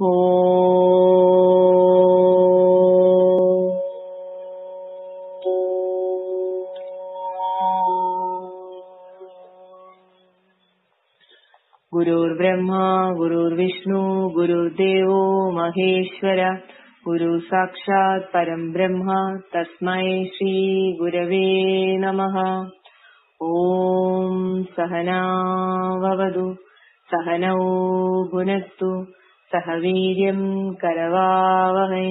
ഗുരുർബ്രഹ്മാ ഗുരുർവിഷ്ണു ഗുരുർദേവോ മഹേശ്വര ഗുരു സാക്ഷാത് പരം ബ്രഹ്മ തസ്മൈ ശ്രീ ഗുരവേ നമഃ. ഓം സഹനാവവതു സഹനൗ ഭുനക്തു സഹ വീര്യം കരവാവഹൈ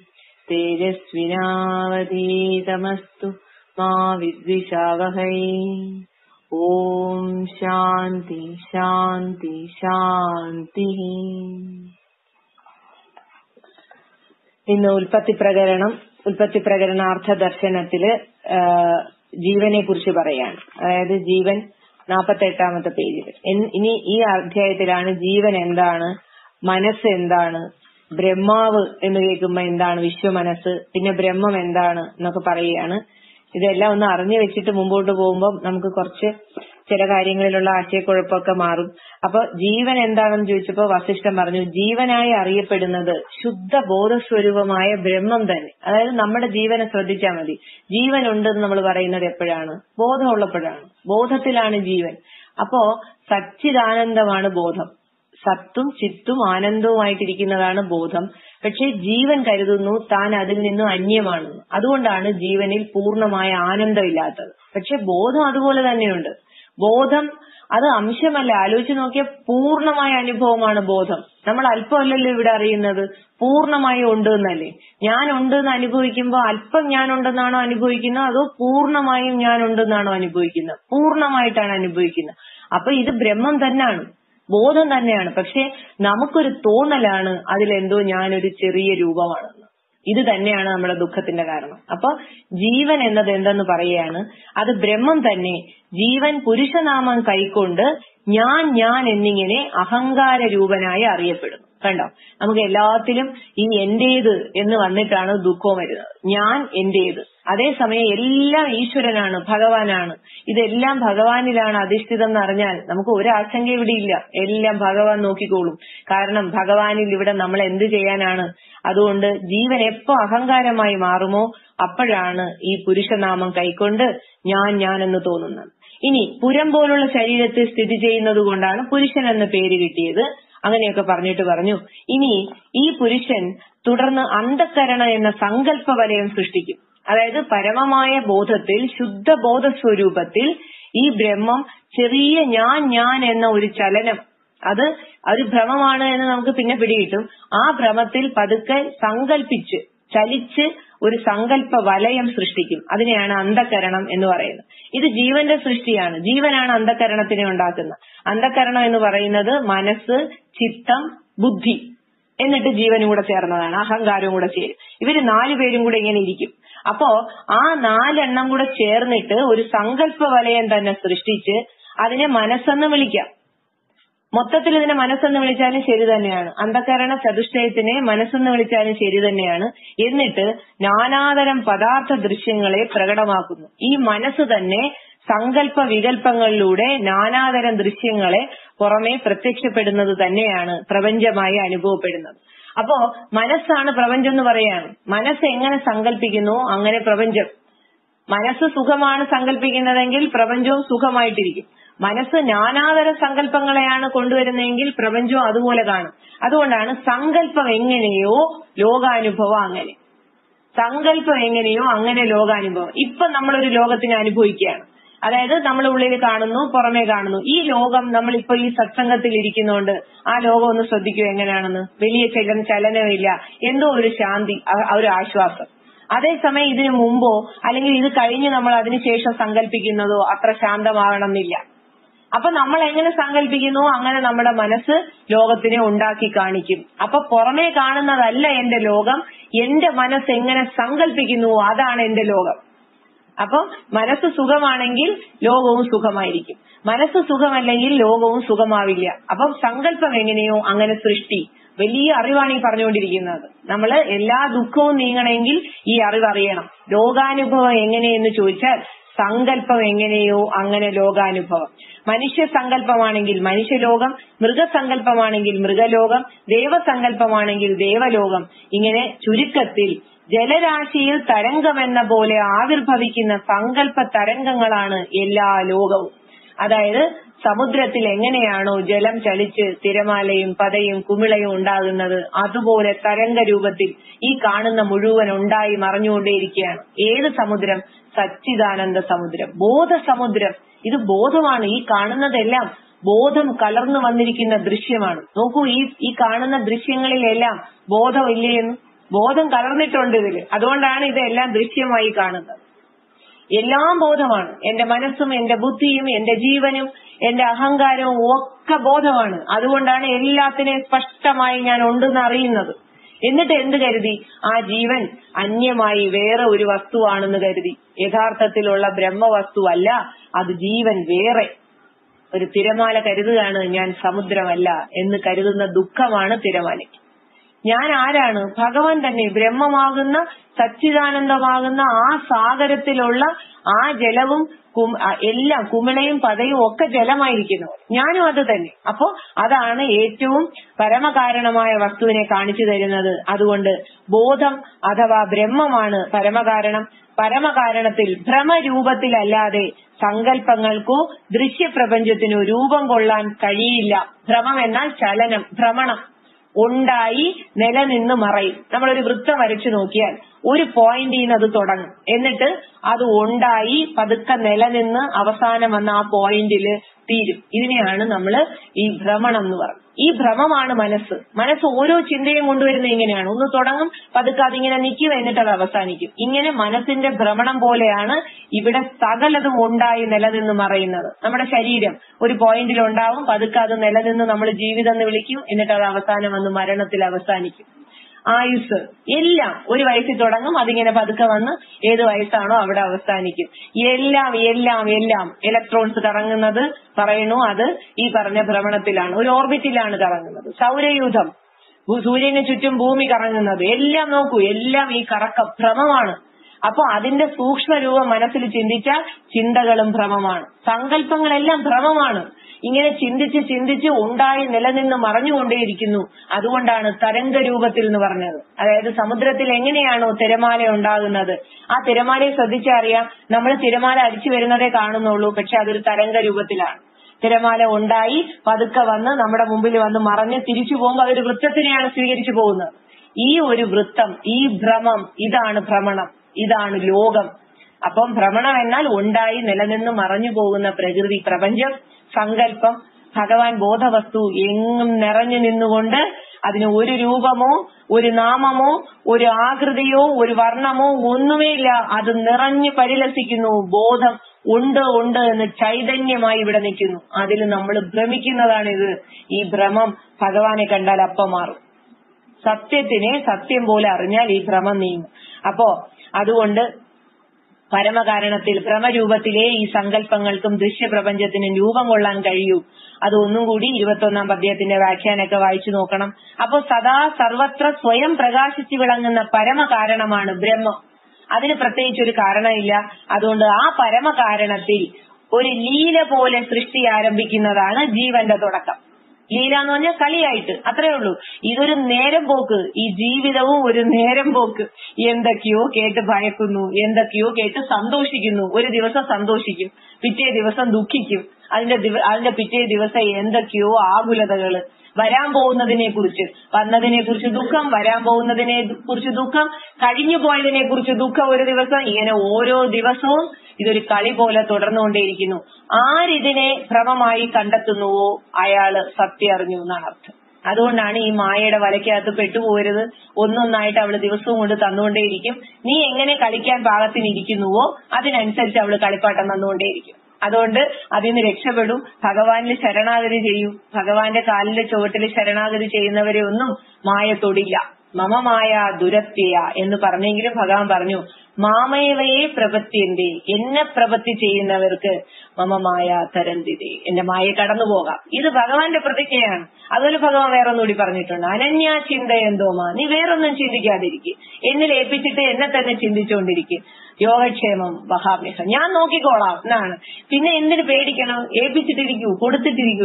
തേജസ്വിനാവധീതമസ്തു മാ വിദ്വിഷാവഹൈ. ഓം ശാന്തി ശാന്തി ശാന്തി. ഇന്ന് ഉൽപ്പത്തി പ്രകരണാർത്ഥ ദർശനത്തില് ജീവനെ കുറിച്ച് പറയാണ്. അതായത് ജീവൻ 48-ാമത്തെ പേജിൽ. ഇനി ഈ അധ്യായത്തിലാണ് ജീവൻ എന്താണ്, മനസ്സ് എന്താണ്, ബ്രഹ്മാവ് എന്ന് കേൾക്കുമ്പോ എന്താണ് വിശ്വമനസ്സ്, പിന്നെ ബ്രഹ്മം എന്താണ് എന്നൊക്കെ പറയുകയാണ്. ഇതെല്ലാം ഒന്ന് അറിഞ്ഞു വെച്ചിട്ട് മുമ്പോട്ട് പോകുമ്പോൾ നമുക്ക് കുറച്ച് ചില കാര്യങ്ങളിലുള്ള ആശയക്കുഴപ്പമൊക്കെ മാറും. അപ്പൊ ജീവൻ എന്താണെന്ന് ചോദിച്ചപ്പോ വസിഷ്ഠൻ പറഞ്ഞു, ജീവനായി അറിയപ്പെടുന്നത് ശുദ്ധ ബോധസ്വരൂപമായ ബ്രഹ്മം തന്നെ. അതായത് നമ്മുടെ ജീവനെ ശ്രദ്ധിച്ചാൽ മതി. ജീവൻ ഉണ്ടെന്ന് നമ്മൾ പറയുന്നത് എപ്പോഴാണ്? ബോധമുള്ളപ്പോഴാണ്. ബോധത്തിലാണ് ജീവൻ. അപ്പോ സച്ചിദാനന്ദമാണ് ബോധം. സത്തും ചിത്തും ആനന്ദവുമായിട്ടിരിക്കുന്നതാണ് ബോധം. പക്ഷെ ജീവൻ കരുതുന്നു താൻ അതിൽ നിന്നും അന്യമാണെന്ന്. അതുകൊണ്ടാണ് ജീവനിൽ പൂർണ്ണമായ ആനന്ദമില്ലാത്തത്. പക്ഷെ ബോധം അതുപോലെ തന്നെയുണ്ട്. ബോധം അത് അംശമല്ല. ആലോചിച്ച് നോക്കിയാൽ പൂർണ്ണമായ അനുഭവമാണ് ബോധം. നമ്മൾ അല്പമല്ലല്ലോ ഇവിടെ അറിയുന്നത്, പൂർണ്ണമായി ഉണ്ട് എന്നല്ലേ. ഞാൻ ഉണ്ടെന്ന് അനുഭവിക്കുമ്പോൾ അല്പം ഞാൻ ഉണ്ടെന്നാണോ അനുഭവിക്കുന്നത്, അതോ പൂർണ്ണമായും ഞാൻ ഉണ്ടെന്നാണോ അനുഭവിക്കുന്നത്? പൂർണ്ണമായിട്ടാണ് അനുഭവിക്കുന്നത്. അപ്പൊ ഇത് ബ്രഹ്മം തന്നെയാണ്, ബോധം തന്നെയാണ്. പക്ഷെ നമുക്കൊരു തോന്നലാണ് അതിലെന്തോ ഞാനൊരു ചെറിയ രൂപമാണെന്ന്. ഇത് തന്നെയാണ് നമ്മുടെ ദുഃഖത്തിന്റെ കാരണം. അപ്പൊ ജീവൻ എന്നത് എന്തെന്ന് പറയുകയാണ്, അത് ബ്രഹ്മം തന്നെ. ജീവൻ പുരുഷനാമം കൈക്കൊണ്ട് ഞാൻ എന്നിങ്ങനെ അഹങ്കാര രൂപനായി അറിയപ്പെടുന്നു. കണ്ടോ, നമുക്ക് എല്ലാത്തിലും ഈ എന്റേത് എന്ന് വന്നിട്ടാണ് ദുഃഖവും വരുന്നത്. ഞാൻ എന്റേത്. അതേസമയം എല്ലാം ഈശ്വരനാണ്, ഭഗവാനാണ്. ഇതെല്ലാം ഭഗവാനിലാണ് അധിഷ്ഠിതം എന്ന് അറിഞ്ഞാൽ നമുക്ക് ഒരു ആശങ്ക ഇവിടെ ഇല്ല. എല്ലാം ഭഗവാൻ നോക്കിക്കോളും. കാരണം ഭഗവാനിൽ ഇവിടെ നമ്മൾ എന്ത് ചെയ്യാനാണ്? അതുകൊണ്ട് ജീവൻ എപ്പോ അഹങ്കാരമായി മാറുമോ അപ്പോഴാണ് ഈ പുരുഷനാമം കൈക്കൊണ്ട് ഞാൻ എന്ന് തോന്നുന്നത്. ഇനി പുരം പോലുള്ള ശരീരത്തിൽ സ്ഥിതി ചെയ്യുന്നത് കൊണ്ടാണ് പുരുഷൻ എന്ന പേര് കിട്ടിയത്. അങ്ങനെയൊക്കെ പറഞ്ഞിട്ട് പറഞ്ഞു, ഇനി ഈ പുരുഷൻ തുടർന്ന് അന്ധക്കരണ എന്ന സങ്കല്പ വലയം സൃഷ്ടിക്കും. അതായത് പരമമായ ബോധത്തിൽ, ശുദ്ധ ബോധസ്വരൂപത്തിൽ ഈ ബ്രഹ്മം ചെറിയ ഞാൻ എന്ന ഒരു ചലനം, അത് ഒരു ഭ്രമമാണ് എന്ന് നമുക്ക് പിന്നെ പിടികിട്ടും. ആ ഭ്രമത്തിൽ പതുക്കെ സങ്കല്പിച്ച് ചലിച്ച് ഒരു സങ്കല്പ വലയം സൃഷ്ടിക്കും. അതിനെയാണ് അന്ധക്കരണം എന്ന് പറയുന്നത്. ഇത് ജീവന്റെ സൃഷ്ടിയാണ്. ജീവനാണ് അന്ധക്കരണത്തിനെ ഉണ്ടാക്കുന്നത്. അന്ധക്കരണം എന്ന് പറയുന്നത് മനസ്സ്, ചിത്തം, ബുദ്ധി എന്നിട്ട് ജീവനും കൂടെ ചേർന്നതാണ്. അഹങ്കാരവും കൂടെ ചേരും. ഇവര് 4 പേരും കൂടെ ഇങ്ങനെ ഇരിക്കും. അപ്പോ ആ 4 കൂടെ ചേർന്നിട്ട് ഒരു സങ്കല്പ വലയം തന്നെ സൃഷ്ടിച്ച് അതിനെ മനസ്സെന്ന് വിളിക്കാം. മൊത്തത്തിൽ ഇതിനെ മനസ്സെന്ന് വിളിച്ചാലും ശരി തന്നെയാണ്. അന്ധക്കരണ ചതുഷ്ടയത്തിനെ മനസ്സെന്ന് വിളിച്ചാലും ശരി തന്നെയാണ്. എന്നിട്ട് നാനാതരം പദാർത്ഥ ദൃശ്യങ്ങളെ പ്രകടമാക്കുന്നു. ഈ മനസ്സ് തന്നെ സങ്കല്പ വികല്പങ്ങളിലൂടെ നാനാതരം ദൃശ്യങ്ങളെ പുറമെ പ്രത്യക്ഷപ്പെടുന്നത് തന്നെയാണ് പ്രപഞ്ചമായി അനുഭവപ്പെടുന്നത്. അപ്പോ മനസ്സാണ് പ്രപഞ്ചം എന്ന് പറയാണ്. മനസ്സ് എങ്ങനെ സങ്കല്പിക്കുന്നു അങ്ങനെ പ്രപഞ്ചം. മനസ്സ് സുഖമാണ് സങ്കല്പിക്കുന്നതെങ്കിൽ പ്രപഞ്ചവും സുഖമായിട്ടിരിക്കും. മനസ്സ് നാനാതരം സങ്കല്പങ്ങളെയാണ് കൊണ്ടുവരുന്നതെങ്കിൽ പ്രപഞ്ചവും അതുപോലെ കാണും. അതുകൊണ്ടാണ് സങ്കല്പം എങ്ങനെയോ ലോകാനുഭവം അങ്ങനെ, സങ്കല്പം എങ്ങനെയോ അങ്ങനെ ലോകാനുഭവം. ഇപ്പൊ നമ്മളൊരു ലോകത്തിനെ അനുഭവിക്കുകയാണ്. അതായത് നമ്മൾ ഉള്ളിൽ കാണുന്നു, പുറമേ കാണുന്നു. ഈ ലോകം നമ്മളിപ്പോ ഈ സത്സംഗത്തിൽ ഇരിക്കുന്നതുകൊണ്ട് ആ ലോകം ഒന്ന് ശ്രദ്ധിക്കുക എങ്ങനെയാണെന്ന്. വലിയ ചലനമില്ല, എന്തോ ഒരു ശാന്തി, ഒരു ആശ്വാസം. അതേസമയം ഇതിനു മുമ്പോ അല്ലെങ്കിൽ ഇത് കഴിഞ്ഞ് നമ്മൾ അതിനുശേഷം സങ്കല്പിക്കുന്നതോ അത്ര ശാന്തമാകണമെന്നില്ല. അപ്പൊ നമ്മൾ എങ്ങനെ സങ്കല്പിക്കുന്നു അങ്ങനെ നമ്മുടെ മനസ്സ് ലോകത്തിനെ ഉണ്ടാക്കി കാണിക്കും. അപ്പൊ പുറമേ കാണുന്നതല്ല എന്റെ ലോകം, എന്റെ മനസ്സ് എങ്ങനെ സങ്കല്പിക്കുന്നുവോ അതാണ് എന്റെ ലോകം. അപ്പൊ മനസ്സ് സുഖമാണെങ്കിൽ ലോകവും സുഖമായിരിക്കും, മനസ്സ് സുഖമല്ലെങ്കിൽ ലോകവും സുഖമാവില്ല. അപ്പം സങ്കല്പം എങ്ങനെയോ അങ്ങനെ സൃഷ്ടി. വലിയ അറിവാണ് ഈ പറഞ്ഞുകൊണ്ടിരിക്കുന്നത്. നമ്മള് എല്ലാ ദുഃഖവും നീങ്ങണമെങ്കിൽ ഈ അറിവ് അറിയണം. ലോകാനുഭവം എങ്ങനെയെന്ന് ചോദിച്ചാൽ സങ്കല്പം എങ്ങനെയോ അങ്ങനെ ലോകാനുഭവം. മനുഷ്യ സങ്കല്പമാണെങ്കിൽ മനുഷ്യലോകം, മൃഗസങ്കല്പമാണെങ്കിൽ മൃഗലോകം, ദേവസങ്കല്പമാണെങ്കിൽ ദേവലോകം. ഇങ്ങനെ ചുരുക്കത്തിൽ ജലരാശിയിൽ തരംഗമെന്ന പോലെ ആവിർഭവിക്കുന്ന സങ്കല്പ തരംഗങ്ങളാണ് എല്ലാ ലോകവും. അതായത് സമുദ്രത്തിൽ എങ്ങനെയാണോ ജലം ചലിച്ച് തിരമാലയും പതയും കുമിളയും ഉണ്ടാകുന്നത്, അതുപോലെ തരംഗ രൂപത്തിൽ ഈ കാണുന്ന മുഴുവൻ ഉണ്ടായി മറഞ്ഞുകൊണ്ടേയിരിക്കുകയാണ്. ഏത് സമുദ്രം? സച്ചിദാനന്ദ സമുദ്രം, ബോധസമുദ്രം. ഇത് ബോധമാണ്. ഈ കാണുന്നതെല്ലാം ബോധം കലർന്നു വന്നിരിക്കുന്ന ദൃശ്യമാണ്. നോക്കൂ, ഈ കാണുന്ന ദൃശ്യങ്ങളിലെല്ലാം ബോധമില്ലേന്ന്? ബോധം കലർന്നിട്ടുണ്ട് ഇതില്. അതുകൊണ്ടാണ് ഇതെല്ലാം ദൃശ്യമായി കാണുന്നത്. എല്ലാം ബോധമാണ്. എന്റെ മനസ്സും എന്റെ ബുദ്ധിയും എന്റെ ജീവനും എന്റെ അഹങ്കാരവും ഒക്കെ ബോധമാണ്. അതുകൊണ്ടാണ് എല്ലാത്തിനെയും സ്പഷ്ടമായി ഞാൻ ഉണ്ടെന്ന് അറിയുന്നത്. എന്നിട്ട് എന്ത് കരുതി? ആ ജീവൻ അന്യമായി വേറെ ഒരു വസ്തുവാണെന്ന് കരുതി. യഥാർത്ഥത്തിലുള്ള ബ്രഹ്മവസ്തുവല്ല അത്, ജീവൻ വേറെ. ഒരു തിരമാല കരുതുകയാണ് ഞാൻ സമുദ്രമല്ല എന്ന് കരുതുന്ന ദുഃഖമാണ് തിരമാലയ്ക്ക്. ഞാൻ ആരാണ്? ഭഗവാൻ തന്നെ, ബ്രഹ്മമാകുന്ന സച്ചിദാനന്ദമാകുന്ന ആ സാഗരത്തിലുള്ള ആ ജലവും എല്ലാം, കുമിളയും പതയും ഒക്കെ ജലമായിരിക്കുന്നു. ഞാനും അത് തന്നെ. അപ്പോ അതാണ് ഏറ്റവും പരമകാരണമായ വസ്തുവിനെ കാണിച്ചു തരുന്നത്. അതുകൊണ്ട് ബോധം അഥവാ ബ്രഹ്മമാണ് പരമകാരണം. പരമകാരണത്തിൽ ഭ്രമരൂപത്തിലല്ലാതെ സങ്കല്പങ്ങൾക്കോ ദൃശ്യപ്രപഞ്ചത്തിനോ രൂപം കൊള്ളാൻ കഴിയില്ല. ഭ്രമം എന്നാൽ ചലനം, ഭ്രമണം. ഉണ്ടായി നിലനിന്ന് മറയും. നമ്മളൊരു വൃത്തം വരച്ചു നോക്കിയാൽ ഒരു പോയിന്റിൽ നിന്ന് അത് തുടങ്ങും. എന്നിട്ട് അത് ഉണ്ടായി പതുക്കെ നിലനിന്ന് അവസാനം വന്ന ആ പോയിന്റില് തീരും. ഇതിനെയാണ് നമ്മൾ ഈ ഭ്രമണം എന്ന് പറയുന്നത്. ഈ ഭ്രമമാണ് മനസ്സ്. മനസ്സ് ഓരോ ചിന്തയും കൊണ്ടുവരുന്നത് ഇങ്ങനെയാണ്. ഒന്ന് തുടങ്ങും, പതുക്കെ അതിങ്ങനെ നിൽക്കും, എന്നിട്ട് അത് അവസാനിക്കും. ഇങ്ങനെ മനസ്സിന്റെ ഭ്രമണം പോലെയാണ് ഇവിടെ സകലതും ഉണ്ടായി നിലനിന്ന് മറയുന്നത്. നമ്മുടെ ശരീരം ഒരു പോയിന്റിൽ ഉണ്ടാവും, പതുക്കെ അത് നിലനിന്ന് നമ്മൾ ജീവിതം എന്ന് വിളിക്കും, എന്നിട്ട് അത് അവസാനം വന്ന് മരണത്തിൽ അവസാനിക്കും. ആയുസ് എല്ലാം ഒരു വയസ്സിൽ തുടങ്ങും, അതിങ്ങനെ പതുക്കെ വന്ന് ഏത് വയസ്സാണോ അവിടെ അവസാനിക്കും. എല്ലാം എല്ലാം എല്ലാം ഇലക്ട്രോൺസ് കറങ്ങുന്നത് പറയുന്നു, അത് ഈ പറഞ്ഞ ഭ്രമണത്തിലാണ്, ഒരു ഓർബിറ്റിലാണ് കറങ്ങുന്നത്. സൗരയൂഥം, സൂര്യന് ചുറ്റും ഭൂമി കറങ്ങുന്നത്, എല്ലാം നോക്കൂ, എല്ലാം ഈ കറക്കം ഭ്രമമാണ്. അപ്പൊ അതിന്റെ സൂക്ഷ്മ രൂപം മനസ്സിൽ ചിന്തിച്ചാൽ ചിന്തകളും ഭ്രമമാണ്, സങ്കല്പങ്ങളെല്ലാം ഭ്രമമാണ്. ഇങ്ങനെ ചിന്തിച്ച് ചിന്തിച്ച് ഉണ്ടായി നിലനിന്ന് മറഞ്ഞുകൊണ്ടേയിരിക്കുന്നു. അതുകൊണ്ടാണ് തരംഗ രൂപത്തിൽ എന്ന് പറഞ്ഞത്. അതായത് സമുദ്രത്തിൽ എങ്ങനെയാണോ തിരമാല ഉണ്ടാകുന്നത്, ആ തിരമാലയെ ശ്രദ്ധിച്ചറിയാം. നമ്മൾ തിരമാല അടിച്ചു വരുന്നതേ കാണുന്നുള്ളൂ, പക്ഷെ അതൊരു തരംഗ രൂപത്തിലാണ്. തിരമാല ഉണ്ടായി പതുക്കെ വന്ന് നമ്മുടെ മുമ്പിൽ വന്ന് മറഞ്ഞ് തിരിച്ചു പോകുമ്പോൾ അതൊരു വൃത്തത്തിനെയാണ് സ്വീകരിച്ചു പോകുന്നത്. ഈ ഒരു വൃത്തം, ഈ ഭ്രമം, ഇതാണ് ഭ്രമണം, ഇതാണ് ലോകം. അപ്പം ഭ്രമണം എന്നാൽ ഉണ്ടായി നിലനിന്ന് മറഞ്ഞു പോകുന്ന പ്രകൃതി, പ്രപഞ്ചം, സങ്കല്പം. ഭഗവാൻ ബോധവസ്തു എങ്ങും നിറഞ്ഞു നിന്നുകൊണ്ട് അതിന് ഒരു രൂപമോ ഒരു നാമമോ ഒരു ആകൃതിയോ ഒരു വർണ്ണമോ ഒന്നുമേ ഇല്ല. അത് നിറഞ്ഞു പരിലസിക്കുന്നു. ബോധം ഉണ്ട് ഉണ്ട് എന്ന് ചൈതന്യമായി ഇവിടെ നിൽക്കുന്നു. അതിൽ നമ്മൾ ഭ്രമിക്കുന്നതാണിത്. ഈ ഭ്രമം ഭഗവാനെ കണ്ടാൽ അപ്പം മാറും. സത്യത്തിനെ സത്യം പോലെ അറിഞ്ഞാൽ ഈ ഭ്രമം നീങ്ങും. അപ്പോ അതുകൊണ്ട് പരമകാരണത്തിൽ ഭ്രമരൂപത്തിലെ ഈ സങ്കല്പങ്ങൾക്കും ദൃശ്യപ്രപഞ്ചത്തിനും രൂപം കൊള്ളാൻ കഴിയൂ. അത് ഒന്നും കൂടി 21-ാം പദ്യത്തിന്റെ വ്യാഖ്യാനമൊക്കെ വായിച്ചു നോക്കണം. അപ്പോ സദാ സർവത്ര സ്വയം പ്രകാശിച്ചു വിളങ്ങുന്ന പരമകാരണമാണ് ബ്രഹ്മം. അതിന് പ്രത്യേകിച്ച് ഒരു കാരണമില്ല. അതുകൊണ്ട് ആ പരമകാരണത്തിൽ ഒരു ലീല പോലെ സൃഷ്ടി ആരംഭിക്കുന്നതാണ് ജീവന്റെ തുടക്കം. ലീല എന്ന് പറഞ്ഞാൽ കളിയായിട്ട്, അത്രേ ഉള്ളൂ. ഇതൊരു നേരം പോക്ക്. ഈ ജീവിതവും ഒരു നേരം പോക്ക്. എന്തൊക്കെയോ കേട്ട് ഭയക്കുന്നു, എന്തൊക്കെയോ കേട്ട് സന്തോഷിക്കുന്നു. ഒരു ദിവസം സന്തോഷിക്കും, പിറ്റേ ദിവസം ദുഃഖിക്കും, അതിന്റെ പിറ്റേ ദിവസം എന്തൊക്കെയോ ആകുലതകള്. വരാൻ പോകുന്നതിനെ കുറിച്ച്, വന്നതിനെ കുറിച്ച് ദുഃഖം, വരാൻ പോകുന്നതിനെ കുറിച്ച് ദുഃഖം, കഴിഞ്ഞു പോയതിനെ കുറിച്ച് ദുഃഖം ഒരു ദിവസം. ഇങ്ങനെ ഓരോ ദിവസവും ഇതൊരു കളി പോലെ തുടർന്നുകൊണ്ടേയിരിക്കുന്നു. ആരിതിനെ ഭ്രമമായി കണ്ടെത്തുന്നുവോ അയാള് സത്യം അറിഞ്ഞു എന്നാണ് അർത്ഥം. അതുകൊണ്ടാണ് ഈ മായയുടെ വലയ്ക്കകത്ത് പെട്ടുപോകരുത്. ഒന്നൊന്നായിട്ട് അവള് ദിവസവും കൊണ്ട് തന്നുകൊണ്ടേയിരിക്കും. നീ എങ്ങനെ കളിക്കാൻ പാകത്തിനിരിക്കുന്നുവോ അതിനനുസരിച്ച് അവള് കളിപ്പാട്ടം തന്നുകൊണ്ടേയിരിക്കും. അതുകൊണ്ട് അതിൽ നിന്ന് രക്ഷപ്പെടും. ഭഗവാനിൽ ശരണാഗതി ചെയ്യൂ. ഭഗവാന്റെ കാലിന്റെ ചുവട്ടിൽ ശരണാഗതി ചെയ്യുന്നവരെ ഒന്നും മായ തൊടില്ല. മമമായ ദുരത്യയ എന്ന് പറഞ്ഞെങ്കിലും ഭഗവാൻ പറഞ്ഞു മാമേവയെ പ്രപത്യന്റെ, എന്നെ പ്രപത്തി ചെയ്യുന്നവർക്ക് മമമായ തരന്തിരെ, എന്റെ മായ കടന്നു പോകാം. ഇത് ഭഗവാന്റെ പ്രതിജ്ഞയാണ്. അതുപോലെ ഭഗവാൻ വേറൊന്നുകൂടി പറഞ്ഞിട്ടുണ്ട്, അനന്യാ ചിന്തയെന്തോമാ, നീ വേറൊന്നും ചിന്തിക്കാതിരിക്കും, എന്നിൽ ഏൽപ്പിച്ചിട്ട് എന്നെ തന്നെ ചിന്തിച്ചുകൊണ്ടിരിക്കും. യോഗക്ഷേമം വഹാമ്യഹം, ഞാൻ നോക്കിക്കോളാം എന്നാണ്. പിന്നെ എന്തിനു പേടിക്കണം? ഏൽപ്പിച്ചിട്ടിരിക്കൂ, കൊടുത്തിട്ടിരിക്കൂ,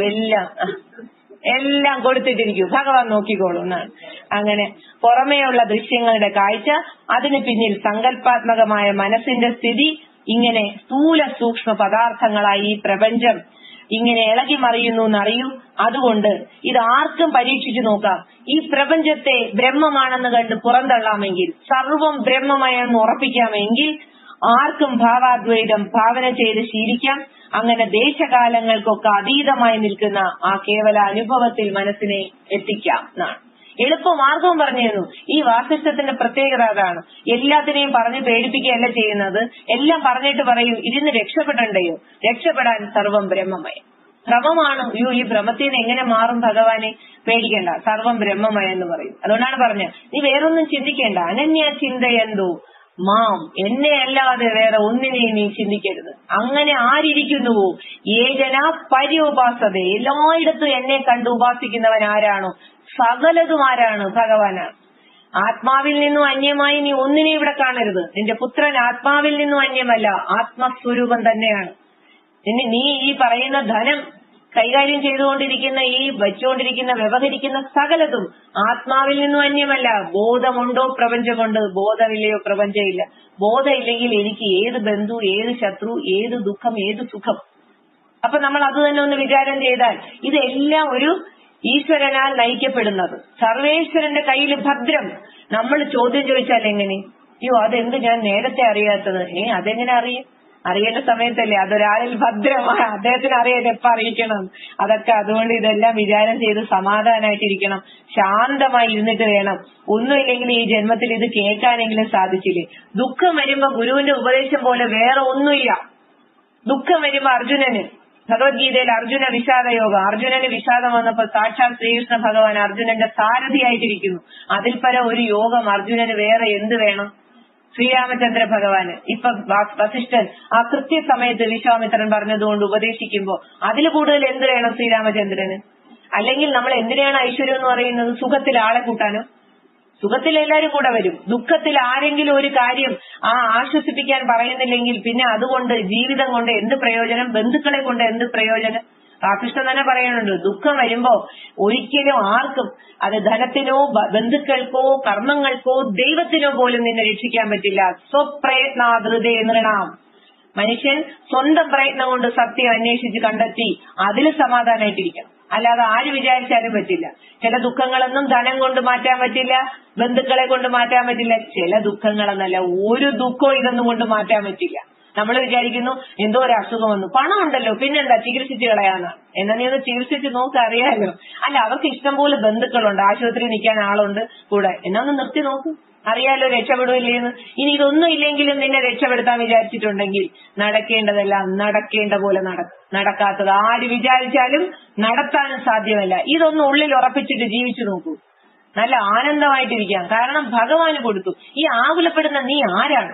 എല്ലാം കൊടുത്തിട്ടിരിക്കൂ, ഭഗവാൻ നോക്കിക്കോളൂ എന്നാണ്. അങ്ങനെ പുറമേയുള്ള ദൃശ്യങ്ങളുടെ കാഴ്ച, അതിന് പിന്നിൽ സങ്കല്പാത്മകമായ മനസ്സിന്റെ സ്ഥിതി, ഇങ്ങനെ സ്ഥൂല സൂക്ഷ്മ പദാർത്ഥങ്ങളായി ഈ പ്രപഞ്ചം ഇങ്ങനെ ഇളകി മറിയുന്നു എന്നറിയൂ. അതുകൊണ്ട് ഇത് ആർക്കും പരീക്ഷിച്ചു നോക്കാം. ഈ പ്രപഞ്ചത്തെ ബ്രഹ്മമാണെന്ന് കണ്ട് പുറന്തള്ളാമെങ്കിൽ, സർവം ബ്രഹ്മമയെന്ന് ഉറപ്പിക്കാമെങ്കിൽ ആർക്കും ഭാവാദ്വൈതം ഭാവന ചെയ്ത് ശീലിക്കാം. അങ്ങനെ ദേശകാലങ്ങൾക്കൊക്കെ അതീതമായി നിൽക്കുന്ന ആ കേവല അനുഭവത്തിൽ മനസ്സിനെ എത്തിക്കാം എന്നാണ്. എളുപ്പമാർഗവും പറഞ്ഞു തന്നു. ഈ വാസിഷ്ഠത്തിന്റെ പ്രത്യേകത അതാണ്. എല്ലാത്തിനെയും പറഞ്ഞ് പേടിപ്പിക്കുകയല്ല ചെയ്യുന്നത്. എല്ലാം പറഞ്ഞിട്ട് പറയും ഇതിന്ന് രക്ഷപ്പെടണ്ടയോ, രക്ഷപ്പെടാൻ സർവം ബ്രഹ്മമയം. ഭ്രമമാണ്. ഈ ഭ്രമത്തിൽ നിന്ന് എങ്ങനെ മാറും ഭഗവാനെ? പേടിക്കണ്ട, സർവം ബ്രഹ്മമയം എന്ന് പറയും. അതുകൊണ്ടാണ് പറഞ്ഞത് നീ വേറൊന്നും ചിന്തിക്കേണ്ട. അനന്യ ചിന്തയെന്തോ മാം, എന്നെ അല്ലാതെ വേറെ ഒന്നിനെയും നീ ചിന്തിക്കരുത്. അങ്ങനെ ആരിയ്ക്കുന്നുവോ ഏജന പര്യോപാസത, എല്ലായിടത്തും എന്നെ കണ്ട് ഉപാസിക്കുന്നവൻ ആരാണോ സകലതും ആരാണ്? ഭഗവാനാണ്. ആത്മാവിൽ നിന്നും അന്യമായി നീ ഒന്നിനെ ഇവിടെ കാണരുത്. നിന്റെ പുത്രൻ ആത്മാവിൽ നിന്നും അന്യമല്ല, ആത്മസ്വരൂപം തന്നെയാണ്. നീ ഈ പറയുന്ന ധനം കൈകാര്യം ചെയ്തുകൊണ്ടിരിക്കുന്ന, ഈ വെച്ചുകൊണ്ടിരിക്കുന്ന, വ്യവഹരിക്കുന്ന സകലതും ആത്മാവിൽ നിന്നും അന്യമല്ല. ബോധമുണ്ടോ പ്രപഞ്ചമുണ്ട്, ബോധമില്ലയോ പ്രപഞ്ചമില്ല. ബോധമില്ലെങ്കിൽ എനിക്ക് ഏത് ബന്ധു, ഏത് ശത്രു, ഏത് ദുഃഖം, ഏത് സുഖം. അപ്പൊ നമ്മൾ അത് തന്നെ ഒന്ന് വിചാരം ചെയ്താൽ ഇതെല്ലാം ഒരു ഈശ്വരനാൽ നയിക്കപ്പെടുന്നത്. സർവേശ്വരന്റെ കയ്യിൽ ഭദ്രം. നമ്മൾ ചോദ്യം ചോദിച്ചാൽ എങ്ങനെ? അതെന്ത് ഞാൻ നേരത്തെ അറിയാത്തത്? അതെങ്ങനെ അറിയും? അറിയേണ്ട സമയത്തല്ലേ അതൊരാളിൽ ഭദ്രമാണ്, അദ്ദേഹത്തിന് അറിയാൻ എപ്പ അറിയിക്കണം. അതൊക്കെ അതുകൊണ്ട് ഇതെല്ലാം വിചാരം ചെയ്ത് സമാധാനമായിട്ടിരിക്കണം, ശാന്തമായി ഇരുന്നിട്ട് വേണം. ഒന്നുമില്ലെങ്കിൽ ഈ ജന്മത്തിൽ ഇത് കേൾക്കാനെങ്കിലും സാധിച്ചില്ലേ. ദുഃഖം വരുമ്പോ ഗുരുവിന്റെ ഉപദേശം പോലെ വേറെ ഒന്നുമില്ല. ദുഃഖം വരുമ്പോ അർജുനന് ഭഗവത്ഗീതയിൽ അർജുന വിഷാദയോഗം, അർജുനന് വിഷാദം വന്നപ്പോ സാക്ഷാൽ ശ്രീകൃഷ്ണ ഭഗവാൻ അർജുനന്റെ സാരഥിയായിട്ടിരിക്കുന്നു. അതിൽ പരം ഒരു യോഗം അർജുനന് വേറെ എന്ത് വേണം? ശ്രീരാമചന്ദ്ര ഭഗവാന് ഇപ്പൊ വസിഷ്ഠൻ ആ കൃത്യസമയത്ത് വിശ്വാമിത്രൻ പറഞ്ഞതുകൊണ്ട് ഉപദേശിക്കുമ്പോ അതിൽ കൂടുതൽ എന്ത് വേണം ശ്രീരാമചന്ദ്രന്? അല്ലെങ്കിൽ നമ്മൾ എന്തിനാണ് ഐശ്വര്യം എന്ന് പറയുന്നത്? സുഖത്തിൽ ആളെ കൂട്ടാനോ? സുഖത്തിൽ എല്ലാരും കൂടെ വരും. ദുഃഖത്തിൽ ആരെങ്കിലും ഒരു കാര്യം ആശ്വസിപ്പിക്കാൻ പറയുന്നില്ലെങ്കിൽ പിന്നെ അതുകൊണ്ട് ജീവിതം കൊണ്ട് എന്ത് പ്രയോജനം? ബന്ധുക്കളെ കൊണ്ട് എന്ത് പ്രയോജനം? കൃഷ്ണൻ തന്നെ പറയുന്നുണ്ട്, ദുഃഖം വരുമ്പോ ഒരിക്കലും ആർക്കും, അത് ധനത്തിനോ ബന്ധുക്കൾക്കോ കർമ്മങ്ങൾക്കോ ദൈവത്തിനോ പോലും നിന്നെ രക്ഷിക്കാൻ പറ്റില്ല. സ്വപ്രയത്നാദൃതേ നൃണാം. മനുഷ്യൻ സ്വന്തം പ്രയത്നം കൊണ്ട് സത്യം അന്വേഷിച്ച് കണ്ടെത്തി അതിൽ സമാധാനമായിട്ടിരിക്കണം. അല്ലാതെ ആര് വിചാരിച്ചാലും പറ്റില്ല. ചില ദുഃഖങ്ങളൊന്നും ധനം കൊണ്ട് മാറ്റാൻ പറ്റില്ല, ബന്ധുക്കളെ കൊണ്ട് മാറ്റാൻ പറ്റില്ല. ചില ദുഃഖങ്ങളെന്നല്ല ഒരു ദുഃഖവും ഇതൊന്നും കൊണ്ട് മാറ്റാൻ പറ്റില്ല. നമ്മൾ വിചാരിക്കുന്നു എന്തോ ഒരു അസുഖം വന്നു, പണം ഉണ്ടല്ലോ പിന്നെന്താ ചികിത്സിച്ച് കളയാന്നാണ്. എന്നാ നീ ഒന്ന് ചികിത്സിച്ച് നോക്ക്, അറിയാലോ. അല്ല, അവർക്ക് ഇഷ്ടംപോലെ ബന്ധുക്കളുണ്ട്, ആശുപത്രിയിൽ നിൽക്കാൻ ആളുണ്ട് കൂടെ. എന്നാ ഒന്ന് നിർത്തി നോക്ക്, അറിയാലോ രക്ഷപ്പെടില്ലേന്ന്. ഇനി ഇതൊന്നും ഇല്ലെങ്കിലും നിന്നെ രക്ഷപ്പെടുത്താൻ വിചാരിച്ചിട്ടുണ്ടെങ്കിൽ നടക്കേണ്ടതെല്ലാം നടക്കേണ്ട പോലെ നടക്കാത്തത് ആര് വിചാരിച്ചാലും നടത്താനും സാധ്യമല്ല. ഇതൊന്നും ഉള്ളിൽ ഉറപ്പിച്ചിട്ട് ജീവിച്ചു നോക്കൂ, നല്ല ആനന്ദമായിട്ടിരിക്കാം. കാരണം ഭഗവാന് കൊടുത്തു. ഈ ആകുലപ്പെടുന്ന നീ ആരാണ്?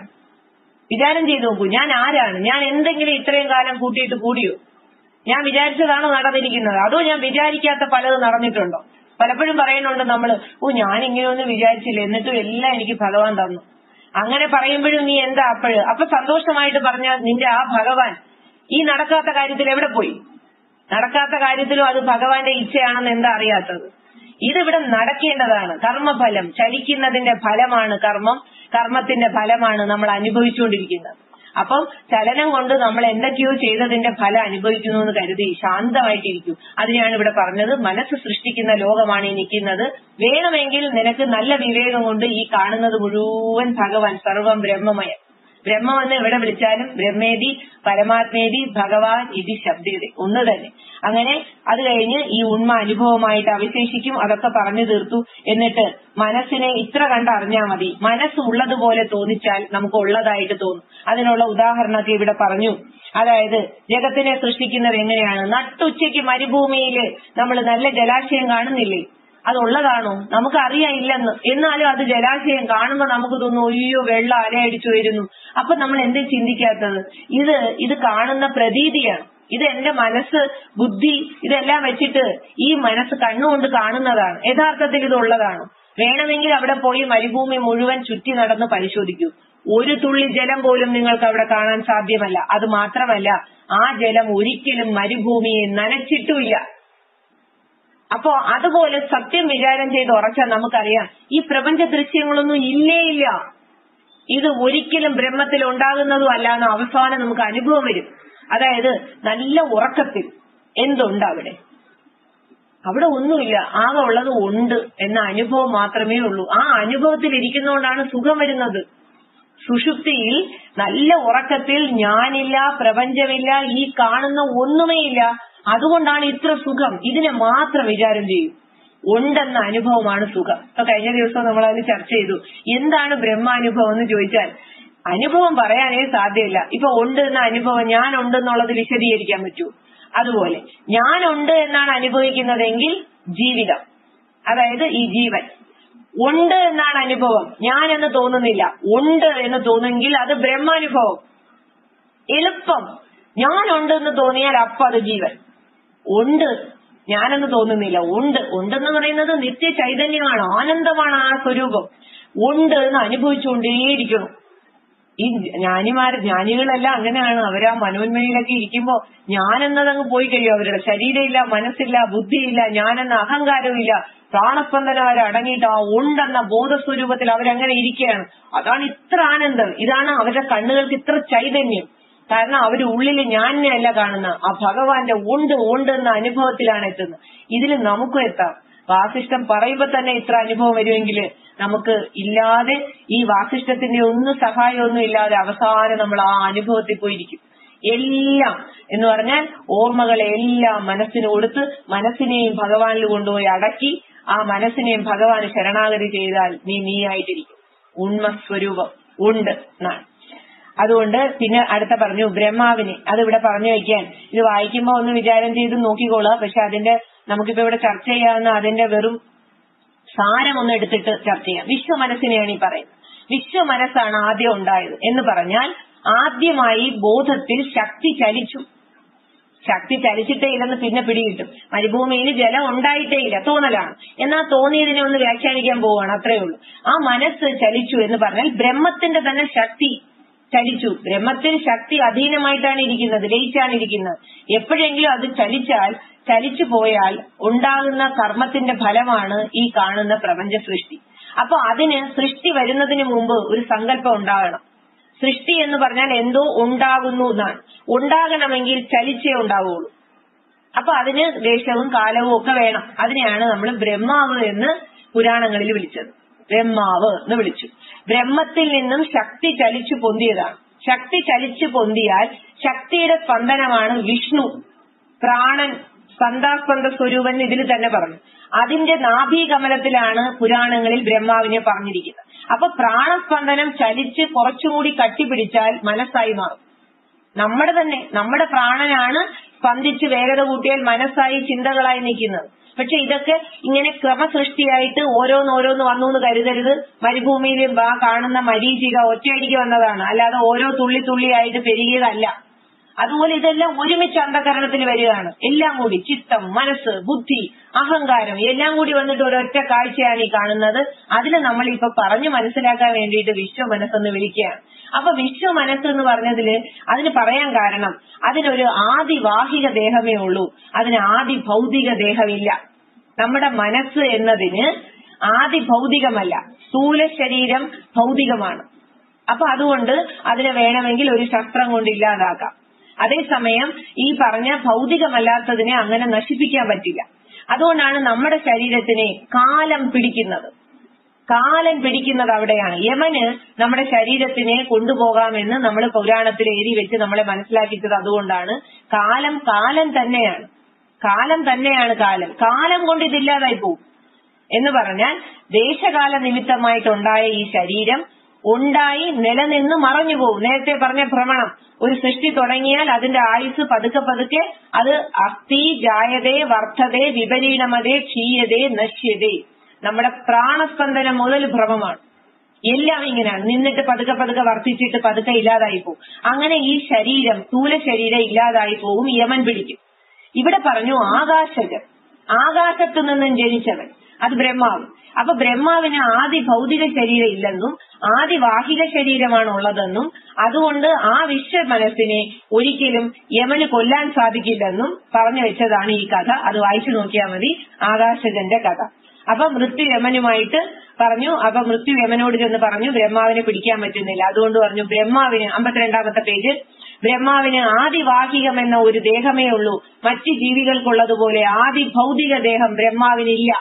വിചാരം ചെയ്തു നോക്കൂ, ഞാൻ ആരാണ്? ഞാൻ എന്തെങ്കിലും ഇത്രയും കാലം കൂട്ടിയിട്ട് കൂടിയോ? ഞാൻ വിചാരിച്ചതാണോ നടന്നിരിക്കുന്നത്? അതോ ഞാൻ വിചാരിക്കാത്ത പലതും നടന്നിട്ടുണ്ടോ? പലപ്പോഴും പറയുന്നുണ്ട് നമ്മള്, ഞാനിങ്ങനെയൊന്നും വിചാരിച്ചില്ല, എന്നിട്ടും എല്ലാം എനിക്ക് ഭഗവാൻ തന്നു. അങ്ങനെ പറയുമ്പോഴും നീ എന്താ അപ്പൊ സന്തോഷമായിട്ട് പറഞ്ഞാൽ നിന്റെ ആ ഭഗവാൻ ഈ നടക്കാത്ത കാര്യത്തിൽ എവിടെ പോയി? നടക്കാത്ത കാര്യത്തിലും അത് ഭഗവാന്റെ ഇച്ഛയാണെന്ന് എന്താ അറിയാത്തത്? ഇതിവിടെ നടക്കേണ്ടതാണ്. കർമ്മഫലം, ചലിക്കുന്നതിന്റെ ഫലമാണ് കർമ്മം, കർമ്മത്തിന്റെ ഫലമാണ് നമ്മൾ അനുഭവിച്ചുകൊണ്ടിരിക്കുന്നത്. അപ്പം ചലനം കൊണ്ട് നമ്മൾ എന്തൊക്കെയോ ചെയ്തതിന്റെ ഫലം അനുഭവിക്കുന്നു എന്ന് കരുതി ശാന്തമായിട്ടിരിക്കും. അതിനാണ് ഇവിടെ പറഞ്ഞത്, മനസ്സ് സൃഷ്ടിക്കുന്ന ലോകമാണ് ഈ നിൽക്കുന്നത്. വേണമെങ്കിൽ നിനക്ക് നല്ല വിവേകം കൊണ്ട് ഈ കാണുന്നത് മുഴുവൻ ഭഗവാൻ, സർവം ബ്രഹ്മമയം. ബ്രഹ്മമെന്ന് എവിടെ വിളിച്ചാലും ബ്രഹ്മേതി പരമാത്മേതി ഭഗവാൻ ഇതി ശബ്ദേതി, ഒന്ന് തന്നെ. അങ്ങനെ അത് കഴിഞ്ഞ് ഈ ഉണ്മ അനുഭവമായിട്ട് അവശേഷിക്കും. അതൊക്കെ പറഞ്ഞു തീർത്തു. എന്നിട്ട് മനസ്സിനെ ഇത്ര കണ്ടറിഞ്ഞാൽ മതി. മനസ്സ് ഉള്ളതുപോലെ തോന്നിച്ചാൽ നമുക്ക് ഉള്ളതായിട്ട് തോന്നും. അതിനുള്ള ഉദാഹരണമൊക്കെ ഇവിടെ പറഞ്ഞു. അതായത് ജഗത്തിനെ സൃഷ്ടിക്കുന്നത് എങ്ങനെയാണ്? നട്ടുച്ചയ്ക്ക് മരുഭൂമിയില് നമ്മൾ നല്ല ജലാശയം കാണുന്നില്ലേ? അതുള്ളതാണോ? നമുക്കറിയാം ഇല്ലെന്ന്. എന്നാലും അത് ജലാശയം കാണുമ്പോൾ നമുക്ക് തോന്നുന്നു അയ്യോ വെള്ളം അലയടിച്ചു വരുന്നു. അപ്പൊ നമ്മൾ എന്ത് ചിന്തിക്കാത്തത്? ഇത് കാണുന്ന പ്രതീതിയാണ്. ഇത് എന്റെ മനസ്സ്, ബുദ്ധി ഇതെല്ലാം വെച്ചിട്ട് ഈ മനസ്സ് കണ്ണുകൊണ്ട് കാണുന്നതാണ്. യഥാർത്ഥത്തിൽ ഇത് ഉള്ളതാണോ? വേണമെങ്കിൽ അവിടെ പോയി മരുഭൂമി മുഴുവൻ ചുറ്റി നടന്ന് പരിശോധിക്കൂ. ഒരു തുള്ളി ജലം പോലും നിങ്ങൾക്ക് അവിടെ കാണാൻ സാധ്യമല്ല. അത് മാത്രമല്ല, ആ ജലം ഒരിക്കലും മരുഭൂമിയെ നനച്ചിട്ടുമില്ല. അപ്പോ അതുപോലെ സത്യം വിചാരം ചെയ്ത് ഉറച്ചാൽ നമുക്കറിയാം ഈ പ്രപഞ്ച ദൃശ്യങ്ങളൊന്നും ഇല്ല. ഇത് ഒരിക്കലും ബ്രഹ്മത്തിൽ ഉണ്ടാകുന്നതും അല്ല എന്ന് അവസാനം നമുക്ക് അനുഭവം വരും. അതായത് നല്ല ഉറക്കത്തിൽ എന്തുണ്ട് അവിടെ ഒന്നുമില്ല, ആകെ ഉള്ളത് ഉണ്ട് എന്ന അനുഭവം മാത്രമേ ഉള്ളൂ. ആ അനുഭവത്തിൽ ഇരിക്കുന്നതുകൊണ്ടാണ് സുഖം വരുന്നത്. സുഷുപ്തിയിൽ നല്ല ഉറക്കത്തിൽ ഞാനില്ല, പ്രപഞ്ചമില്ല, ഈ കാണുന്ന ഒന്നുമേ ഇല്ല. അതുകൊണ്ടാണ് ഇത്ര സുഖം. ഇതിനെ മാത്രം വിചാരം ചെയ്യും. ഉണ്ടെന്ന അനുഭവമാണ് സുഖം. ഇപ്പൊ കഴിഞ്ഞ ദിവസം നമ്മൾ അതിന് ചർച്ച ചെയ്തു. എന്താണ് ബ്രഹ്മാനുഭവം എന്ന് ചോദിച്ചാൽ അനുഭവം പറയാനേ സാധ്യമില്ല. ഇപ്പൊ ഉണ്ട് എന്ന അനുഭവം ഞാനുണ്ട് എന്നുള്ളത് വിശദീകരിക്കാൻ പറ്റൂ? അതുപോലെ ഞാനുണ്ട് എന്നാണ് അനുഭവിക്കുന്നതെങ്കിൽ ജീവിതം, അതായത് ഈ ജീവൻ ഉണ്ട് എന്നാണ് അനുഭവം, ഞാനെന്ന് തോന്നുന്നില്ല, ഉണ്ട് എന്ന് തോന്നുമെങ്കിൽ അത് ബ്രഹ്മാനുഭവം. എളുപ്പം. ഞാനുണ്ട് എന്ന് തോന്നിയാൽ അപ്പൊ അത് ജീവൻ. ഉണ്ട്, ഞാനെന്ന് തോന്നുന്നില്ല, ഉണ്ടെന്ന് പറയുന്നത് നിത്യ ചൈതന്യമാണ്, ആനന്ദമാണ് ആ സ്വരൂപം. ഉണ്ട് എന്ന് അനുഭവിച്ചുകൊണ്ടേയിരിക്കണം. ഈ ജ്ഞാനികളെല്ലാം അങ്ങനെയാണ്. അവരാ മനോന്മയിലൊക്കെ ഇരിക്കുമ്പോ ഞാനെന്നതങ്ങ് പോയി കഴിയും. അവരുടെ ശരീരമില്ല, മനസ്സില്ല, ബുദ്ധിയില്ല, ഞാനെന്ന അഹങ്കാരമില്ല, പ്രാണസ്പന്ദനം വരെ അടങ്ങിയിട്ട് ആ ഉണ്ടെന്ന ബോധസ്വരൂപത്തിൽ അവരങ്ങനെ ഇരിക്കുകയാണ്. അതാണ് ഇത്ര ആനന്ദം. ഇതാണ് അവരുടെ കണ്ണുകൾക്ക് ഇത്ര ചൈതന്യം. കാരണം അവര് ഉള്ളിൽ ഞാനിനെ അല്ല കാണുന്ന, ആ ഭഗവാന്റെ ഉണ്ട് എന്ന അനുഭവത്തിലാണ് എത്തുന്നത്. ഇതിൽ നമുക്കും എത്താം. വാസിഷ്ഠം പറയുമ്പോ തന്നെ ഇത്ര അനുഭവം വരുമെങ്കിൽ നമുക്ക് ഇല്ലാതെ, ഈ വാസിഷ്ഠത്തിന്റെ ഒന്നും സഹായമൊന്നും ഇല്ലാതെ അവസാനം നമ്മൾ ആ അനുഭവത്തിൽ പോയിരിക്കും. എല്ലാം എന്ന് പറഞ്ഞാൽ ഓർമ്മകളെ എല്ലാം മനസ്സിന് കൊടുത്ത് മനസ്സിനെയും ഭഗവാനിൽ കൊണ്ടുപോയി അടക്കി ആ മനസ്സിനെയും ഭഗവാന് ശരണാഗതി ചെയ്താൽ നീയായിട്ടിരിക്കും. ഉണ്മസ്വരൂപം ഉണ്ട് എന്നാണ്. അതുകൊണ്ട് പിന്നെ അടുത്ത പറഞ്ഞു ബ്രഹ്മാവിനെ. അതിവിടെ പറഞ്ഞു വയ്ക്കാൻ ഇത് വായിക്കുമ്പോ ഒന്ന് വിചാരം ചെയ്ത് നോക്കിക്കോളുക. പക്ഷെ അതിന്റെ നമുക്കിപ്പോ ഇവിടെ ചർച്ച ചെയ്യാവുന്ന അതിന്റെ വെറും സാരം ഒന്ന് എടുത്തിട്ട് ചർച്ച ചെയ്യാം. വിശ്വമനസ്സിനെയാണ് ഈ പറയുന്നത്. വിശ്വമനസ്സാണ് ആദ്യം ഉണ്ടായത് എന്ന് പറഞ്ഞാൽ ആദ്യമായി ബോധത്തിൽ ശക്തി ചലിച്ചു. ശക്തി ചലിച്ചിട്ടേ ഇല്ലെന്ന് പിന്നെ പിടികിട്ടും. മരുഭൂമിയിൽ ജലം ഉണ്ടായിട്ടേ ഇല്ല, തോന്നലാണ്. എന്നാൽ തോന്നിയതിനെ ഒന്ന് വ്യാഖ്യാനിക്കാൻ പോവുകയാണ്, അത്രേ ഉള്ളൂ. ആ മനസ്സ് ചലിച്ചു എന്ന് പറഞ്ഞാൽ ബ്രഹ്മത്തിന്റെ തന്നെ ശക്തി ചലിച്ചു. ബ്രഹ്മത്തിൽ ശക്തി അധീനമായിട്ടാണ് ഇരിക്കുന്നത്, ലയിച്ചാണ് ഇരിക്കുന്നത്. എപ്പോഴെങ്കിലും അത് ചലിച്ചു പോയാൽ ഉണ്ടാകുന്ന കർമ്മത്തിന്റെ ഫലമാണ് ഈ കാണുന്ന പ്രപഞ്ച സൃഷ്ടി. അപ്പൊ അതിന് സൃഷ്ടി വരുന്നതിന് മുമ്പ് ഒരു സങ്കല്പം ഉണ്ടാകണം. സൃഷ്ടി എന്ന് പറഞ്ഞാൽ എന്തോ ഉണ്ടാകുന്നു എന്നാണ്. ഉണ്ടാകണമെങ്കിൽ ചലിച്ചേ ഉണ്ടാവുള്ളൂ. അപ്പൊ അതിന് ദേശവും കാലവും ഒക്കെ വേണം. അതിനെയാണ് നമ്മൾ ബ്രഹ്മാവ് എന്ന് പുരാണങ്ങളിൽ വിളിച്ചത്. ബ്രഹ്മാവ് എന്ന് വിളിച്ചു. ബ്രഹ്മത്തിൽ നിന്നും ശക്തി ചലിച്ചു പൊന്തിയതാണ്. ശക്തി ചലിച്ചു പൊന്തിയാൽ ശക്തിയുടെ സ്പന്ദനമാണ് വിഷ്ണു. പ്രാണൻ സ്പന്ദാസ്പന്ദ സ്വരൂപൻ ഇതിൽ തന്നെ പറഞ്ഞു. അതിന്റെ നാഭീകമലത്തിലാണ് പുരാണങ്ങളിൽ ബ്രഹ്മാവിനെ പറഞ്ഞിരിക്കുന്നത്. അപ്പൊ പ്രാണസ്പന്ദനം ചലിച്ച് കുറച്ചുകൂടി കട്ടിപിടിച്ചാൽ മനസ്സായി മാറും. നമ്മുടെ പ്രാണനാണ് സ്പന്ദിച്ച് വേഗത കൂട്ടിയാൽ മനസ്സായി ചിന്തകളായി നിൽക്കുന്നത്. പക്ഷെ ഇതൊക്കെ ഇങ്ങനെ ക്രമസൃഷ്ടിയായിട്ട് ഓരോന്നോരോന്ന് വന്നു എന്ന് കരുതരുത്. മരുഭൂമിയിൽ കാണുന്ന മരീചിക ഒറ്റയടിക്ക് വന്നതാണ്, അല്ലാതെ ഓരോ തുള്ളി തുള്ളിയായിട്ട് പെരുകിയതല്ല. അതുപോലെ ഇതെല്ലാം ഒരുമിച്ച് അന്ധകരണത്തിൽ വരികയാണ്. എല്ലാം കൂടി ചിത്തം, മനസ്സ്, ബുദ്ധി, അഹങ്കാരം എല്ലാം കൂടി വന്നിട്ട് ഒരൊറ്റ കാഴ്ചയാണ് ഈ കാണുന്നത്. അതിന് നമ്മൾ ഇപ്പൊ പറഞ്ഞു മനസ്സിലാക്കാൻ വേണ്ടിയിട്ട് വിശ്വമനസ്സെന്ന് വിളിക്കുകയാണ്. അപ്പൊ വിശ്വമനസ്സ് എന്ന് പറഞ്ഞതില് അതിന് പറയാൻ കാരണം അതിനൊരു ആദിവാഹിക ദേഹമേ ഉള്ളൂ, അതിന് ആദി ഭൗതിക ദേഹമില്ല. നമ്മുടെ മനസ്സ് എന്നതിന് ആദി ഭൗതികമല്ല, സ്ഥൂല ശരീരം ഭൗതികമാണ്. അപ്പൊ അതുകൊണ്ട് അതിനെ വേണമെങ്കിൽ ഒരു ശസ്ത്രം കൊണ്ട് ഇല്ലാതാക്കാം. അതേസമയം ഈ പറഞ്ഞ ഭൗതികമല്ലാത്തതിനെ അങ്ങനെ നശിപ്പിക്കാൻ പറ്റില്ല. അതുകൊണ്ടാണ് നമ്മുടെ ശരീരത്തിനെ കാലം പിടിക്കുന്നത്. അവിടെയാണ്. യമന് നമ്മുടെ ശരീരത്തിനെ കൊണ്ടുപോകാമെന്ന് നമ്മൾ പുരാണത്തിൽ എഴുതി വെച്ച് നമ്മളെ മനസ്സിലാക്കിച്ചത് അതുകൊണ്ടാണ്. കാലം തന്നെയാണ്. കാലം കൊണ്ട് ഇതില്ലാതായി പോകും എന്ന് പറഞ്ഞാൽ ദേശകാല നിമിത്തമായിട്ടുണ്ടായ ഈ ശരീരം ഉണ്ടായി നിലനിന്ന് മറഞ്ഞു പോകും. നേരത്തെ പറഞ്ഞ ഭ്രമണം, ഒരു സൃഷ്ടി തുടങ്ങിയാൽ അതിന്റെ ആയുസ് പതുക്കെ പതുക്കെ അത് അസ്ഥി ജായതേ വർദ്ധതേ വിപരീണമതേ ക്ഷീയതേ നശ്യതേ. നമ്മുടെ പ്രാണസ്പന്ദനം മുതൽ ഭ്രമമാണ്. എല്ലാം ഇങ്ങനെയാണ്. നിന്നിട്ട് പതുക്കെ പതുക്കെ വർദ്ധിച്ചിട്ട് പതുക്കെ ഇല്ലാതായി പോകും. അങ്ങനെ ഈ ശരീരം, സ്ഥൂല ശരീരം ഇല്ലാതായി പോകും, യമൻ പിടിക്കും. ഇവിടെ പറഞ്ഞു ആകാശജൻ, ആകാശത്തു നിന്നും ജനിച്ചവൻ, അത് ബ്രഹ്മാവ്. അപ്പൊ ബ്രഹ്മാവിന് ആദി ഭൗതിക ശരീരം ഇല്ലെന്നും ആദിവാഹിക ശരീരമാണ് ഉള്ളതെന്നും അതുകൊണ്ട് ആ വിശ്വ മനസ്സിനെ ഒരിക്കലും യമന് കൊല്ലാൻ സാധിക്കില്ലെന്നും പറഞ്ഞു വെച്ചതാണ് ഈ കഥ. അത് വായിച്ചു നോക്കിയാൽ മതി, ആകാശജന്റെ കഥ. അപ്പൊ മൃത്യു യമനുമായിട്ട് പറഞ്ഞു. അപ്പൊ മൃത്യു യമനോട് ചെന്ന് പറഞ്ഞു ബ്രഹ്മാവിനെ പിടിക്കാൻ പറ്റുന്നില്ല. അതുകൊണ്ട് പറഞ്ഞു ബ്രഹ്മാവിന്, 52-ാമത്തെ പേജ്, ബ്രഹ്മാവിന് ആദിവാഹികം എന്ന ഒരു ദേഹമേ ഉള്ളൂ. മറ്റ് ജീവികൾക്കുള്ളതുപോലെ ആദി ഭൗതിക ദേഹം ബ്രഹ്മാവിനില്ല.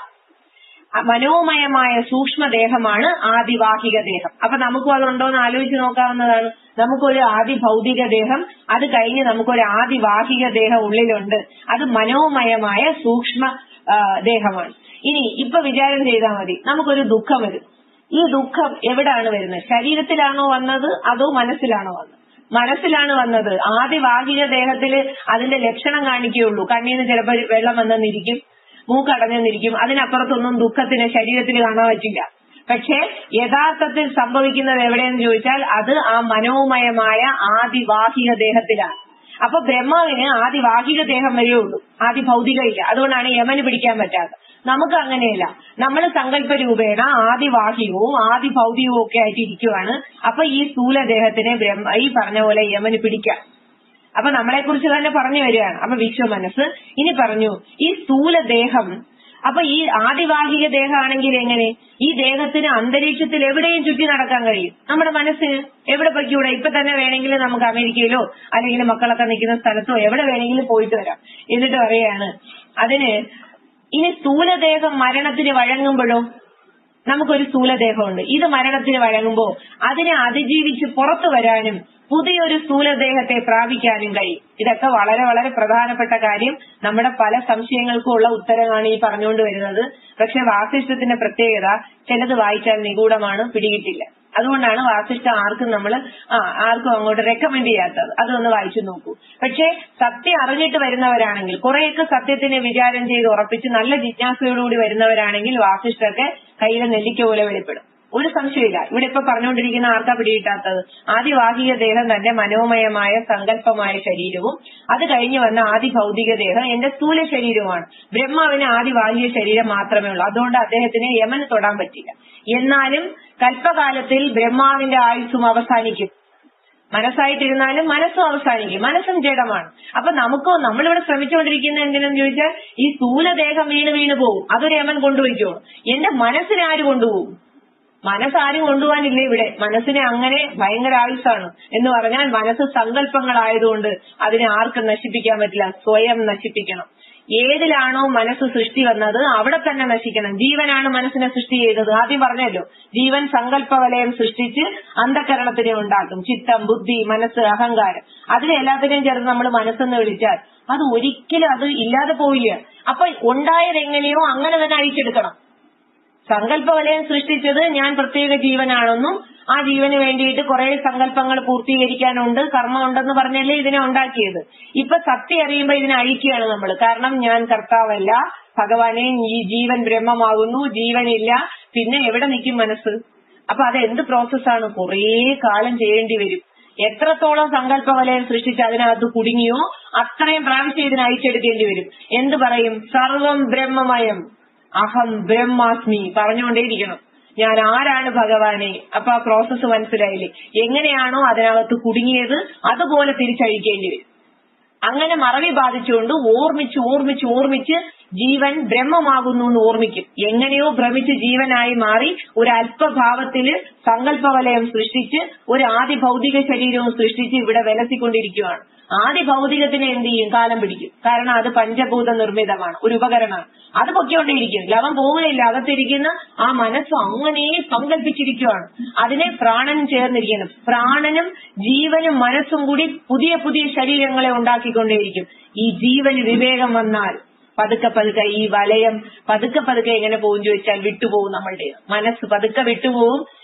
മനോമയമായ സൂക്ഷ്മദേഹമാണ് ആദിവാഹിക ദേഹം. അപ്പൊ നമുക്കും അതുണ്ടോ എന്ന് ആലോചിച്ച് നോക്കാവുന്നതാണ്. നമുക്കൊരു ആദി ഭൗതിക ദേഹം, അത് കഴിഞ്ഞ് നമുക്കൊരു ആദിവാഹിക ദേഹം ഉള്ളിലുണ്ട്. അത് മനോമയമായ സൂക്ഷ്മ ദേഹമാണ്. ഇനി ഇപ്പൊ വിചാരം ചെയ്താൽ മതി, നമുക്കൊരു ദുഃഖം വരും. ഈ ദുഃഖം എവിടാണ് വരുന്നത്? ശരീരത്തിലാണോ വന്നത് അതോ മനസ്സിലാണോ വന്നത്? മനസ്സിലാണ് വന്നത്. ആദിവാഹിക ദേഹത്തില് അതിന്റെ ലക്ഷണം കാണിക്കുകയുള്ളൂ. കണ്ണീന്ന് ചിലപ്പോൾ വെള്ളം വന്നെന്നിരിക്കും, മൂക്കടഞ്ഞെന്നിരിക്കും. അതിനപ്പുറത്തൊന്നും ദുഃഖത്തിന് ശരീരത്തിൽ കാണാൻ പറ്റില്ല. പക്ഷെ യഥാർത്ഥത്തിൽ സംഭവിക്കുന്നത് എവിടെയെന്ന് ചോദിച്ചാൽ അത് ആ മനോമയമായ ആദിവാഹിക ദേഹത്തിലാണ്. അപ്പൊ ബ്രഹ്മാവിന് ആദിവാഹിക ദേഹം വരെയുള്ളൂ, ആദി ഭൗതിക ഇല്ല. അതുകൊണ്ടാണ് യമന് പിടിക്കാൻ പറ്റാത്തത്. നമുക്ക് അങ്ങനെയല്ല. നമ്മൾ സങ്കല്പ രൂപേണ ആദിവാഹികവും ആദി ഭൗതികവും ഒക്കെ ആയിട്ട് ഇരിക്കുവാണ്. അപ്പൊ ഈ സ്ഥൂലദേഹത്തിനെ ഈ പറഞ്ഞ പോലെ യമന് പിടിക്കാം. അപ്പൊ നമ്മളെ കുറിച്ച് തന്നെ പറഞ്ഞു വരികയാണ്. അപ്പൊ വിശ്വ മനസ്സ് ഇനി പറഞ്ഞു ഈ സ്ഥൂലദേഹം. അപ്പൊ ഈ ആദിവാഹിക ദേഹമാണെങ്കിൽ എങ്ങനെ? ഈ ദേഹത്തിന് അന്തരീക്ഷത്തിൽ എവിടെയും ചുറ്റി നടക്കാൻ കഴിയും. നമ്മുടെ മനസ്സിന് എവിടെ പൊയ്ക്കൂടെ? ഇപ്പൊ തന്നെ വേണമെങ്കിൽ നമുക്ക് അമേരിക്കയിലോ അല്ലെങ്കിൽ മക്കളൊക്കെ നിൽക്കുന്ന സ്ഥലത്തോ എവിടെ വേണമെങ്കിലും പോയിട്ട് വരാം. എന്നിട്ട് പറയാണ് അതിന് ഇനി സ്ഥൂലദേഹം മരണത്തിന് വഴങ്ങുമ്പോഴോ? നമുക്കൊരു സ്ഥൂലദേഹമുണ്ട്. ഇത് മരണത്തിന് വഴങ്ങുമ്പോ അതിനെ അതിജീവിച്ച് പുറത്തു വരാനും പുതിയൊരു സ്ഥൂലദേഹത്തെ പ്രാപിക്കാനും കഴിയും. ഇതൊക്കെ വളരെ വളരെ പ്രധാനപ്പെട്ട കാര്യം. നമ്മുടെ പല സംശയങ്ങൾക്കും ഉള്ള ഉത്തരമാണ് ഈ പറഞ്ഞുകൊണ്ട് വരുന്നത്. പക്ഷെ വാസിഷ്ഠത്തിന്റെ പ്രത്യേകത ചിലത് വായിച്ചാൽ നിഗൂഢമാണ്, പിടികിട്ടില്ല. അതുകൊണ്ടാണ് വാസിഷ്ഠം ആർക്കും അങ്ങോട്ട് റെക്കമെൻഡ് ചെയ്യാത്തത്. അതൊന്ന് വായിച്ചു നോക്കൂ. പക്ഷെ സത്യം അറിഞ്ഞിട്ട് വരുന്നവരാണെങ്കിൽ, കുറെയൊക്കെ സത്യത്തിനെ വിചാരം ചെയ്ത് ഉറപ്പിച്ച് നല്ല ജിജ്ഞാസയോടുകൂടി വരുന്നവരാണെങ്കിൽ വാസിഷ്ഠമൊക്കെ കയ്യിലെ നെല്ലിക്ക പോലെ വെളിപ്പെടും. ഒരു സംശയമില്ല. ഇവിടെ ഇപ്പൊ പറഞ്ഞുകൊണ്ടിരിക്കുന്ന ആർക്കാ പിടികിട്ടാത്തത്? ആദിവാഹിക ദേഹം തന്റെ മനോമയമായ സങ്കല്പമായ ശരീരവും അത് കഴിഞ്ഞ് വന്ന ആദി ഭൗതിക ദേഹം എന്റെ സ്ഥൂല ശരീരവുമാണ്. ബ്രഹ്മാവിന് ആദിവാഹിക ശരീരം മാത്രമേ ഉള്ളൂ. അതുകൊണ്ട് അദ്ദേഹത്തിന് യമന് തൊടാൻ പറ്റില്ല. എന്നാലും കൽപ്പകാലത്തിൽ ബ്രഹ്മാവിന്റെ ആയുസ്സും അവസാനിക്കും. മനസ്സായിട്ടിരുന്നാലും മനസ്സും അവസാനിക്കും. മനസ്സും ജഡമാണ്. അപ്പൊ നമ്മളിവിടെ ശ്രമിച്ചുകൊണ്ടിരിക്കുന്ന എന്തിനെന്ന് ചോദിച്ചാൽ ഈ സ്ഥൂലദേഹം വീണ് പോകും. അതൊരു യമൻ കൊണ്ടുപോയിക്കോളും. എന്റെ മനസ്സിനെ ആര് കൊണ്ടുപോകും? മനസ്സാരും കൊണ്ടുപോകാനില്ല ഇവിടെ. മനസ്സിനെ അങ്ങനെ ഭയങ്കര ആയുസ്സാണ് എന്ന് പറഞ്ഞാൽ മനസ്സ് സങ്കല്പങ്ങളായതുകൊണ്ട് അതിനെ ആർക്കും നശിപ്പിക്കാൻ പറ്റില്ല. സ്വയം നശിപ്പിക്കണം. ഏതിലാണോ മനസ്സ് സൃഷ്ടി വന്നത് അവിടെ തന്നെ നശിക്കണം. ജീവനാണ് മനസ്സിനെ സൃഷ്ടി ചെയ്തത്. ആദ്യം പറഞ്ഞല്ലോ, ജീവൻ സങ്കല്പവലയം സൃഷ്ടിച്ച് അന്ധകരണത്തിനെ ഉണ്ടാക്കും. ചിത്തം, ബുദ്ധി, മനസ്സ്, അഹങ്കാരം, അതിനെ എല്ലാത്തിനെയും ചേർന്ന് നമ്മൾ മനസ്സെന്ന് വിളിച്ചാൽ അത് ഒരിക്കലും അത് ഇല്ലാതെ പോവില്ല. അപ്പൊ ഉണ്ടായത് എങ്ങനെയോ അങ്ങനെ തന്നെ അഴിച്ചെടുക്കണം. സങ്കല്പവലയം സൃഷ്ടിച്ചത് ഞാൻ പ്രത്യേക ജീവനാണെന്നും ആ ജീവന് വേണ്ടിയിട്ട് കുറെ സങ്കല്പങ്ങൾ പൂർത്തീകരിക്കാനുണ്ട്, കർമ്മം ഉണ്ടെന്ന് പറഞ്ഞല്ലേ ഇതിനെ ഉണ്ടാക്കിയത്. ഇപ്പൊ സത്യം അറിയുമ്പോ ഇതിനെ അഴിക്കുകയാണ് നമ്മൾ. കാരണം ഞാൻ കർത്താവല്ല, ഭഗവാനെ, ഈ ജീവൻ ബ്രഹ്മമാകുന്നു, ജീവനില്ല, പിന്നെ എവിടെ നിൽക്കും മനസ്സ്? അപ്പൊ അത് എന്ത് പ്രോസസ്സാണ്? കുറേ കാലം ചെയ്യേണ്ടി വരും. എത്രത്തോളം സങ്കല്പവലയം സൃഷ്ടിച്ച് അതിനകത്ത് കുടുങ്ങിയോ അത്രയും പ്രാവശ്യം ഇതിനെ അഴിച്ചെടുക്കേണ്ടി വരും. എന്ത് പറയും? സർവം ബ്രഹ്മമയം, അഹം ബ്രഹ്മാസ്മി പറഞ്ഞുകൊണ്ടേയിരിക്കണം. ഞാൻ ആരാണ് ഭഗവാനെ? അപ്പൊ ആ പ്രോസസ്സ് മനസ്സിലായില്ലേ? എങ്ങനെയാണോ അതിനകത്ത് കുടുങ്ങിയത് അതുപോലെ തിരിച്ചഴിക്കേണ്ടി വരും. അങ്ങനെ മറവി ബാധിച്ചുകൊണ്ട് ഓർമ്മിച്ച് ജീവൻ ബ്രഹ്മമാകുന്നു എന്ന് ഓർമ്മിക്കും. എങ്ങനെയോ ഭ്രമിച്ച് ജീവനായി മാറി ഒരു അല്പഭാവത്തില് സങ്കല്പവലയം സൃഷ്ടിച്ച് ഒരു ആദി ഭൗതിക ശരീരവും സൃഷ്ടിച്ച് ഇവിടെ വിലസിക്കൊണ്ടിരിക്കുകയാണ്. ആദി ഭൗതികത്തിന് എന്ത് ചെയ്യും? കാലം പിടിക്കും. കാരണം അത് പഞ്ചഭൂത നിർമ്മിതമാണ്, ഒരു ഉപകരണമാണ്. അത് പൊക്കിക്കൊണ്ടേയിരിക്കും. ലവം പോവുകയില്ല. അകത്തിരിക്കുന്ന ആ മനസ്സ് അങ്ങനെ സങ്കല്പിച്ചിരിക്കുകയാണ്. അതിനെ പ്രാണനും ചേർന്നിരിക്കണം. പ്രാണനും ജീവനും മനസ്സും കൂടി പുതിയ പുതിയ ശരീരങ്ങളെ ഉണ്ടാക്കിക്കൊണ്ടേയിരിക്കും. ഈ ജീവന് വിവേകം വന്നാൽ പതുക്കെ ഈ വലയം പതുക്കെ എങ്ങനെ പോകും ചോദിച്ചാൽ വിട്ടുപോകും. നമ്മളുടെ മനസ്സ് പതുക്കെ വിട്ടുപോകും.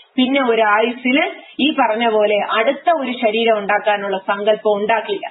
പിന്നെ ഒരു ആയുസ്സില് ഈ പറഞ്ഞ പോലെ അടുത്ത ഒരു ശരീരം ഉണ്ടാക്കാനുള്ള സങ്കല്പം ഉണ്ടാക്കില്ല.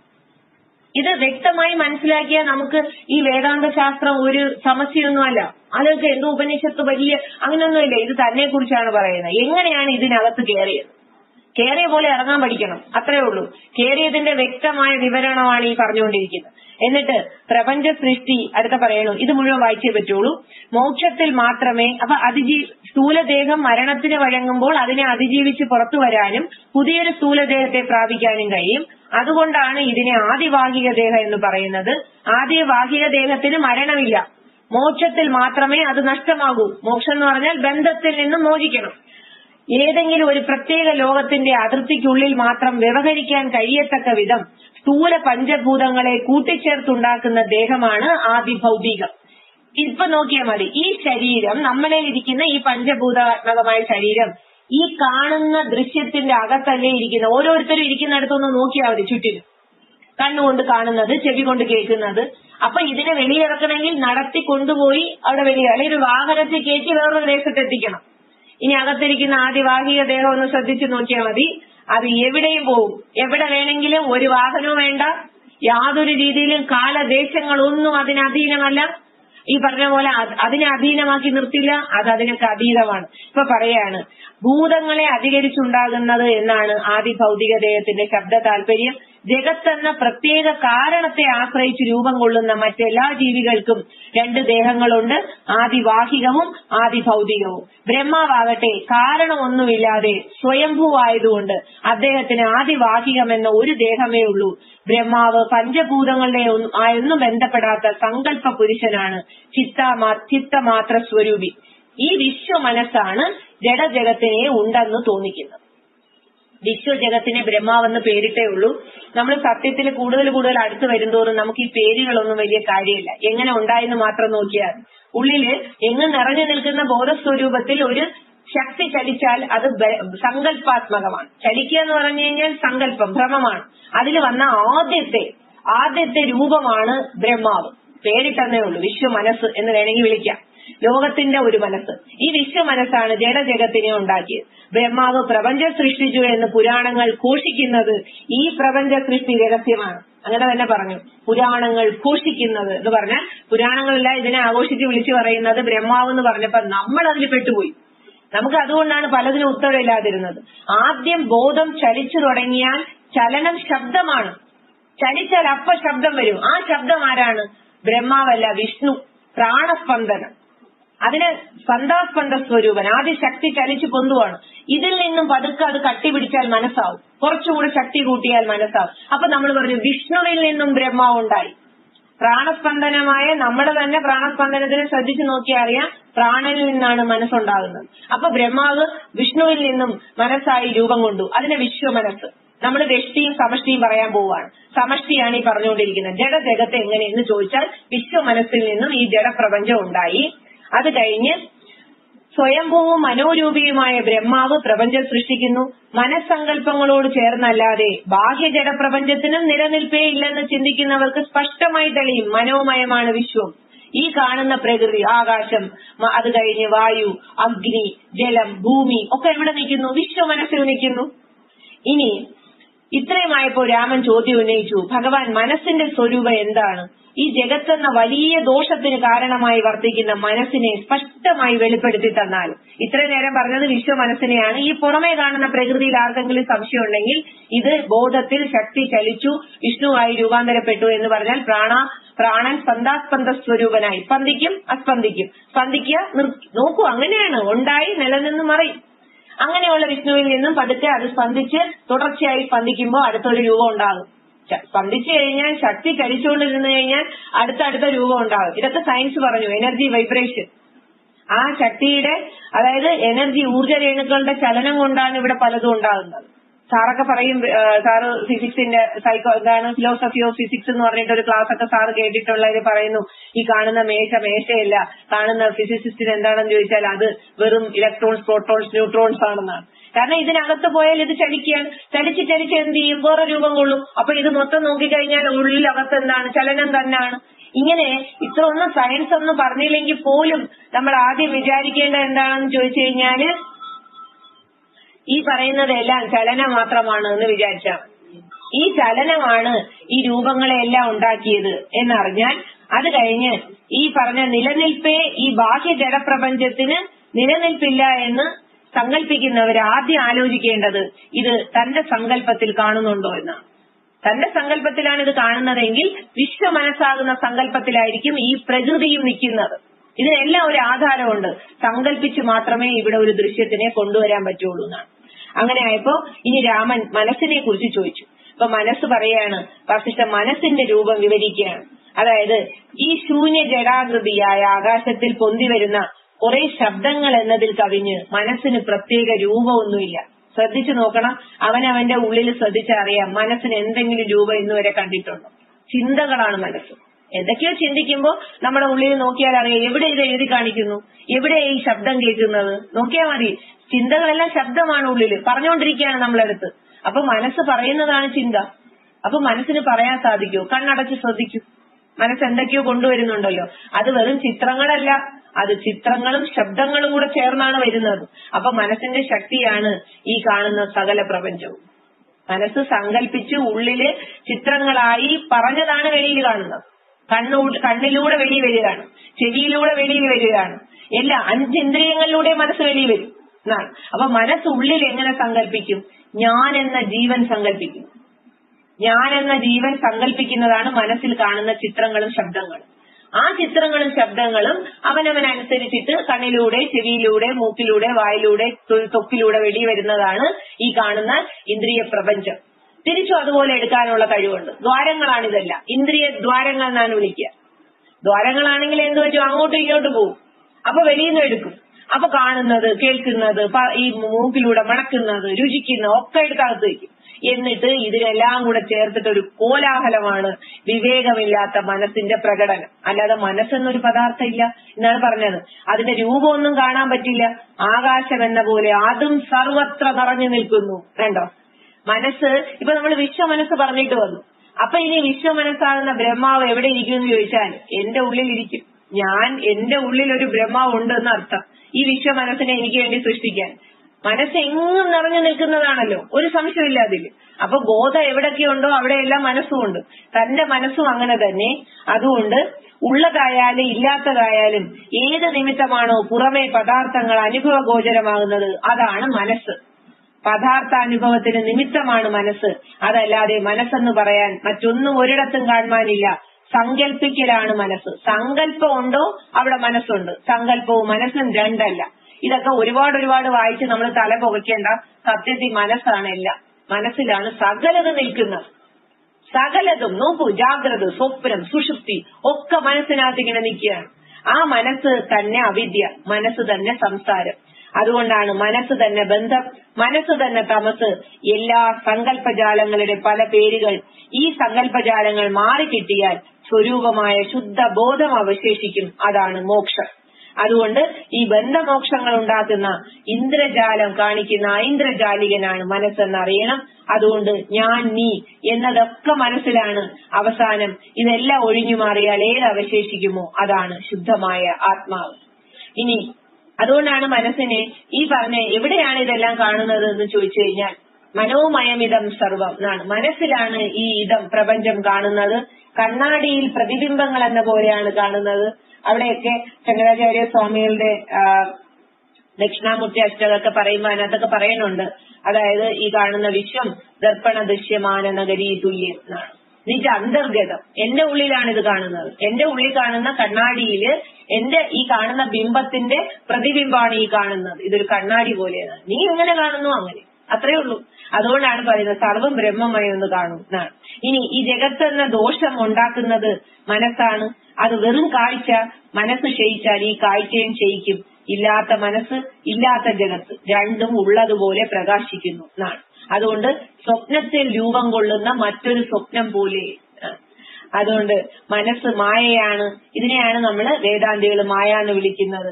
ഇത് വ്യക്തമായി മനസ്സിലാക്കിയാൽ നമുക്ക് ഈ വേദാന്ത ശാസ്ത്രം ഒരു സമസ്യയൊന്നുമല്ല. അതൊക്കെ എന്തോ ഉപനിഷത്ത് വലിയ അങ്ങനെയൊന്നുമില്ല. ഇത് തന്നെ കുറിച്ചാണ് പറയുന്നത്. എങ്ങനെയാണ് ഇതിനകത്ത് കയറിയത്? കേറിയ പോലെ ഇറങ്ങാൻ പഠിക്കണം, അത്രേ ഉള്ളൂ. കേറിയതിന്റെ വ്യക്തമായ വിവരണമാണ് ഈ പറഞ്ഞുകൊണ്ടിരിക്കുന്നത്. എന്നിട്ട് പ്രപഞ്ച സൃഷ്ടി അടുത്ത പറയണു, ഇത് മുഴുവൻ വായിച്ചേ പറ്റുള്ളൂ. മോക്ഷത്തിൽ മാത്രമേ അപ്പൊ സ്ഥൂലദേഹം മരണത്തിന് വഴങ്ങുമ്പോൾ അതിനെ അതിജീവിച്ച് പുറത്തു വരാനും പുതിയൊരു സ്ഥൂലദേഹത്തെ പ്രാപിക്കാനും കഴിയും. അതുകൊണ്ടാണ് ഇതിനെ ആദിവാഹിക ദേഹം എന്ന് പറയുന്നത്. ആദിവാഹിക ദേഹത്തിന് മരണമില്ല. മോക്ഷത്തിൽ മാത്രമേ അത് നഷ്ടമാകൂ. മോക്ഷം എന്ന് പറഞ്ഞാൽ ബന്ധത്തിൽ നിന്നും മോചിക്കണം. ഏതെങ്കിലും ഒരു പ്രത്യേക ലോകത്തിന്റെ അതിർത്തിക്കുള്ളിൽ മാത്രം വ്യവഹരിക്കാൻ കഴിയത്തക്ക വിധം സ്ഥൂല പഞ്ചഭൂതങ്ങളെ കൂട്ടിച്ചേർത്തുണ്ടാക്കുന്ന ദേഹമാണ് ആദിഭൗതികം. ഇപ്പൊ നോക്കിയാൽ മതി, ഈ ശരീരം നമ്മളിൽ ഇരിക്കുന്ന ഈ പഞ്ചഭൂതാത്മകമായ ശരീരം ഈ കാണുന്ന ദൃശ്യത്തിന്റെ അകത്തല്ലേ ഇരിക്കുന്നത്. ഓരോരുത്തരും ഇരിക്കുന്നിടത്തൊന്ന് നോക്കിയാൽ മതി, ചുറ്റിനും കണ്ണുകൊണ്ട് കാണുന്നത്, ചെവി കൊണ്ട് കേൾക്കുന്നത്. അപ്പൊ ഇതിനെ വെളിയിറക്കണമെങ്കിൽ നടത്തി കൊണ്ടുപോയി അവിടെ വെളിയിൽ അല്ലെങ്കിൽ ഒരു വാഹനത്തിൽ കയറ്റി വേറൊരു ദേശത്തെത്തിക്കണം. ഇനി അകത്തിരിക്കുന്ന ആദിവാഹിക ദേഹം ഒന്ന് ശ്രദ്ധിച്ചു നോക്കിയാൽ മതി. അത് എവിടെയും പോകും, എവിടെ വേണമെങ്കിലും. ഒരു വാഹനവും വേണ്ട, യാതൊരു രീതിയിലും കാലദേശങ്ങളൊന്നും അതിന് അധീനമല്ല. ഈ പറഞ്ഞ പോലെ അതിനെ അധീനമാക്കി നിർത്തില്ല, അത് അതിനൊക്കെ അതീതമാണ്. ഇപ്പൊ പറയാണ് ഭൂതങ്ങളെ അധികരിച്ചുണ്ടാകുന്നത് എന്നാണ് ആദിഭൗതിക ദേഹത്തിന്റെ ശബ്ദ താല്പര്യം. ജഗത്തെന്ന പ്രത്യേക കാരണത്തെ ആശ്രയിച്ച് രൂപം കൊള്ളുന്ന മറ്റെല്ലാ ജീവികൾക്കും രണ്ട് ദേഹങ്ങളുണ്ട്, ആദിവാഹികവും ആദിഭൗതികവും. ബ്രഹ്മാവാകട്ടെ കാരണമൊന്നുമില്ലാതെ സ്വയംഭൂവായതുകൊണ്ട് അദ്ദേഹത്തിന് ആദിവാഹികം എന്ന ഒരു ദേഹമേ ഉള്ളൂ. ബ്രഹ്മാവ് പഞ്ചഭൂതങ്ങളുടെ ഒന്നും ബന്ധപ്പെടാത്ത സങ്കല്പ പുരുഷനാണ്, ചിത്തമാത്ര സ്വരൂപി. ഈ വിശ്വ മനസ്സാണ് ജഡജഗത്തിനെ ഉണ്ടെന്ന് തോന്നിക്കുന്നത്. വിശ്വജഗത്തിനെ ബ്രഹ്മാവെന്ന് പേരിട്ടേ ഉള്ളൂ. നമ്മൾ സത്യത്തിൽ കൂടുതൽ അടുത്ത് വരുന്തോറും നമുക്ക് ഈ പേരുകളൊന്നും വലിയ കാര്യമില്ല. എങ്ങനെ ഉണ്ടായെന്ന് മാത്രം നോക്കിയാൽ ഉള്ളില് എങ്ങ് നിറഞ്ഞു നിൽക്കുന്ന ബോധസ്വരൂപത്തിൽ ഒരു ശക്തി ചലിച്ചാൽ അത് സങ്കല്പാത്മകമാണ്. ചലിക്കുക എന്ന് പറഞ്ഞു കഴിഞ്ഞാൽ സങ്കല്പം, ഭ്രമമാണ്. അതിൽ വന്ന ആദ്യത്തെ രൂപമാണ് ബ്രഹ്മാവ്. പേരിട്ടെന്നേ ഉള്ളൂ, വിശ്വ മനസ്സ് എന്ന് വേണമെങ്കിൽ വിളിക്കാം. ലോകത്തിന്റെ ഒരു മനസ്സ്. ഈ വിശ്വ മനസ്സാണ് ജഡജഗത്തിനെ ഉണ്ടാക്കിയത്. ബ്രഹ്മാവ് പ്രപഞ്ചം സൃഷ്ടിച്ചു എന്ന് പുരാണങ്ങൾ ഘോഷിക്കുന്നത് ഈ പ്രപഞ്ച സൃഷ്ടി രഹസ്യമാണ്. അങ്ങനെ തന്നെ പറഞ്ഞു, പുരാണങ്ങൾ ഘോഷിക്കുന്നത് എന്ന് പറഞ്ഞാൽ പുരാണങ്ങളെല്ലാം ഇതിനെ ആഘോഷിച്ച് വിളിച്ചു പറയുന്നത് ബ്രഹ്മാവ് എന്ന് പറഞ്ഞപ്പോ നമ്മൾ അതിൽ പെട്ടുപോയി. നമുക്ക് അതുകൊണ്ടാണ് പലതിനും ഉത്തരവില്ലാതിരുന്നത്. ആദ്യം ബോധം ചലിച്ചു തുടങ്ങിയാൽ ചലനം ശബ്ദമാണ്. ചലിച്ചാൽ അപ്പ ശബ്ദം വരും. ആ ശബ്ദം ആരാണ്? ബ്രഹ്മാവല്ല, വിഷ്ണു. പ്രാണസ്പന്ദനം, അതിന് സ്പന്ദാസ്പന്ദ സ്വരൂപൻ. ആദ്യ ശക്തി ചലിച്ചു പൊന്തുവാണ്. ഇതിൽ നിന്നും പതുക്കെ അത് കട്ടിപിടിച്ചാൽ മനസ്സാവും, കുറച്ചുകൂടി ശക്തി കൂട്ടിയാൽ മനസ്സാവും. അപ്പൊ നമ്മൾ പറഞ്ഞു വിഷ്ണുവിൽ നിന്നും ബ്രഹ്മാവ് ഉണ്ടായി. പ്രാണസ്പന്ദനമായ നമ്മുടെ തന്നെ പ്രാണസ്പന്ദനത്തിന് ശ്രദ്ധിച്ചു നോക്കിയാൽ അറിയാം, പ്രാണനിൽ നിന്നാണ് മനസ്സുണ്ടാകുന്നത്. അപ്പൊ ബ്രഹ്മാവ് വിഷ്ണുവിൽ നിന്നും മനസ്സായി രൂപം കൊണ്ടു. അതിനെ വിശ്വമനസ്സ്. നമ്മൾ വ്യഷ്ടിയും സമഷ്ടിയും പറയാൻ പോവുകയാണ്. സമഷ്ടിയാണ് ഈ പറഞ്ഞുകൊണ്ടിരിക്കുന്നത്. ജഡജഗത്ത് എങ്ങനെയെന്ന് ചോദിച്ചാൽ വിശ്വമനസ്സിൽ നിന്നും ഈ ജഡപ്രപഞ്ചം ഉണ്ടായി. അത് കഴിഞ്ഞ് സ്വയംഭൂവും മനോരൂപിയുമായ ബ്രഹ്മാവ് പ്രപഞ്ചം സൃഷ്ടിക്കുന്നു. മനസ്സങ്കല്പങ്ങളോട് ചേർന്നല്ലാതെ ബാഹ്യ ജഡപ്രപഞ്ചത്തിനും നിലനിൽപ്പേ ഇല്ലെന്ന് ചിന്തിക്കുന്നവർക്ക് സ്പഷ്ടമായി തെളിയും. മനോമയമാണ് വിശ്വം. ഈ കാണുന്ന പ്രകൃതി, ആകാശം, അത് കഴിഞ്ഞ് വായു, അഗ്നി, ജലം, ഭൂമി ഒക്കെ എവിടെ നിൽക്കുന്നു? വിശ്വമനസ്സിൽ നിൽക്കുന്നു. ഇനി ഇത്രയുമായപ്പോ രാമൻ ചോദ്യം ഉന്നയിച്ചു, ഭഗവാൻ മനസ്സിന്റെ സ്വരൂപം എന്താണ്? ഈ ജഗത്തെന്ന വലിയ ദോഷത്തിന് കാരണമായി വർത്തിക്കുന്ന മനസ്സിനെ സ്പഷ്ടമായി വെളിപ്പെടുത്തി തന്നാൽ. ഇത്രയും നേരം പറഞ്ഞത് വിശ്വ മനസ്സിനെയാണ്. ഈ പുറമേ കാണുന്ന പ്രകൃതിയിൽ ആർക്കെങ്കിലും സംശയം ഉണ്ടെങ്കിൽ ഇത് ബോധത്തിൽ ശക്തി ചലിച്ചു വിഷ്ണുവായി രൂപാന്തരപ്പെട്ടു എന്ന് പറഞ്ഞാൽ പ്രാണൻ സ്പന്ദാസ്പന്ദ സ്വരൂപനായി സ്പന്ദിക്കും, അസ്പന്ദിക്കും. സ്പന്ദിക്കുക, നോക്കൂ, അങ്ങനെയാണ് ഉണ്ടായി നിലനിന്ന് മറയും. അങ്ങനെയുള്ള വിഷ്ണുവിൽ നിന്നും പതുക്കെ അത് സ്പന്ദിച്ച് തുടർച്ചയായി സ്പന്ദിക്കുമ്പോൾ അടുത്തൊരു രൂപം ഉണ്ടാകും. സ്പന്ദിച്ചു കഴിഞ്ഞാൽ ശക്തി ചലിച്ചുകൊണ്ടിരുന്നു കഴിഞ്ഞാൽ അടുത്ത രൂപം ഉണ്ടാകും. ഇതൊക്കെ സയൻസ് പറഞ്ഞു, എനർജി വൈബ്രേഷൻ. ആ ശക്തിയുടെ, അതായത് എനർജി, ഊർജ്ജ രേണുക്കളുടെ ചലനം കൊണ്ടാണ് ഇവിടെ പലതും ഉണ്ടാകുന്നത്. സാറൊക്കെ പറയും, സാറ് ഫിസിക്സിന്റെ ഫിലോസഫി ഓഫ് ഫിസിക്സ് എന്ന് പറഞ്ഞിട്ടൊരു ക്ലാസ് ഒക്കെ സാറ് കേട്ടിട്ടുള്ളവര് പറയുന്നു, ഈ കാണുന്ന മേശയല്ല, കാണുന്ന ഫിസിസിസ്റ്റിന് എന്താണെന്ന് ചോദിച്ചാൽ അത് വെറും ഇലക്ട്രോൺസ്, പ്രോട്ടോൺസ്, ന്യൂട്രോൺസ് ആണെന്നാണ്. കാരണം ഇതിനകത്ത് പോയാൽ ഇത് ചലിക്കുകയാണ്. ചലിച്ച് എന്ത് ചെയ്യും? വേറെ രൂപം കൊള്ളും. അപ്പൊ ഇത് മൊത്തം നോക്കിക്കഴിഞ്ഞാൽ ഉള്ളിലകത്ത് എന്താണ്? ചലനം തന്നെയാണ്. ഇങ്ങനെ ഇത്ര ഒന്നും സയൻസ് ഒന്നും പറഞ്ഞില്ലെങ്കിൽ പോലും നമ്മൾ ആദ്യം വിചാരിക്കേണ്ടത് എന്താണെന്ന് ചോദിച്ചു കഴിഞ്ഞാല് ഈ പറയുന്നതെല്ലാം ചലനം മാത്രമാണ് എന്ന് വിചാരിച്ചാൽ ഈ ചലനമാണ് ഈ രൂപങ്ങളെല്ലാം ഉണ്ടാക്കിയത് എന്നറിഞ്ഞാൽ അത് കഴിഞ്ഞ് ഈ പറഞ്ഞ നിലനിൽപ്പേ ഈ ബാഹ്യ ജഡപ്രപഞ്ചത്തിന് നിലനിൽപ്പില്ല എന്ന് സങ്കല്പിക്കുന്നവർ ആദ്യം ആലോചിക്കേണ്ടത് ഇത് തന്റെ സങ്കല്പത്തിൽ കാണുന്നുണ്ടോ എന്നാണ്. തന്റെ സങ്കല്പത്തിലാണ് ഇത് കാണുന്നതെങ്കിൽ വിശ്വമനസ്സാകുന്ന സങ്കല്പത്തിലായിരിക്കും ഈ പ്രകൃതിയും നിൽക്കുന്നത്. ഇതിനെല്ലാം ഒരു ആധാരമുണ്ട്. സങ്കല്പിച്ച് മാത്രമേ ഇവിടെ ഒരു ദൃശ്യത്തിനെ കൊണ്ടുവരാൻ പറ്റുള്ളൂ എന്നാണ്. അങ്ങനെ ആയപ്പോ ഇനി രാമൻ മനസ്സിനെ കുറിച്ച് ചോദിച്ചു. അപ്പൊ മനസ്സ് പറയാണ്, വസിഷ്ഠ മനസ്സിന്റെ രൂപം വിവരിക്കുകയാണ്. അതായത് ഈ ശൂന്യ ജഡാകൃതിയായ ആകാശത്തിൽ പൊന്തി വരുന്ന കുറെ ശബ്ദങ്ങൾ എന്നതിൽ കവിഞ്ഞ് മനസ്സിന് പ്രത്യേക രൂപമൊന്നുമില്ല. ശ്രദ്ധിച്ചു നോക്കണം, അവനവന്റെ ഉള്ളിൽ ശ്രദ്ധിച്ചറിയാം മനസ്സിന് എന്തെങ്കിലും രൂപം ഇന്നുവരെ കണ്ടിട്ടുണ്ടോ? ചിന്തകളാണ് മനസ്സ്. എന്തൊക്കെയോ ചിന്തിക്കുമ്പോൾ നമ്മുടെ ഉള്ളിൽ നോക്കിയാൽ അറിയാം എവിടെ ഇത് എഴുതി കാണിക്കുന്നു, എവിടെ ഈ ശബ്ദം കേൾക്കുന്നത്. നോക്കിയാൽ മതി, ചിന്തകളെല്ലാം ശബ്ദമാണ് ഉള്ളിൽ പറഞ്ഞുകൊണ്ടിരിക്കുകയാണ് നമ്മളടുത്ത്. അപ്പൊ മനസ്സ് പറയുന്നതാണ് ചിന്ത. അപ്പൊ മനസ്സിന് പറയാൻ സാധിക്കുമോ? കണ്ണടച്ച് ശ്രദ്ധിക്കൂ, മനസ്സ് എന്തൊക്കെയോ കൊണ്ടുവരുന്നുണ്ടല്ലോ. അത് വെറും ചിത്രങ്ങളല്ല, അത് ചിത്രങ്ങളും ശബ്ദങ്ങളും കൂടെ ചേർന്നാണ് വരുന്നത്. അപ്പൊ മനസ്സിന്റെ ശക്തിയാണ് ഈ കാണുന്ന സകല പ്രപഞ്ചവും. മനസ്സ് സങ്കല്പിച്ച് ഉള്ളില് ചിത്രങ്ങളായി പറഞ്ഞതാണ് വെളിയിൽ കാണുന്നത്. കണ്ണിലൂടെ വെളി വരികയാണ്, ചെവിയിലൂടെ വെളിയിൽ വരികയാണ്, എല്ലാ 5 ഇന്ദ്രിയങ്ങളിലൂടെ മനസ്സ് വെളി വരും എന്നാണ്. അപ്പൊ മനസ്സ് ഉള്ളിൽ എങ്ങനെ സങ്കല്പിക്കും? ഞാൻ എന്ന ജീവൻ സങ്കല്പിക്കും. ഞാൻ എന്ന ജീവൻ സങ്കല്പിക്കുന്നതാണ് മനസ്സിൽ കാണുന്ന ചിത്രങ്ങളും ശബ്ദങ്ങളും. ആ ചിത്രങ്ങളും ശബ്ദങ്ങളും അവനവനനുസരിച്ചിട്ട് കണ്ണിലൂടെ, ചെവിയിലൂടെ, മൂക്കിലൂടെ, വായിലൂടെ, ത്വക്കിലൂടെ വെളി വരുന്നതാണ് ഈ കാണുന്ന ഇന്ദ്രിയ പ്രപഞ്ചം. തിരിച്ചു അതുപോലെ എടുക്കാനുള്ള കഴിവുണ്ട്. ദ്വാരങ്ങളാണിതെല്ലാം, ഇന്ദ്രിയ ദ്വാരങ്ങൾ എന്നാണ് വിളിക്കുക. ദ്വാരങ്ങളാണെങ്കിൽ എന്ത് പറ്റും? അങ്ങോട്ടും ഇങ്ങോട്ടും പോകും. അപ്പൊ വെളിയിൽ നിന്ന് എടുക്കും. അപ്പൊ കാണുന്നത്, കേൾക്കുന്നത്, ഈ മൂക്കിലൂടെ മണക്കുന്നത്, രുചിക്കുന്നത് ഒക്കെ എടുത്തകത്ത് വയ്ക്കും. എന്നിട്ട് ഇതിനെല്ലാം കൂടെ ചേർത്തിട്ട് ഒരു കോലാഹലമാണ് വിവേകമില്ലാത്ത മനസ്സിന്റെ പ്രകടനം. അല്ലാതെ മനസ്സെന്നൊരു പദാർത്ഥം ഇല്ല എന്നാണ് പറഞ്ഞത്. അതിന്റെ രൂപമൊന്നും കാണാൻ പറ്റില്ല. ആകാശം എന്ന പോലെ അതും സർവത്ര നിറഞ്ഞു നിൽക്കുന്നു. കണ്ടോ? മനസ്സ് ഇപ്പൊ നമ്മൾ വിശ്വമനസ്സ് പറഞ്ഞിട്ട് വന്നു. അപ്പൊ ഇനി വിശ്വമനസ്സാകുന്ന ബ്രഹ്മാവ് എവിടെ ഇരിക്കും എന്ന് ചോദിച്ചാൽ എന്റെ ഉള്ളിൽ ഇരിക്കും. എന്റെ ഉള്ളിൽ ഒരു ബ്രഹ്മാവ് ഉണ്ട് എന്നർത്ഥം. ഈ വിശ്വമനസ്സിനെ എനിക്ക് വേണ്ടി സൃഷ്ടിക്കാൻ മനസ്സ് എങ്ങും നിറഞ്ഞു നിൽക്കുന്നതാണല്ലോ, ഒരു സംശയമില്ല അതിൽ. അപ്പൊ ബോധം എവിടൊക്കെയുണ്ടോ അവിടെയെല്ലാം മനസ്സുമുണ്ട്. തന്റെ മനസ്സും അങ്ങനെ തന്നെ. അതുകൊണ്ട് ഉള്ളതായാലും ഇല്ലാത്തതായാലും ഏത് നിമിത്തമാണോ പുറമേ പദാർത്ഥങ്ങൾ അനുഭവഗോചരമാകുന്നത് അതാണ് മനസ്സ്. പദാർത്ഥാനുഭവത്തിന് നിമിത്തമാണ് മനസ്സ്. അതല്ലാതെ മനസ്സെന്ന് പറയാൻ മറ്റൊന്നും ഒരിടത്തും കാണുവാനില്ല. സങ്കല്പിക്കലാണ് മനസ്സ്. സങ്കല്പം ഉണ്ടോ അവിടെ മനസ്സുണ്ട്. സങ്കല്പവും മനസ്സും രണ്ടല്ല. ഇതൊക്കെ ഒരുപാട് വായിച്ച് നമ്മൾ തല പുകയ്ക്കേണ്ട. സത്യത്തിൽ മനസ്സാണ് എല്ലാം. മനസ്സിലാണ് സകലതും നിൽക്കുന്നത്. സകലതും നോക്കൂ, ജാഗ്രത, സ്വപ്നം, സുഷുപ്തി ഒക്കെ മനസ്സിനകത്ത് ഇങ്ങനെ നിൽക്കുകയാണ്. ആ മനസ്സ് തന്നെ അവിദ്യ, മനസ്സ് തന്നെ സംസാരം. അതുകൊണ്ടാണ് മനസ്സ് തന്നെ ബന്ധം, മനസ്സ് തന്നെ തമസ്. എല്ലാ സങ്കല്പജാലങ്ങളുടെ പല പേരുകൾ. ഈ സങ്കല്പജാലങ്ങൾ മാറിക്കിട്ടിയാൽ സ്വരൂപമായ ശുദ്ധ ബോധം അവശേഷിക്കും. അതാണ് മോക്ഷം. അതുകൊണ്ട് ഈ ബന്ധമോക്ഷങ്ങൾ ഉണ്ടാക്കുന്ന ഇന്ദ്രജാലം കാണിക്കുന്ന ഐന്ദ്രജാലികനാണ് മനസ്സെന്നറിയണം. അതുകൊണ്ട് ഞാൻ, നീ എന്നതൊക്കെ മനസ്സിലാണ്. അവസാനം ഇതെല്ലാം ഒഴിഞ്ഞു മാറിയാൽ ഏത് അവശേഷിക്കുമോ അതാണ് ശുദ്ധമായ ആത്മാവ്. ഇനി അതുകൊണ്ടാണ് മനസ്സിനെ ഈ പറഞ്ഞ എവിടെയാണ് ഇതെല്ലാം കാണുന്നത് എന്ന് ചോദിച്ചു കഴിഞ്ഞാൽ മനോമയമിതം സർവം എന്നാണ്. മനസ്സിലാണ് ഈ പ്രപഞ്ചം കാണുന്നത്. കണ്ണാടിയിൽ പ്രതിബിംബങ്ങൾ എന്ന പോലെയാണ് കാണുന്നത്. അവിടെയൊക്കെ ശങ്കരാചാര്യ സ്വാമികളുടെ ദക്ഷിണാമൂർത്തി അഷ്ടകമൊക്കെ പറയുമ്പോൾ അതിനകത്തൊക്കെ പറയുന്നുണ്ട്. അതായത് ഈ കാണുന്ന വിശ്വം ദർപ്പണ ദൃശ്യമാന നഗരീ തുല്യം എന്നാണ്. നിജ അന്തർഗതം, എന്റെ ഉള്ളിലാണ് ഇത് കാണുന്നത്. എന്റെ ഉള്ളിൽ കാണുന്ന കണ്ണാടിയില് എന്റെ ഈ കാണുന്ന ബിംബത്തിന്റെ പ്രതിബിംബമാണ് ഈ കാണുന്നത്. ഇതൊരു കണ്ണാടി പോലെയാണ്. നീ എങ്ങനെ കാണുന്നു അങ്ങനെ, അത്രേ ഉള്ളൂ. അതുകൊണ്ടാണ് പറയുന്നത് സർവ്വം ബ്രഹ്മമയം എന്ന് കാണും എന്നാണ്. ഇനി ഈ ജഗത്ത് എന്ന ദോഷം ഉണ്ടാക്കുന്നത് മനസ്സാണ്. അത് വെറും കാഴ്ച. മനസ്സ് ക്ഷയിച്ചാൽ ഈ കാഴ്ചയും ക്ഷയിക്കും. ഇല്ലാത്ത മനസ്സ്, ഇല്ലാത്ത ജഗത്ത് രണ്ടും ഉള്ളതുപോലെ പ്രകാശിക്കുന്നു എന്നാണ്. അതുകൊണ്ട് സ്വപ്നത്തിൽ രൂപം കൊള്ളുന്ന മറ്റൊരു സ്വപ്നം പോലെ. അതുകൊണ്ട് മനസ്സ് മായയാണ്. ഇതിനെയാണ് നമ്മൾ വേദാന്തികൾ മായ എന്ന് വിളിക്കുന്നത്.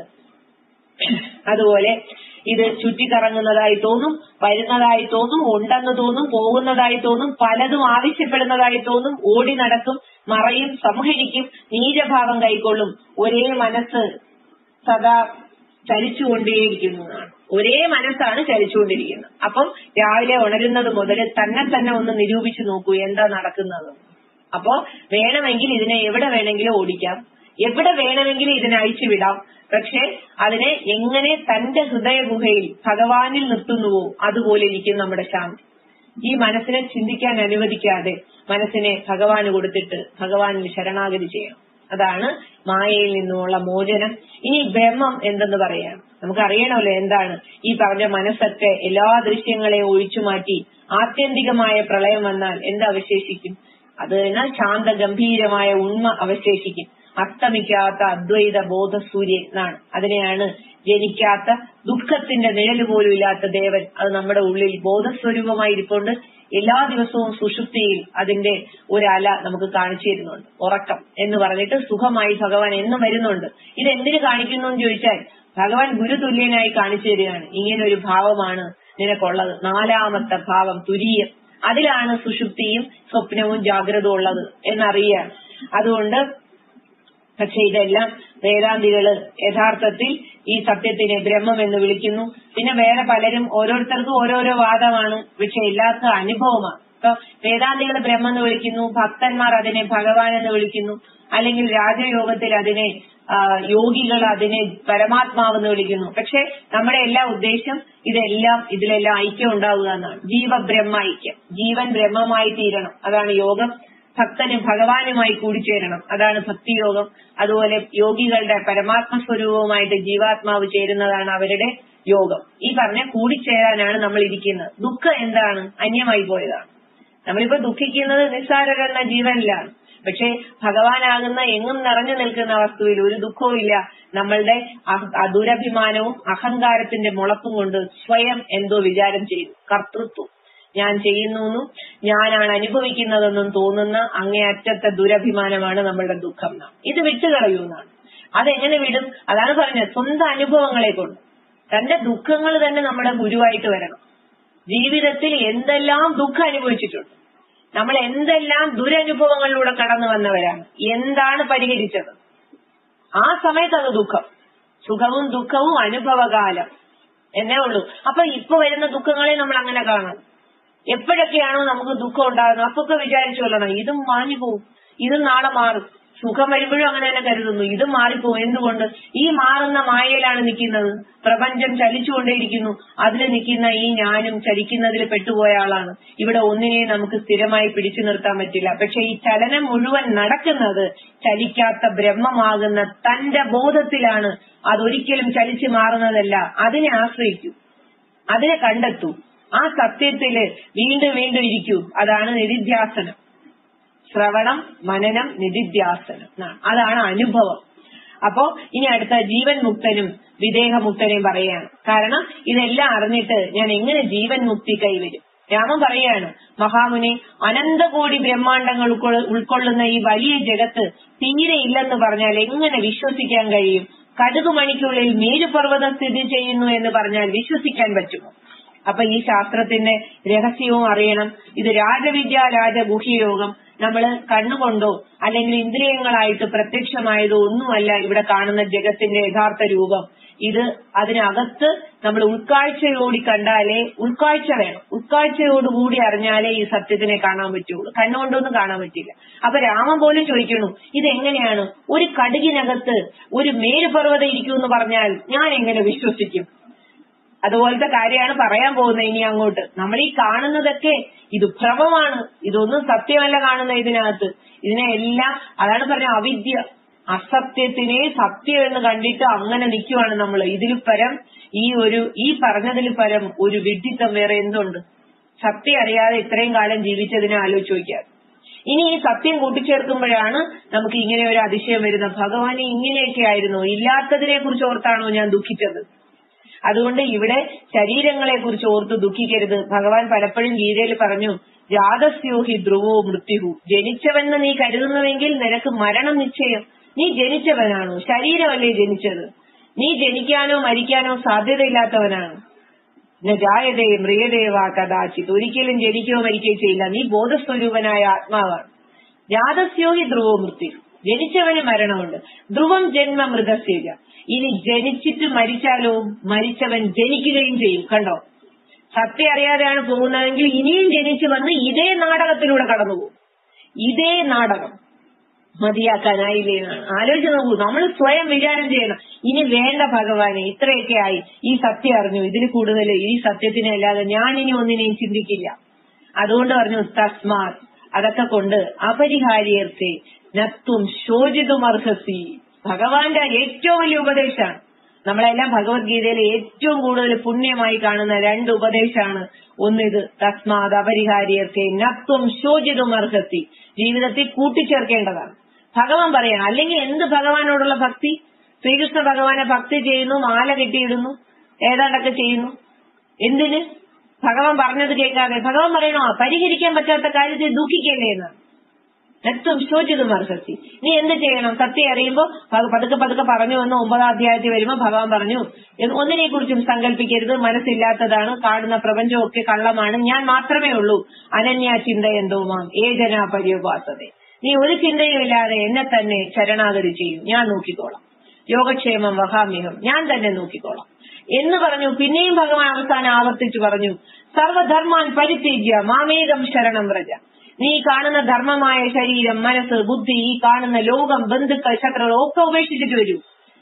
അതുപോലെ ഇത് ചുറ്റിക്കറങ്ങുന്നതായി തോന്നും, വരുന്നതായി തോന്നും, ഉണ്ടെന്ന് തോന്നും, പോകുന്നതായി തോന്നും, പലതും ആവശ്യപ്പെടുന്നതായി തോന്നും, ഓടി നടക്കും, മറയും, സംഹരിക്കും, നീചഭാവം കൈക്കൊള്ളും. ഒരേ മനസ്സ് സദാ ചലിച്ചുകൊണ്ടേയിരിക്കുന്നതാണ്. ഒരേ മനസ്സാണ് ചലിച്ചുകൊണ്ടിരിക്കുന്നത്. അപ്പം രാവിലെ ഉണരുന്നത് മുതൽ തന്നെ ഒന്ന് നിരൂപിച്ചു നോക്കൂ എന്താ നടക്കുന്നത്. അപ്പോ വേണമെങ്കിൽ ഇതിനെ എവിടെ വേണമെങ്കിലും ഓടിക്കാം, എവിടെ വേണമെങ്കിലും ഇതിനെ അഴിച്ചുവിടാം. പക്ഷെ അതിനെ എങ്ങനെ തന്റെ ഹൃദയ ഗുഹയിൽ ഭഗവാനിൽ നിർത്തുന്നുവോ അതുപോലെ ഇരിക്കും നമ്മുടെ ശാന്തി. ഈ മനസ്സിനെ ചിന്തിക്കാൻ അനുവദിക്കാതെ മനസ്സിനെ ഭഗവാന് കൊടുത്തിട്ട് ഭഗവാനിൽ ശരണാഗതി ചെയ്യണം. അതാണ് മായയിൽ നിന്നുമുള്ള മോചനം. ഇനി ബ്രഹ്മം എന്തെന്ന് പറയാം. നമുക്കറിയണമല്ലോ എന്താണ് ഈ പറഞ്ഞ മനസ്സൊക്കെ എല്ലാ ദൃശ്യങ്ങളെയും ഒഴിച്ചു മാറ്റി ആത്യന്തികമായ പ്രളയം വന്നാൽ എന്തവശേഷിക്കും? അത് ശാന്ത ഗംഭീരമായ ഉണ്മ അവശേഷിക്കും. അസ്തമിക്കാത്ത അദ്വൈത ബോധസൂര്യൻ എന്നാണ്. അതിനെയാണ് ജനിക്കാത്ത ദുഃഖത്തിന്റെ നിഴല് പോലും ഇല്ലാത്ത ദേവൻ. അത് നമ്മുടെ ഉള്ളിൽ ബോധസ്വരൂപമായിരിക്കൊണ്ട് എല്ലാ ദിവസവും സുഷുപ്തിയിൽ അതിന്റെ ഒരല നമുക്ക് കാണിച്ചു തരുന്നുണ്ട്. ഉറക്കം എന്ന് പറഞ്ഞിട്ട് സുഖമായി ഭഗവാൻ എന്നും വരുന്നുണ്ട്. ഇതെന്തിനു കാണിക്കുന്നു എന്ന് ചോദിച്ചാൽ ഭഗവാൻ ഗുരുതുല്യനായി കാണിച്ചു തരികയാണ്. ഇങ്ങനെ ഒരു ഭാവമാണ് നിനക്കുള്ളത്, നാലാമത്തെ ഭാവം തുരീയം. അതിലാണ് സുഷുപ്തിയും സ്വപ്നവും ജാഗ്രതയും ഉള്ളത് എന്നറിയാണ്. അതുകൊണ്ട് പക്ഷെ ഇതെല്ലാം വേദാന്തികള് യഥാർത്ഥത്തിൽ ഈ സത്യത്തിനെ ബ്രഹ്മം എന്ന് വിളിക്കുന്നു. പിന്നെ വേറെ പലരും ഓരോരുത്തർക്കും ഓരോരോ വാദമാണ്, പക്ഷെ എല്ലാവർക്കും അനുഭവമാണ്. ഇപ്പൊ വേദാന്തികൾ ബ്രഹ്മം എന്ന് വിളിക്കുന്നു, ഭക്തന്മാർ അതിനെ ഭഗവാൻ എന്ന് വിളിക്കുന്നു, അല്ലെങ്കിൽ രാജയോഗത്തിൽ അതിനെ യോഗികൾ അതിനെ പരമാത്മാവെന്ന് വിളിക്കുന്നു. പക്ഷെ നമ്മുടെ എല്ലാ ഉദ്ദേശം ഇതിലെല്ലാം ഐക്യം ഉണ്ടാവുക എന്നാണ്. ജീവബ്രഹ്മ ഐക്യം, ജീവൻ ബ്രഹ്മമായി തീരണം, അതാണ് യോഗം. ഭക്തന് ഭഗവാനുമായി കൂടിച്ചേരണം, അതാണ് ഭക്തിയോഗം. അതുപോലെ യോഗികളുടെ പരമാത്മ സ്വരൂപവുമായിട്ട് ജീവാത്മാവ് ചേരുന്നതാണ് അവരുടെ യോഗം. ഈ പറഞ്ഞ കൂടിച്ചേരാനാണ് നമ്മൾ ഇരിക്കുന്നത്. ദുഃഖം എന്താണ്? അന്യമായി പോയതാണ്. നമ്മളിപ്പോ ദുഃഖിക്കുന്നത് നിസ്സാരരെന്ന ജീവനിലാണ്. പക്ഷെ ഭഗവാനാകുന്ന എങ്ങും നിറഞ്ഞു നിൽക്കുന്ന വസ്തുവിൽ ഒരു ദുഃഖവും ഇല്ല. നമ്മളുടെ ദുരഭിമാനവും അഹങ്കാരത്തിന്റെ മുളപ്പും കൊണ്ട് സ്വയം എന്തോ വിചാരം ചെയ്തു, കർത്തൃത്വം, ഞാൻ ചെയ്യുന്നു, ഞാനാണ് അനുഭവിക്കുന്നതെന്നും തോന്നുന്ന അങ്ങേയറ്റത്തെ ദുരഭിമാനമാണ് നമ്മളുടെ ദുഃഖം. ഇത് വിട്ടുകളയൂന്നാണ്. അതെങ്ങനെ വിടും? അതാണ് പറഞ്ഞത്, സ്വന്തം അനുഭവങ്ങളെ കൊണ്ട്. തന്റെ ദുഃഖങ്ങൾ തന്നെ നമ്മുടെ ഗുരുവായിട്ട് വരണം. ജീവിതത്തിൽ എന്തെല്ലാം ദുഃഖം അനുഭവിച്ചിട്ടുണ്ട്, നമ്മൾ എന്തെല്ലാം ദുരനുഭവങ്ങളിലൂടെ കടന്നു വന്നവരാണ്, എന്താണ് പരിഹരിച്ചത്, ആ സമയത്ത് അത് ദുഃഖം. സുഖവും ദുഃഖവും അനുഭവകാലം എന്നേ ഉള്ളൂ. അപ്പൊ ഇപ്പൊ വരുന്ന ദുഃഖങ്ങളെ നമ്മൾ അങ്ങനെ കാണണം. എപ്പോഴൊക്കെയാണോ നമുക്ക് ദുഃഖം ഉണ്ടാകുന്നത് അപ്പൊക്കെ വിചാരിച്ചു കൊള്ളണം, ഇതും മാഞ്ഞു പോവും, ഇതും നാളെ മാറും. സുഖം വരുമ്പോഴും അങ്ങനെ തന്നെ കരുതുന്നു, ഇതും മാറിപ്പോവും. എന്തുകൊണ്ട്? ഈ മാറുന്ന മായയിലാണ് നിൽക്കുന്നത്. പ്രപഞ്ചം ചലിച്ചുകൊണ്ടേയിരിക്കുന്നു, അതിൽ നിൽക്കുന്ന ഈ ഞാനും ചലിക്കുന്നതിൽ പെട്ടുപോയ ആളാണ്. ഇവിടെ ഒന്നിനെയും നമുക്ക് സ്ഥിരമായി പിടിച്ചു നിർത്താൻ പറ്റില്ല. പക്ഷെ ഈ ചലനം മുഴുവൻ നടക്കുന്നത് ചലിക്കാത്ത ബ്രഹ്മമാകുന്ന തന്റെ ബോധത്തിലാണ്. അതൊരിക്കലും ചലിച്ചു മാറുന്നതല്ല. അതിനെ ആശ്രയിക്കൂ, അതിനെ കണ്ടെത്തൂ, ആ സത്യത്തില് വീണ്ടും വീണ്ടും ഇരിക്കൂ. അതാണ് നിധിധ്യാസനം. ശ്രവണം, മനനം, നിധിധ്യാസനം, അതാണ് അനുഭവം. അപ്പോ ഇനി അടുത്ത ജീവൻ മുക്തനും വിദേഹമുക്തനെയും പറയാണ്. കാരണം ഇതെല്ലാം അറിഞ്ഞിട്ട് ഞാൻ എങ്ങനെ ജീവൻ മുക്തി കൈവരും? രാമൻ പറയാണ്, മഹാമുനി, അനന്തകോടി ബ്രഹ്മാണ്ടങ്ങൾ ഉൾക്കൊള്ളുന്ന ഈ വലിയ ജഗത്ത് തീരെ ഇല്ലെന്ന് പറഞ്ഞാൽ എങ്ങനെ വിശ്വസിക്കാൻ കഴിയും? കടുകുമണിക്കുള്ളിൽ മേരുപർവ്വതം സ്ഥിതി ചെയ്യുന്നു എന്ന് പറഞ്ഞാൽ വിശ്വസിക്കാൻ പറ്റുമോ? അപ്പൊ ഈ ശാസ്ത്രത്തിന്റെ രഹസ്യവും അറിയണം. ഇത് രാജവിദ്യ രാജഗുഹ്യയോഗം. നമ്മള് കണ്ണുകൊണ്ടോ അല്ലെങ്കിൽ ഇന്ദ്രിയങ്ങളായിട്ട് പ്രത്യക്ഷമായതോ ഒന്നുമല്ല ഇവിടെ കാണുന്ന ജഗത്തിന്റെ യഥാർത്ഥ രൂപം. ഇത് അതിനകത്ത് നമ്മൾ ഉൾക്കാഴ്ചയോടി കണ്ടാലേ, ഉൾക്കാഴ്ച വേണം, ഉൾക്കാഴ്ചയോടുകൂടി അറിഞ്ഞാലേ ഈ സത്യത്തിനെ കാണാൻ പറ്റുള്ളൂ. കണ്ണുകൊണ്ടൊന്നും കാണാൻ പറ്റില്ല. അപ്പൊ രാമൻ പോലും ചോദിക്കുന്നു, ഇതെങ്ങനെയാണ്? ഒരു കടുകിനകത്ത് ഒരു മേരുപർവ്വതം ഇരിക്കുമെന്ന് പറഞ്ഞാൽ ഞാൻ എങ്ങനെ വിശ്വസിക്കും? അതുപോലത്തെ കാര്യമാണ് പറയാൻ പോകുന്നത് ഇനി അങ്ങോട്ട്. നമ്മൾ ഈ കാണുന്നതൊക്കെ ഇത് ഭ്രമമാണ്, ഇതൊന്നും സത്യമല്ല കാണുന്ന ഇതിനകത്ത്. ഇതിനെല്ലാം അതാണ് പറഞ്ഞ അവിദ്യ, അസത്യത്തിനെ സത്യം എന്ന് കണ്ടിട്ട് അങ്ങനെ നിൽക്കുവാണ് നമ്മൾ. ഇതിൽ പരം ഈ പറഞ്ഞതിൽ പരം ഒരു വിഡ്ഢിത്തം വേറെ എന്തുണ്ട്? സത്യം അറിയാതെ ഇത്രയും കാലം ജീവിച്ചതിനെ ആലോചിച്ച് നോക്കിയാൽ. ഇനി ഈ സത്യം കൂട്ടിച്ചേർക്കുമ്പോഴാണ് നമുക്ക് ഇങ്ങനെ ഒരു അതിശയം വരുന്നത്. ഭഗവാനെ ഇങ്ങനെയൊക്കെ ആയിരുന്നു, ഇല്ലാത്തതിനെ കുറിച്ച് ഓർത്താണോ ഞാൻ ദുഃഖിച്ചത്? അതുകൊണ്ട് ഇവിടെ ശരീരങ്ങളെ കുറിച്ച് ഓർത്ത് ദുഃഖിക്കരുത്. ഭഗവാൻ പലപ്പോഴും ഗീതയിൽ പറഞ്ഞു, ജാതസ്യോഹി ധ്രുവോ മൃത്യുഹു. ജനിച്ചവെന്ന് നീ കരുതുന്നുവെങ്കിൽ നിനക്ക് മരണം നിശ്ചയം. നീ ജനിച്ചവനാണോ? ശരീരമല്ലേ ജനിച്ചത്. നീ ജനിക്കാനോ മരിക്കാനോ സാധ്യതയില്ലാത്തവനാണ്. ജായതേ മ്രിയദേവാ കഥാചിത്. ഒരിക്കലും ജനിക്കുകയോ മരിക്കുകയോ ചെയ്യില്ല. നീ ബോധസ്വരൂപനായ ആത്മാവാണ്. ജാതസ്യോഹി ധ്രുവോ മൃത്യു. ജനിച്ചവന് മരണമുണ്ട്. ധ്രുവം ജന്മ മൃഗസ്യജ. ഇനി ജനിച്ചിട്ട് മരിച്ചാലോ? മരിച്ചവൻ ജനിക്കുകയും ചെയ്യും. കണ്ടോ, സത്യം അറിയാതെയാണ് പോകുന്നതെങ്കിൽ ഇനിയും ജനിച്ചു വന്ന് ഇതേ നാടകത്തിലൂടെ കടന്നുപോകും. ഇതേ നാടകം മതിയാക്കാനായില്ലേ എന്നാണ്. ആലോചിച്ച് നോക്കൂ, നമ്മൾ സ്വയം വിചാരം ചെയ്യണം. ഇനി വേണ്ട ഭഗവാനെ, ഇത്രയൊക്കെ ആയി, ഈ സത്യം അറിഞ്ഞു, ഇതിൽ കൂടുതൽ ഈ സത്യത്തിനെ അല്ലാതെ ഞാൻ ഇനി ഒന്നിനെയും ചിന്തിക്കില്ല. അതുകൊണ്ട് പറഞ്ഞു തസ്മാത്, അതൊക്കെ കൊണ്ട് അപരിഹാര്യത്തെ നത്വം ശോചിതും അർഹസി. ഭഗവാന്റെ ഏറ്റവും വലിയ ഉപദേശമാണ്. നമ്മളെല്ലാം ഭഗവത്ഗീതയിൽ ഏറ്റവും കൂടുതൽ പുണ്യമായി കാണുന്ന 2 ഉപദേശമാണ്. ഒന്നിത് തസ്മാത് അപരിഹാര്യത്തെ നത്വം ശോചിതും അർഹസി. ജീവിതത്തിൽ കൂട്ടിച്ചേർക്കേണ്ടതാണ്. ഭഗവാൻ പറയണം. അല്ലെങ്കിൽ എന്ത് ഭഗവാനോടുള്ള ഭക്തി? ശ്രീകൃഷ്ണ ഭഗവാനെ ഭക്തി ചെയ്യുന്നു, മാല കെട്ടിയിടുന്നു, ഏതാണ്ടൊക്കെ ചെയ്യുന്നു. എന്തിന്? ഭഗവാൻ പറഞ്ഞത് കേൾക്കാതെ. ഭഗവാൻ പറയണോ പരിഹരിക്കാൻ പറ്റാത്ത കാര്യത്തിൽ ദുഃഖിക്കല്ലേ എന്നാണ്. നത്വം ശോചിതും അർഹസി. നീ എന്ത് ചെയ്യണം? സത്യം അറിയുമ്പോ പതുക്കെ പതുക്കെ പറഞ്ഞു വന്ന് 9ാം അധ്യായത്തിൽ വരുമ്പോ ഭഗവാൻ പറഞ്ഞു, ഒന്നിനെ കുറിച്ചും സങ്കല്പിക്കരുത്, മനസ്സില്ലാത്തതാണ്, കാണുന്ന പ്രപഞ്ചമൊക്കെ കള്ളമാണ്, ഞാൻ മാത്രമേ ഉള്ളൂ. അനന്യ ചിന്തയെന്തോ മാം ഏജനാ പര്യോപാസതേ. നീ ഒരു ചിന്തയുമില്ലാതെ എന്നെ തന്നെ ശരണാഗതി ചെയ്യും, ഞാൻ നോക്കിക്കോളാം. യോഗക്ഷേമം വഹാമ്യഹം, ഞാൻ തന്നെ നോക്കിക്കോളാം എന്ന് പറഞ്ഞു. പിന്നെയും ഭഗവാൻ അവസാനം ആവർത്തിച്ചു പറഞ്ഞു, സർവധർമാൻ പരിത്യജ്യ മാമേകം ശരണം വ്രജ. നീ കാണുന്ന ധർമ്മമായ ശരീരം, മനസ്സ്, ബുദ്ധി, ഈ കാണുന്ന ലോകം, ബന്ധുക്കൾ, ശത്രുക്കൾ ഒക്കെ ഉപേക്ഷിച്ചിട്ട് വരൂ.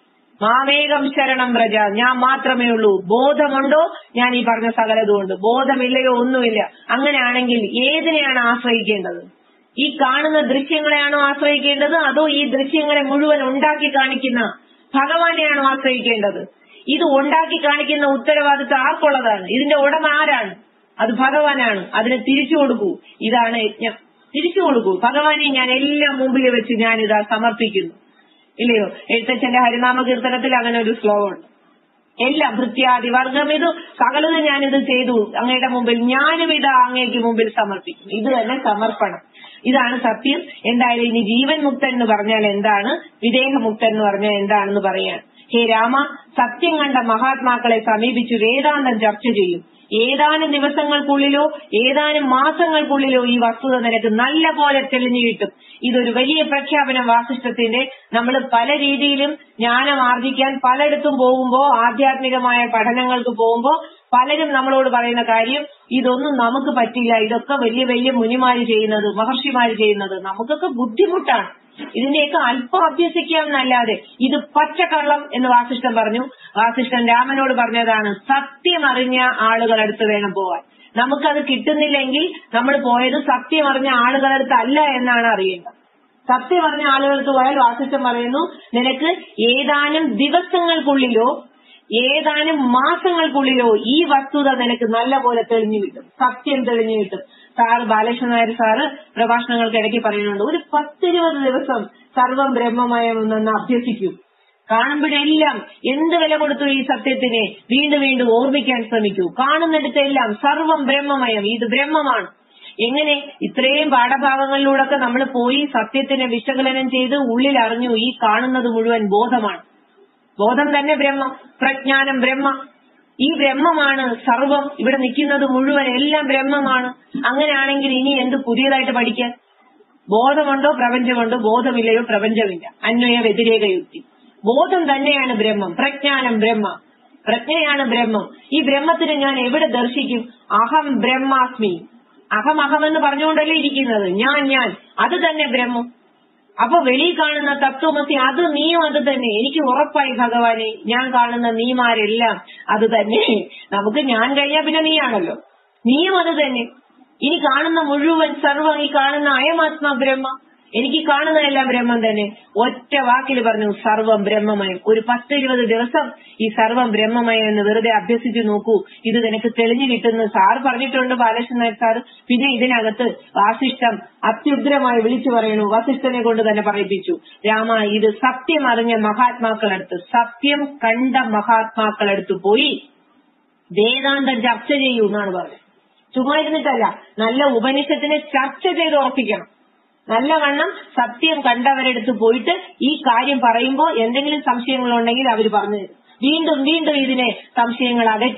മാമേകം ശരണം വ്രജ, ഞാൻ മാത്രമേ ഉള്ളൂ. ബോധമുണ്ടോ? ഞാൻ ഈ പറഞ്ഞ സകലതുകൊണ്ട്. ബോധമില്ലയോ? ഒന്നുമില്ല. അങ്ങനെയാണെങ്കിൽ ഏതിനെയാണ് ആശ്രയിക്കേണ്ടത്? ഈ കാണുന്ന ദൃശ്യങ്ങളെയാണോ ആശ്രയിക്കേണ്ടത്? അതോ ഈ ദൃശ്യങ്ങളെ മുഴുവൻ ഉണ്ടാക്കി കാണിക്കുന്ന ഭഗവാനെയാണോ ആശ്രയിക്കേണ്ടത്? ഇത് ഉണ്ടാക്കി കാണിക്കുന്ന ഉത്തരവാദിത്വം ആർക്കുള്ളതാണ്? ഇതിന്റെ ഉടമ ആരാണ്? അത് ഭഗവാനാണ്. അതിനെ തിരിച്ചു കൊടുക്കൂ. ഇതാണ് യജ്ഞം. തിരിച്ചു കൊടുക്കൂ. ഭഗവാനെ ഞാൻ എല്ലാം മുമ്പിൽ വെച്ച് ഞാനിതാ സമർപ്പിക്കുന്നു. ഇല്ലയോ? എഴുത്തച്ഛന്റെ ഹരിനാമ കീർത്തനത്തിൽ അങ്ങനെ ഒരു ശ്ലോകമുണ്ട്. എല്ലാം ഭൃത്യാദി വർഗം ഇത് സകലത് ഞാനിത് ചെയ്തു അങ്ങയുടെ മുമ്പിൽ, ഞാനും ഇതാ അങ്ങേക്ക് മുമ്പിൽ സമർപ്പിക്കും. ഇത് തന്നെ സമർപ്പണം. ഇതാണ് സത്യം. എന്തായാലും ഇനി ജീവൻ മുക്തൻ എന്ന് പറഞ്ഞാൽ എന്താണ്, വിദേഹമുക്തൻ എന്ന് പറഞ്ഞാൽ എന്താണെന്ന് പറയാൻ. ഹേ രാമ, സത്യം കണ്ട മഹാത്മാക്കളെ സമീപിച്ചു വേദാന്തം ചർച്ച ചെയ്യും. ഏതാനും ദിവസങ്ങൾക്കുള്ളിലോ ഏതാനും മാസങ്ങൾക്കുള്ളിലോ ഈ വസ്തുത നിനക്ക് നല്ല പോലെ തെളിഞ്ഞു കിട്ടും. ഇതൊരു വലിയ പ്രഖ്യാപനം വാസിഷ്ഠത്തിന്റെ. നമ്മൾ പല രീതിയിലും ജ്ഞാനം ആർജിക്കാൻ പലയിടത്തും പോകുമ്പോ, ആധ്യാത്മികമായ പഠനങ്ങൾക്ക് പോകുമ്പോ പലരും നമ്മളോട് പറയുന്ന കാര്യം, ഇതൊന്നും നമുക്ക് പറ്റില്ല, ഇതൊക്കെ വലിയ വലിയ മുനിമാര് ചെയ്യുന്നത്, മഹർഷിമാര് ചെയ്യുന്നത്, നമുക്കൊക്കെ ബുദ്ധിമുട്ടാണ്, ഇതിന്റെയൊക്കെ അല്പം അഭ്യസിക്കാം എന്നല്ലാതെ ഇത് പച്ചക്കള്ളം എന്ന് വാസിഷ്ഠൻ പറഞ്ഞു. വാസിഷ്ഠൻ രാമനോട് പറഞ്ഞതാണ്, സത്യം അറിഞ്ഞ ആളുകളടുത്ത് വേണം പോവാൻ. നമുക്കത് കിട്ടുന്നില്ലെങ്കിൽ നമ്മൾ പോയത് സത്യം അറിഞ്ഞ ആളുകളടുത്ത് അല്ല എന്നാണ് അറിയേണ്ടത്. സത്യം അറിഞ്ഞ ആളുകൾക്ക് പോയാൽ വാസിഷ്ഠൻ പറയുന്നു, നിനക്ക് ഏതാനും ദിവസങ്ങൾക്കുള്ളിലോ ഏതാനും മാസങ്ങൾക്കുള്ളിലോ ഈ വസ്തുത നിനക്ക് നല്ല പോലെ തെളിഞ്ഞു കിട്ടും, സത്യം തെളിഞ്ഞു കിട്ടും. സാറ് ബാലകൃഷ്ണൻ നായർ സാറ് പ്രഭാഷണങ്ങൾക്ക് ഇടയ്ക്ക് പറയുന്നുണ്ട്, ഒരു 10-20 ദിവസം സർവം ബ്രഹ്മമയമെന്ന് അഭ്യസിക്കും. കാണുമ്പോഴെല്ലാം എന്ത് വില കൊടുത്തു ഈ സത്യത്തിനെ വീണ്ടും വീണ്ടും ഓർമ്മിക്കാൻ ശ്രമിക്കൂ. കാണുന്നിടത്തെല്ലാം സർവം ബ്രഹ്മമയം, ഇത് ബ്രഹ്മമാണ്. എങ്ങനെ? ഇത്രയും പാഠഭാഗങ്ങളിലൂടെ നമ്മൾ പോയി സത്യത്തിനെ വിശകലനം ചെയ്ത് ഉള്ളിൽ അറിഞ്ഞു, ഈ കാണുന്നത് മുഴുവൻ ബോധമാണ്. ബോധം തന്നെ ബ്രഹ്മം, പ്രജ്ഞാനം ബ്രഹ്മ. ഈ ബ്രഹ്മമാണ് സർവം. ഇവിടെ നിൽക്കുന്നത് മുഴുവൻ എല്ലാം ബ്രഹ്മമാണ്. അങ്ങനെയാണെങ്കിൽ ഇനി എന്ത് പുതിയതായിട്ട് പഠിക്കാൻ? ബോധമുണ്ടോ? പ്രപഞ്ചമുണ്ടോ? ബോധമില്ലയോ? പ്രപഞ്ചമില്ല. അന്വയ വ്യതിരേക യുക്തി. ബോധം തന്നെയാണ് ബ്രഹ്മം, പ്രജ്ഞാനം ബ്രഹ്മ, പ്രജ്ഞയാണ് ബ്രഹ്മം. ഈ ബ്രഹ്മത്തിന് ഞാൻ എവിടെ ദർശിക്കും? അഹം ബ്രഹ്മാസ്മി. അഹമെന്ന് പറഞ്ഞുകൊണ്ടല്ലേ ഇരിക്കുന്നത്, ഞാൻ, അത് തന്നെ ബ്രഹ്മം. അപ്പൊ വെളിയിൽ കാണുന്ന തത്വമസി അത് നീയും അത് തന്നെ. എനിക്ക് ഉറപ്പായി ഭഗവാനെ, ഞാൻ കാണുന്ന നീമാരെല്ലാം അത് തന്നെ. നമുക്ക് ഞാൻ കഴിഞ്ഞാൽ പിന്നെ നീയാണല്ലോ, നീയും അത് തന്നെ. ഇനി കാണുന്ന മുഴുവൻ സർവം ഈ കാണുന്ന അയമാത്മാ ബ്രഹ്മ. എനിക്ക് കാണുന്നതെല്ലാം ബ്രഹ്മം തന്നെ. ഒറ്റ വാക്കിൽ പറഞ്ഞു, സർവം ബ്രഹ്മമയം. ഒരു 10-20 ദിവസം ഈ സർവം ബ്രഹ്മമയം എന്ന് വെറുതെ അഭ്യസിച്ചു നോക്കൂ, ഇത് നിനക്ക് തെളിഞ്ഞു കിട്ടുന്നു. സാറ് പറഞ്ഞിട്ടുണ്ട്, ബാലകൃഷ്ണൻ നായർ സാറ്. പിന്നെ ഇതിനകത്ത് വാസിഷ്ഠം അത്യുഗ്രമായി വിളിച്ചു പറയണു, വസിഷ്ഠനെ കൊണ്ട് തന്നെ പറയിപ്പിച്ചു, രാമ, ഇത് സത്യം അറിഞ്ഞ മഹാത്മാക്കളടുത്ത്, സത്യം കണ്ട മഹാത്മാക്കളടുത്ത് പോയി വേദാന്തം ചർച്ച ചെയ്യൂ എന്നാണ് പറഞ്ഞത്. ചുമ്മാ ഇരുന്നിട്ടല്ല, നല്ല ഉപനിഷത്തിനെ ചർച്ച ചെയ്ത് ഉറപ്പിക്കണം. നല്ലവണ്ണം സത്യം കണ്ടവരെടുത്ത് പോയിട്ട് ഈ കാര്യം പറയുമ്പോൾ എന്തെങ്കിലും സംശയങ്ങളുണ്ടെങ്കിൽ അവർ പറഞ്ഞു തരും. വീണ്ടും വീണ്ടും ഇതിനെ സംശയങ്ങൾ അകറ്റി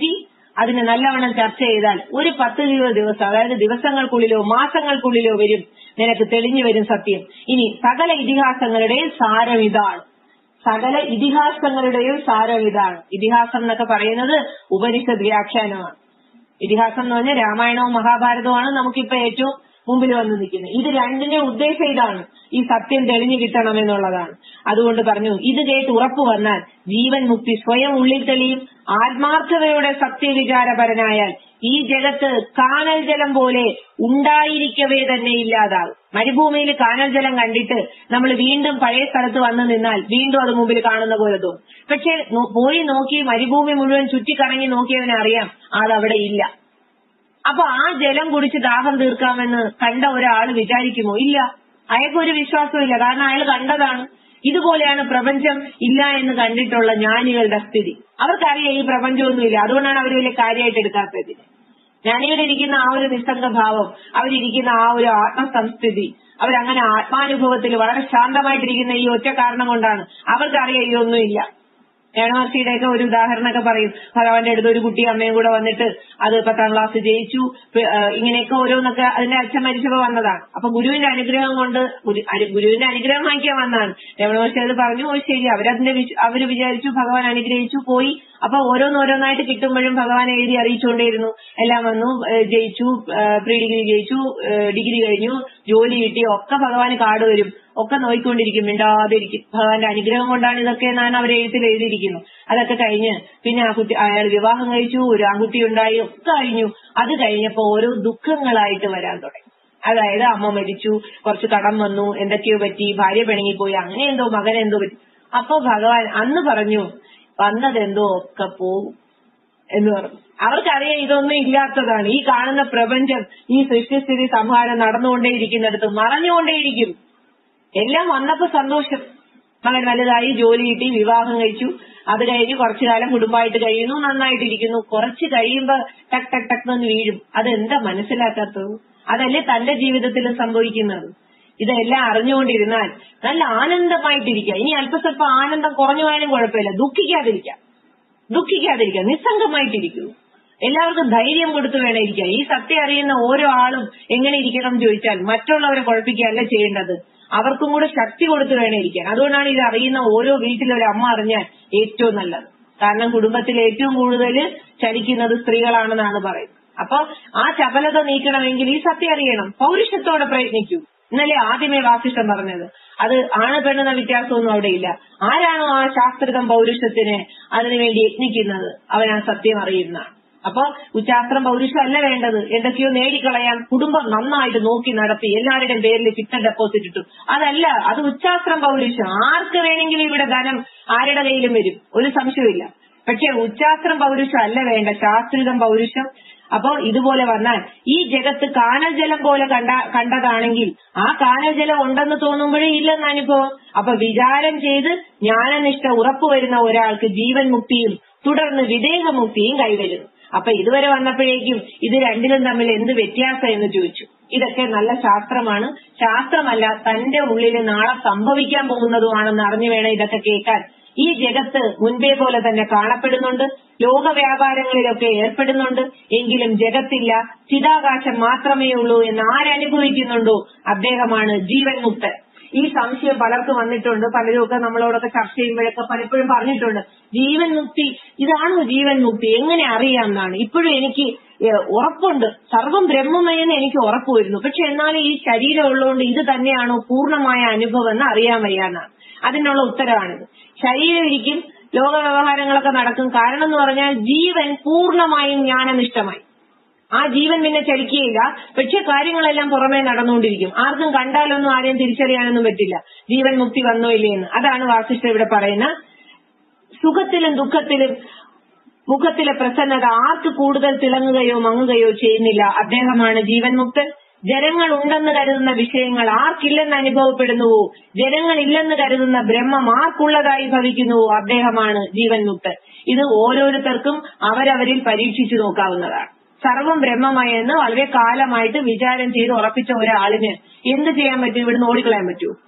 അതിന് നല്ലവണ്ണം ചർച്ച ചെയ്താൽ ഒരു 10-20 ദിവസം, അതായത് ദിവസങ്ങൾക്കുള്ളിലോ മാസങ്ങൾക്കുള്ളിലോ വരും, നിനക്ക് തെളിഞ്ഞു വരും സത്യം. ഇനി സകല ഇതിഹാസങ്ങളുടെയും സാരം ഇതാണ്. സകല ഇതിഹാസങ്ങളുടെയും സാരം ഇതാണ്. ഇതിഹാസം എന്നൊക്കെ പറയുന്നത് ഉപനിഷത്ത് വ്യാഖ്യാനമാണ്. ഇതിഹാസം എന്ന് പറഞ്ഞാൽ രാമായണവും മഹാഭാരതവുമാണ് നമുക്കിപ്പോ ഏറ്റവും മുമ്പിൽ വന്ന് നിൽക്കുന്നത്. ഇത് രണ്ടിന്റെ ഉദ്ദേശം ഇതാണ്, ഈ സത്യം തെളിഞ്ഞു കിട്ടണമെന്നുള്ളതാണ്. അതുകൊണ്ട് പറഞ്ഞു, ഇത് കേട്ട് ഉറപ്പു വന്നാൽ ജീവൻ മുക്തി സ്വയം ഉള്ളിൽ തെളിയും. ആത്മാർത്ഥതയോടെ സത്യവിചാരപരനായാൽ ഈ ജഗത്ത് കാനൽ ജലം പോലെ ഉണ്ടായിരിക്കവേ തന്നെ ഇല്ലാതാകും. മരുഭൂമിയിൽ കാനൽ ജലം കണ്ടിട്ട് നമ്മൾ വീണ്ടും പഴയ സ്ഥലത്ത് വന്നു നിന്നാൽ വീണ്ടും അത് മുമ്പിൽ കാണുന്ന പോലെ തോന്നും. പക്ഷെ പോയി നോക്കി മരുഭൂമി മുഴുവൻ ചുറ്റിക്കറങ്ങി നോക്കിയവനെ അറിയാം അതവിടെ ഇല്ല. അപ്പൊ ആ ജലം കുടിച്ച് ദാഹം തീർക്കാമെന്ന് കണ്ട ഒരാൾ വിചാരിക്കുമോ? ഇല്ല. അയാൾക്കൊരു വിശ്വാസമില്ല. കാരണം അയാൾ കണ്ടതാണ്. ഇതുപോലെയാണ് പ്രപഞ്ചം ഇല്ല എന്ന് കണ്ടിട്ടുള്ള ജ്ഞാനികളുടെ സ്ഥിതി. അവർക്കറിയാം ഈ പ്രപഞ്ചമൊന്നുമില്ല. അതുകൊണ്ടാണ് അവർ വലിയ കാര്യമായിട്ട് എടുക്കാത്തത്. ജ്ഞാനികളിരിക്കുന്ന ആ ഒരു നിസ്സംഗഭാവം, അവരിയ്ക്കുന്ന ആ ഒരു ആത്മസംസ്ഥിതി, അവരങ്ങനെ ആത്മാനുഭവത്തിൽ വളരെ ശാന്തമായിട്ടിരിക്കുന്ന ഈ ഒറ്റ കാരണം കൊണ്ടാണ് അവർക്കറിയാം ഇതൊന്നുമില്ല. രമണമഹർഷിയുടെയൊക്കെ ഒരു ഉദാഹരണമൊക്കെ പറയും. ഭഗവാന്റെ അടുത്ത് ഒരു കുട്ടി അമ്മയും കൂടെ വന്നിട്ട് അത് 10ാം ക്ലാസ് ജയിച്ചു, ഇങ്ങനെയൊക്കെ ഓരോന്നൊക്കെ അതിന്റെ അച്ഛൻ മരിച്ചപ്പോ വന്നതാണ്. അപ്പൊ ഗുരുവിന്റെ അനുഗ്രഹം കൊണ്ട് ഗുരുവിന്റെ അനുഗ്രഹം വാങ്ങിക്കാൻ വന്നതാണ്. രമണമഹർഷി അത് പറഞ്ഞു, ഓ ശരി, അവര് വിചാരിച്ചു ഭഗവാൻ അനുഗ്രഹിച്ചു പോയി. അപ്പൊ ഓരോന്നോരോന്നായിട്ട് കിട്ടുമ്പോഴും ഭഗവാൻ എഴുതി അറിയിച്ചുകൊണ്ടേയിരുന്നു. എല്ലാം വന്നു, ജയിച്ചു, പ്രീ ഡിഗ്രി ജയിച്ചു, ഡിഗ്രി കഴിഞ്ഞു, ജോലി കിട്ടി, ഒക്കെ ഭഗവാന് കാർഡ് വരും, ഒക്കെ നോയിക്കൊണ്ടിരിക്കും, മിണ്ടാതിരിക്കും. ഭഗവാന്റെ അനുഗ്രഹം കൊണ്ടാണ് ഇതൊക്കെ എന്നാണ് അവർ എഴുത്തിൽ എഴുതിയിരിക്കുന്നു. അതൊക്കെ കഴിഞ്ഞ് പിന്നെ അയാൾ വിവാഹം കഴിച്ചു, ഒരു ആൺകുട്ടി ഉണ്ടായി, ഒക്കെ കഴിഞ്ഞു. അത് കഴിഞ്ഞപ്പോ ഓരോ ദുഃഖങ്ങളായിട്ട് വരാൻ തുടങ്ങി. അതായത് അമ്മ മരിച്ചു, കുറച്ച് കടം വന്നു, എന്തൊക്കെയോ പറ്റി, ഭാര്യ പിണങ്ങിപ്പോയി, അങ്ങനെ എന്തോ മകൻ എന്തോ പറ്റി. അപ്പൊ ഭഗവാൻ അന്ന് പറഞ്ഞു, വന്നതെന്തോ ഒക്കെ പോകും എന്ന് പറഞ്ഞു. അവർക്കറിയാം ഇതൊന്നും ഇല്ലാത്തതാണ്. ഈ കാണുന്ന പ്രപഞ്ചം, ഈ സൃഷ്ടിസ്ഥിതി സംഹാരം നടന്നുകൊണ്ടേയിരിക്കുന്നിടത്ത് മറഞ്ഞുകൊണ്ടേയിരിക്കും. എല്ലാം വന്നപ്പോ സന്തോഷം, മകൻ വലുതായി, ജോലി കിട്ടി, വിവാഹം കഴിച്ചു, അത് കഴിഞ്ഞ് കുറച്ചു കാലം കുടുംബമായിട്ട് കഴിയുന്നു, നന്നായിട്ടിരിക്കുന്നു. കുറച്ച് കഴിയുമ്പോ ടക് ടക് ടക് എന്ന് വീഴും. അതെന്താ മനസ്സിലാക്കാത്തത്? അതല്ലേ തന്റെ ജീവിതത്തിൽ സംഭവിക്കുന്നത്. ഇതെല്ലാം അറിഞ്ഞുകൊണ്ടിരുന്നാൽ നല്ല ആനന്ദമായിട്ടിരിക്കുക. ഇനി അല്പസ്വല്പം ആനന്ദം കുറഞ്ഞു പോയാലും കുഴപ്പമില്ല, ദുഃഖിക്കാതിരിക്കാം, നിസ്സംഗമായിട്ടിരിക്കൂ. എല്ലാവർക്കും ധൈര്യം കൊടുത്തു വേണം ഇരിക്കാൻ. ഈ സത്യം അറിയുന്ന ഓരോ ആളും എങ്ങനെ ഇരിക്കണം എന്ന് ചോദിച്ചാൽ മറ്റുള്ളവരെ കുഴപ്പിക്കുകയല്ല ചെയ്യേണ്ടത്, അവർക്കും കൂടെ ശക്തി കൊടുത്തു വേണം ഇരിക്കാൻ. അതുകൊണ്ടാണ് ഇത് അറിയുന്ന ഓരോ വീട്ടിലൊരു അമ്മ അറിഞ്ഞാൽ ഏറ്റവും നല്ലത്. കാരണം കുടുംബത്തിൽ ഏറ്റവും കൂടുതൽ ചലിക്കുന്നത് സ്ത്രീകളാണെന്നാണ് പറയുന്നത്. അപ്പൊ ആ ചപലത നീക്കണമെങ്കിൽ ഈ സത്യം അറിയണം, പൗരുഷത്തോടെ പ്രയത്നിക്കൂ. ഇന്നലെ ആദ്യമേ വാസിഷ്ഠൻ പറഞ്ഞത്, അത് ആണ് പെണ്ണെന്ന വ്യത്യാസമൊന്നും അവിടെ ഇല്ല. ആരാണോ ആ ശാസ്ത്രിതം പൗരുഷത്തിന് അതിനുവേണ്ടി യത്നിക്കുന്നത് അവൻ ആ സത്യം അറിയുന്നതാണ്. അപ്പൊ ഉച്ചാസ്ത്രം പൗരുഷം അല്ല വേണ്ടത്, എന്തൊക്കെയോ നേടിക്കളയാൻ കുടുംബം നന്നായിട്ട് നോക്കി നടത്തി എല്ലാവരുടെയും പേരിൽ ഫിക്സഡ് ഡെപ്പോസിറ്റ് ഇട്ടു, അതല്ല, അത് ഉച്ചാസ്ത്രം പൗരുഷം. ആർക്ക് വേണമെങ്കിലും ഇവിടെ ധനം ആരുടെ കയ്യിലും വരും, ഒരു സംശയമില്ല. പക്ഷെ ഉച്ചാസ്ത്രം പൗരുഷം അല്ല വേണ്ട, ശാസ്ത്രിതം പൗരുഷം. അപ്പോ ഇതുപോലെ വന്നാൽ ഈ ജഗത്ത് കാനൽ ജലം പോലെ കണ്ടതാണെങ്കിൽ ആ കാനൽ ജലം ഉണ്ടെന്ന് തോന്നുമ്പോഴേ ഇല്ലെന്ന് അനുഭവം. അപ്പൊ വിചാരം ചെയ്ത് ജ്ഞാനനിഷ്ഠ ഉറപ്പുവരുന്ന ഒരാൾക്ക് ജീവൻ മുക്തിയും തുടർന്ന് വിദേഹമുക്തിയും കൈവരുന്നു. അപ്പൊ ഇതുവരെ വന്നപ്പോഴേക്കും ഇത് രണ്ടിലും തമ്മിൽ എന്ത് വ്യത്യാസം എന്ന് ചോദിച്ചു. ഇതൊക്കെ നല്ല ശാസ്ത്രമാണ്, ശാസ്ത്രമല്ല തന്റെ ഉള്ളിൽ നാളെ സംഭവിക്കാൻ പോകുന്നതുമാണെന്ന് അറിഞ്ഞു വേണം ഇതൊക്കെ കേൾക്കാൻ. ഈ ജഗത്ത് മുൻപേ പോലെ തന്നെ കാണപ്പെടുന്നുണ്ട്, ലോക വ്യാപാരങ്ങളിലൊക്കെ ഏർപ്പെടുന്നുണ്ട്, എങ്കിലും ജഗത്തില്ല, ചിതാകാശം മാത്രമേ ഉള്ളൂ എന്ന് ആരനുഭവിക്കുന്നുണ്ടോ അദ്ദേഹമാണ് ജീവൻ മുക്തൻ. ഈ സംശയം പലർക്കും വന്നിട്ടുണ്ട്. പലരുമൊക്കെ നമ്മളോടൊക്കെ ചർച്ച ചെയ്യുമ്പോഴൊക്കെ പലപ്പോഴും പറഞ്ഞിട്ടുണ്ട്, ജീവൻ മുക്തി, ഇതാണോ ജീവൻ മുക്തി, എങ്ങനെ അറിയാം എന്നാണ്. ഇപ്പോഴും എനിക്ക് ഉറപ്പുണ്ട്, സർവം ബ്രഹ്മമയെന്ന് എനിക്ക് ഉറപ്പ് വരുന്നു. പക്ഷെ എന്നാലും ഈ ശരീരം ഉള്ളതുകൊണ്ട് ഇത് തന്നെയാണോ പൂർണ്ണമായ അനുഭവം എന്ന് അറിയാൻ വയ്യാന്നാണ്. അതിനുള്ള ഉത്തരവാണിത്. ശരീരം ഇരിക്കും, ലോക വ്യവഹാരങ്ങളൊക്കെ നടക്കും. കാരണം എന്ന് പറഞ്ഞാൽ ജീവൻ പൂർണ്ണമായും ജ്ഞാനനിഷ്ഠമായി. ആ ജീവൻ പിന്നെ ചലിക്കുകയില്ല, പക്ഷെ കാര്യങ്ങളെല്ലാം പുറമേ നടന്നുകൊണ്ടിരിക്കും. ആർക്കും കണ്ടാലൊന്നും ആരെയും തിരിച്ചറിയാനൊന്നും പറ്റില്ല ജീവൻ മുക്തി വന്നോ ഇല്ലേന്ന്. അതാണ് വാസിഷ്ഠൻ ഇവിടെ പറയുന്ന, സുഖത്തിലും ദുഃഖത്തിലും മുഖത്തിലെ പ്രസന്നത ആർക്ക് കൂടുതൽ തിളങ്ങുകയോ മങ്ങുകയോ ചെയ്യുന്നില്ല, അദ്ദേഹമാണ് ജീവൻ മുക്തൻ. ജനങ്ങൾ ഉണ്ടെന്ന് കരുതുന്ന വിഷയങ്ങൾ ആർക്കില്ലെന്ന് അനുഭവപ്പെടുന്നുവോ, ജനങ്ങൾ ഇല്ലെന്ന് കരുതുന്ന ബ്രഹ്മം ആർക്കുള്ളതായി ഭവിക്കുന്നുവോ, അദ്ദേഹമാണ് ജീവൻ മുക്തൻ. ഇത് ഓരോരുത്തർക്കും അവരവരിൽ പരീക്ഷിച്ചു നോക്കാവുന്നതാണ്. സർവം ബ്രഹ്മമയെന്ന് വളരെ കാലമായിട്ട് വിചാരം ചെയ്ത് ഉറപ്പിച്ച ഒരാളിന് എന്ത് ചെയ്യാൻ പറ്റും? ഇവിടുന്ന് ഓടിക്കളയാൻ പറ്റുമോ?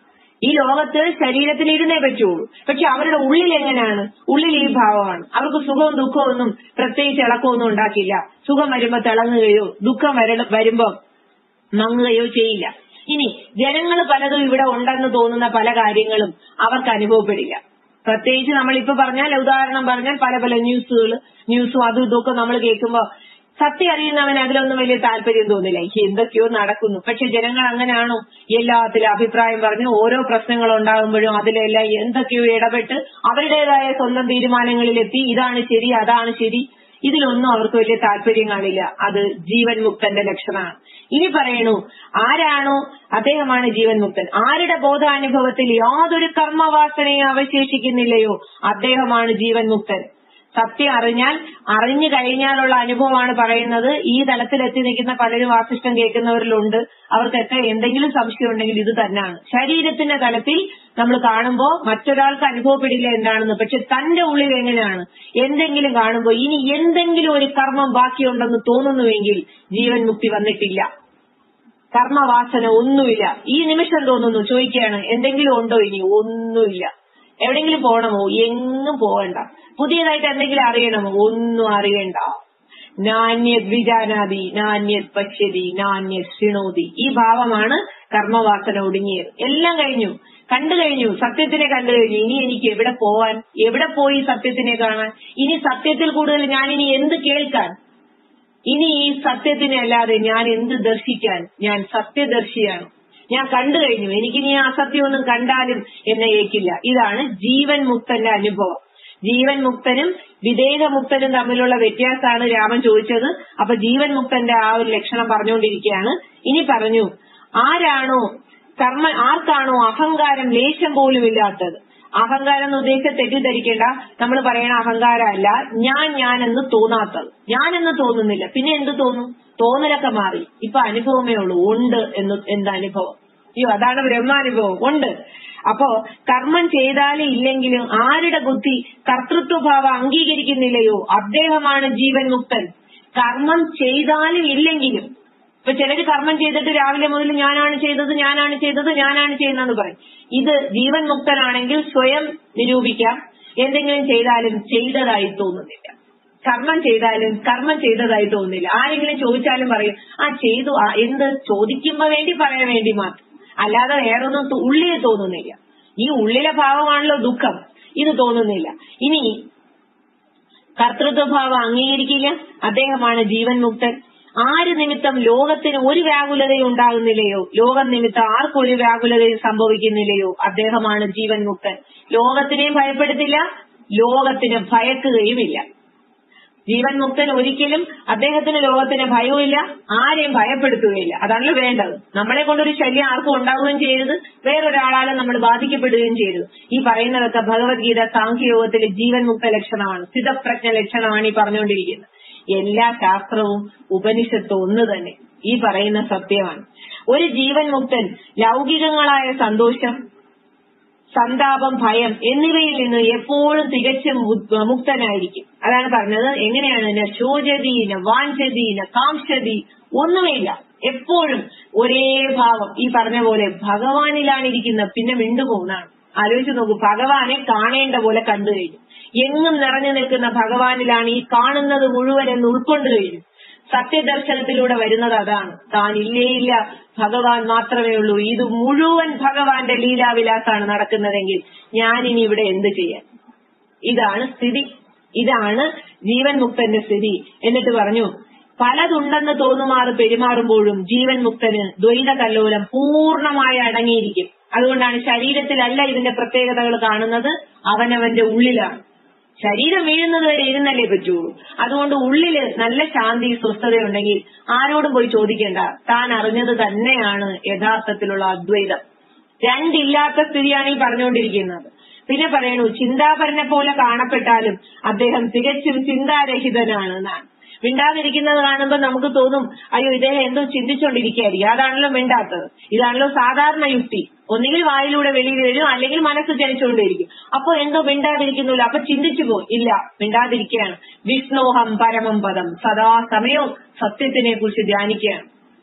ഈ ലോകത്ത് ശരീരത്തിൽ ഇരുന്നേ പറ്റുള്ളൂ. പക്ഷെ അവരുടെ ഉള്ളിൽ എങ്ങനെയാണ്? ഉള്ളിൽ ഈ ഭാവമാണ്. അവർക്ക് സുഖവും ദുഃഖവും ഒന്നും പ്രത്യേകിച്ച് ഇളക്കമൊന്നും ഉണ്ടാക്കില്ല. സുഖം വരുമ്പോ തിളങ്ങുകയോ ദുഃഖം വരുമ്പോ മങ്ങുകയോ ചെയ്യില്ല. ഇനി ജനങ്ങൾ പലതും ഇവിടെ ഉണ്ടെന്ന് തോന്നുന്ന പല കാര്യങ്ങളും അവർക്ക് അനുഭവപ്പെടില്ല. പ്രത്യേകിച്ച് നമ്മളിപ്പോ ഉദാഹരണം പറഞ്ഞാൽ പല പല ന്യൂസും അതും ഇതൊക്കെ നമ്മൾ കേൾക്കുമ്പോ സത്യം അറിയുന്നവന് അതിലൊന്നും വലിയ താല്പര്യം തോന്നില്ല. എന്തൊക്കെയോ നടക്കുന്നു. പക്ഷെ ജനങ്ങൾ അങ്ങനെയാണോ? എല്ലാത്തിലും അഭിപ്രായം പറഞ്ഞ് ഓരോ പ്രശ്നങ്ങൾ ഉണ്ടാകുമ്പോഴും അതിലെല്ലാം എന്തൊക്കെയോ ഇടപെട്ട് അവരുടേതായ സ്വന്തം തീരുമാനങ്ങളിലെത്തി ഇതാണ് ശരി അതാണ് ശരി. ഇതിലൊന്നും അവർക്ക് വലിയ താല്പര്യം കാണില്ല. അത് ജീവൻ മുക്തന്റെ ലക്ഷണമാണ്. ഇനി പറയണു, ആരാണോ അദ്ദേഹമാണ് ജീവൻ മുക്തൻ. ആരുടെ ബോധാനുഭവത്തിൽ യാതൊരു കർമ്മവാസനയും അവശേഷിക്കുന്നില്ലയോ അദ്ദേഹമാണ് ജീവൻ മുക്തൻ. സത്യം അറിഞ്ഞു കഴിഞ്ഞാലുള്ള അനുഭവമാണ് പറയുന്നത്. ഈ തലത്തിലെത്തി നിൽക്കുന്ന പലരും വാസിഷ്ടം കേൾക്കുന്നവരിലുണ്ട്. അവർക്കൊക്കെ എന്തെങ്കിലും സംശയം ഉണ്ടെങ്കിൽ ഇത് തന്നെയാണ്. ശരീരത്തിന്റെ തലത്തിൽ നമ്മൾ കാണുമ്പോ മറ്റൊരാൾക്ക് അനുഭവപ്പെടില്ല എന്താണെന്ന്. പക്ഷെ തന്റെ ഉള്ളിൽ എങ്ങനെയാണ്? എന്തെങ്കിലും കാണുമ്പോ ഇനി എന്തെങ്കിലും ഒരു കർമ്മം ബാക്കിയുണ്ടെന്ന് തോന്നുന്നുവെങ്കിൽ ജീവൻ മുക്തി വന്നിട്ടില്ല. കർമ്മവാസന ഒന്നുമില്ല. ഈ നിമിഷം തോന്നുന്നു, ചോദിക്കുകയാണ് എന്തെങ്കിലും ഉണ്ടോ? ഇനി ഒന്നുമില്ല. എവിടെയെങ്കിലും പോകണമോ? എങ്ങും പോകണ്ട. പുതിയതായിട്ട് എന്തെങ്കിലും അറിയണമോ? ഒന്നും അറിയണ്ട. നാന്യത് വിജാനാതി നാന്യത് പശ്യതി നാന്യത് ശൃണോതി. ഈ ഭാവമാണ് കർമ്മവാസന ഒടുങ്ങിയത്. എല്ലാം കഴിഞ്ഞു, കണ്ടു കഴിഞ്ഞു, സത്യത്തിനെ കണ്ടു കഴിഞ്ഞു. ഇനി എനിക്ക് എവിടെ പോവാൻ? എവിടെ പോയി സത്യത്തിനെ കാണാൻ? ഇനി സത്യത്തിൽ കൂടുതൽ ഞാനിനി എന്ത് കേൾക്കാൻ? ഇനി ഈ സത്യത്തിനെ അല്ലാതെ ഞാൻ എന്ത് ദർശിക്കാൻ? ഞാൻ സത്യദർശിയാണ്. ഞാൻ കണ്ടു കഴിഞ്ഞു. എനിക്കിനി ആ അസത്യമൊന്നും കണ്ടാലും എന്നെ ഏൽക്കില്ല. ഇതാണ് ജീവൻ മുക്തന്റെ അനുഭവം. ജീവൻ മുക്തനും വിദേഹമുക്തനും തമ്മിലുള്ള വ്യത്യാസമാണ് രാമൻ ചോദിച്ചത്. അപ്പൊ ജീവൻ മുക്തന്റെ ആ ഒരു ലക്ഷണം പറഞ്ഞുകൊണ്ടിരിക്കുകയാണ്. ഇനി പറഞ്ഞു, ആർക്കാണോ അഹങ്കാരം ലേശം പോലും ഇല്ലാത്തത്. അഹങ്കാരം എന്ന് ഉദ്ദേശിച്ച് തെറ്റിദ്ധരിക്കേണ്ട. നമ്മൾ പറയണ അഹങ്കാരമല്ല, ഞാനെന്ന് തോന്നാത്തത്. ഞാനെന്ന് തോന്നുന്നില്ല. പിന്നെ എന്ത് തോന്നും? തോന്നലൊക്കെ മാറി. ഇപ്പൊ അനുഭവമേ ഉള്ളൂ. ഉണ്ട് എന്തനുഭവം. അതാണ് ബ്രഹ്മാനുഭവം. ഉണ്ട്. അപ്പോ കർമ്മം ചെയ്താലും ഇല്ലെങ്കിലും ആരുടെ ബുദ്ധി കർത്തൃത്വഭാവം അംഗീകരിക്കുന്നില്ലയോ അദ്ദേഹമാണ് ജീവൻ മുക്തൻ. കർമ്മം ചെയ്താലും ഇല്ലെങ്കിലും. ഇപ്പൊ ചിലര് കർമ്മം ചെയ്തിട്ട് രാവിലെ മുതൽ ഞാനാണ് ചെയ്യുന്നതെന്ന് പറയും. ഇത് ജീവൻ മുക്തനാണെങ്കിൽ സ്വയം നിരൂപിക്കാം. എന്തെങ്കിലും ചെയ്താലും ചെയ്തതായി തോന്നുന്നില്ല. കർമ്മം ചെയ്തതായി തോന്നുന്നില്ല. ആരെങ്കിലും ചോദിച്ചാലും പറയും ചെയ്തു. എന്ത് ചോദിക്കുമ്പോ പറയാൻ വേണ്ടി മാത്രം. അല്ലാതെ വേറൊന്നും ഉള്ളിൽ തോന്നുന്നില്ല. ഈ ഉള്ളിലെ ഭാവമാണല്ലോ ദുഃഖം. ഇത് തോന്നുന്നില്ല. ഇനി കർത്തൃത്വഭാവം അംഗീകരിക്കില്ല. അദ്ദേഹമാണ് ജീവൻ മുക്തൻ. ആര് നിമിത്തം ലോകത്തിന് ഒരു വ്യാകുലതയും ഉണ്ടാകുന്നില്ലയോ, ലോകം നിമിത്തം ആർക്കൊരു വ്യാകുലതയും സംഭവിക്കുന്നില്ലയോ അദ്ദേഹമാണ് ജീവൻ മുക്തൻ. ലോകത്തിനെയും ഭയപ്പെടുത്തില്ല, ലോകത്തിന് ഭയക്കുകയുമില്ല. ജീവൻ മുക്തൻ ഒരിക്കലും അദ്ദേഹത്തിന് ലോകത്തിന് ഭയവുമില്ല, ആരെയും ഭയപ്പെടുത്തുകയില്ല. അതാണല്ലോ വേണ്ടത്. നമ്മളെ കൊണ്ടൊരു ശല്യം ആർക്കും ഉണ്ടാവുകയും ചെയ്യരുത്, വേറൊരാളാലും നമ്മൾ ബാധിക്കപ്പെടുകയും ചെയ്യരുത്. ഈ പറയുന്നതൊക്കെ ഭഗവത്ഗീത സാഖ്യയോഗത്തിലെ ജീവൻ മുക്ത ലക്ഷണമാണ്, സ്ഥിതപ്രജ്ഞ ലക്ഷണമാണ് ഈ പറഞ്ഞുകൊണ്ടിരിക്കുന്നത്. എല്ലാ ശാസ്ത്രവും ഉപനിഷത്തും ഒന്ന് തന്നെ. ഈ പറയുന്ന സത്യമാണ്. ഒരു ജീവൻ മുക്തൻ ലൗകികങ്ങളായ സന്തോഷം, സന്താപം, ഭയം എന്നിവയിൽ നിന്ന് എപ്പോഴും തികച്ചും മുക്തനായിരിക്കും. അതാണ് പറഞ്ഞത്. എങ്ങനെയാണ്? ശോചതി ന വാഞ്ചതി ന കാംക്ഷതി, ഒന്നുമില്ല. എപ്പോഴും ഒരേ ഭാവം. ഈ പറഞ്ഞ പോലെ ഭഗവാനിലാണ് ഇരിക്കുന്നത്. പിന്നെ മിണ്ടുപോകുന്നതാണ്. ആലോചിച്ച് നോക്കൂ. ഭഗവാനെ കാണേണ്ട പോലെ കണ്ടു കഴിഞ്ഞു. എങ്ങും നിറഞ്ഞു നിൽക്കുന്ന ഭഗവാനിലാണ് ഈ കാണുന്നത് മുഴുവൻ എന്ന് ഉൾക്കൊണ്ടു കഴിഞ്ഞു. സത്യദർശനത്തിലൂടെ വരുന്നത് അതാണ്. താൻ ഇല്ല, ഭഗവാൻ മാത്രമേ ഉള്ളൂ. ഇത് മുഴുവൻ ഭഗവാന്റെ ലീലാവിലാസാണ് നടക്കുന്നതെങ്കിൽ ഞാനിനി ഇവിടെ എന്ത് ചെയ്യാൻ? ഇതാണ് സ്ഥിതി. ഇതാണ് ജീവൻ മുക്തന്റെ സ്ഥിതി. എന്നിട്ട് പറഞ്ഞു, പലതുണ്ടെന്ന് തോന്നുമാറ് പെരുമാറുമ്പോഴും ജീവൻ മുക്തന് ദ്വൈത കല്ലോലം പൂർണ്ണമായി അടങ്ങിയിരിക്കും. അതുകൊണ്ടാണ് ശരീരത്തിലല്ല ഇതിന്റെ പ്രത്യേകതകൾ കാണുന്നത്, അവനവന്റെ ഉള്ളിലാണ്. ശരീരം വീഴുന്നത് വരെ ഇരുന്നല്ലേ പറ്റുള്ളൂ. അതുകൊണ്ട് ഉള്ളില് നല്ല ശാന്തി, സ്വസ്ഥതയുണ്ടെങ്കിൽ ആരോടും പോയി ചോദിക്കേണ്ട. താൻ അറിഞ്ഞത് തന്നെയാണ് യഥാർത്ഥത്തിലുള്ള അദ്വൈതം. രണ്ടില്ലാത്ത സ്ഥിതിയാണ് ഈ പറഞ്ഞുകൊണ്ടിരിക്കുന്നത്. പിന്നെ പറയണു, ചിന്താപരനെ പോലെ കാണപ്പെട്ടാലും അദ്ദേഹം തികച്ചും ചിന്താരഹിതനാണ് എന്നാണ്. മിണ്ടാതിരിക്കുന്നത് കാണുമ്പോൾ നമുക്ക് തോന്നും, അയ്യോ ഇദ്ദേഹം എന്തോ ചിന്തിച്ചുകൊണ്ടിരിക്കുകയായിരിക്കും. അതാണല്ലോ മിണ്ടാത്തത്. ഇതാണല്ലോ സാധാരണ യുക്തി. ഒന്നുകിൽ വായിലൂടെ വെളിയിൽ വരും, അല്ലെങ്കിൽ മനസ്സ് ജനിച്ചുകൊണ്ടിരിക്കും. അപ്പൊ എന്തോ മിണ്ടാതിരിക്കുന്നില്ല, അപ്പൊ ചിന്തിച്ചു പോകും. ഇല്ല, മിണ്ടാതിരിക്കുകയാണ്. വിഷ്ണോഹം പരമം പദം, സദാസമയവും സത്യത്തിനെ കുറിച്ച് ധ്യാനിക്കുകയാണ്.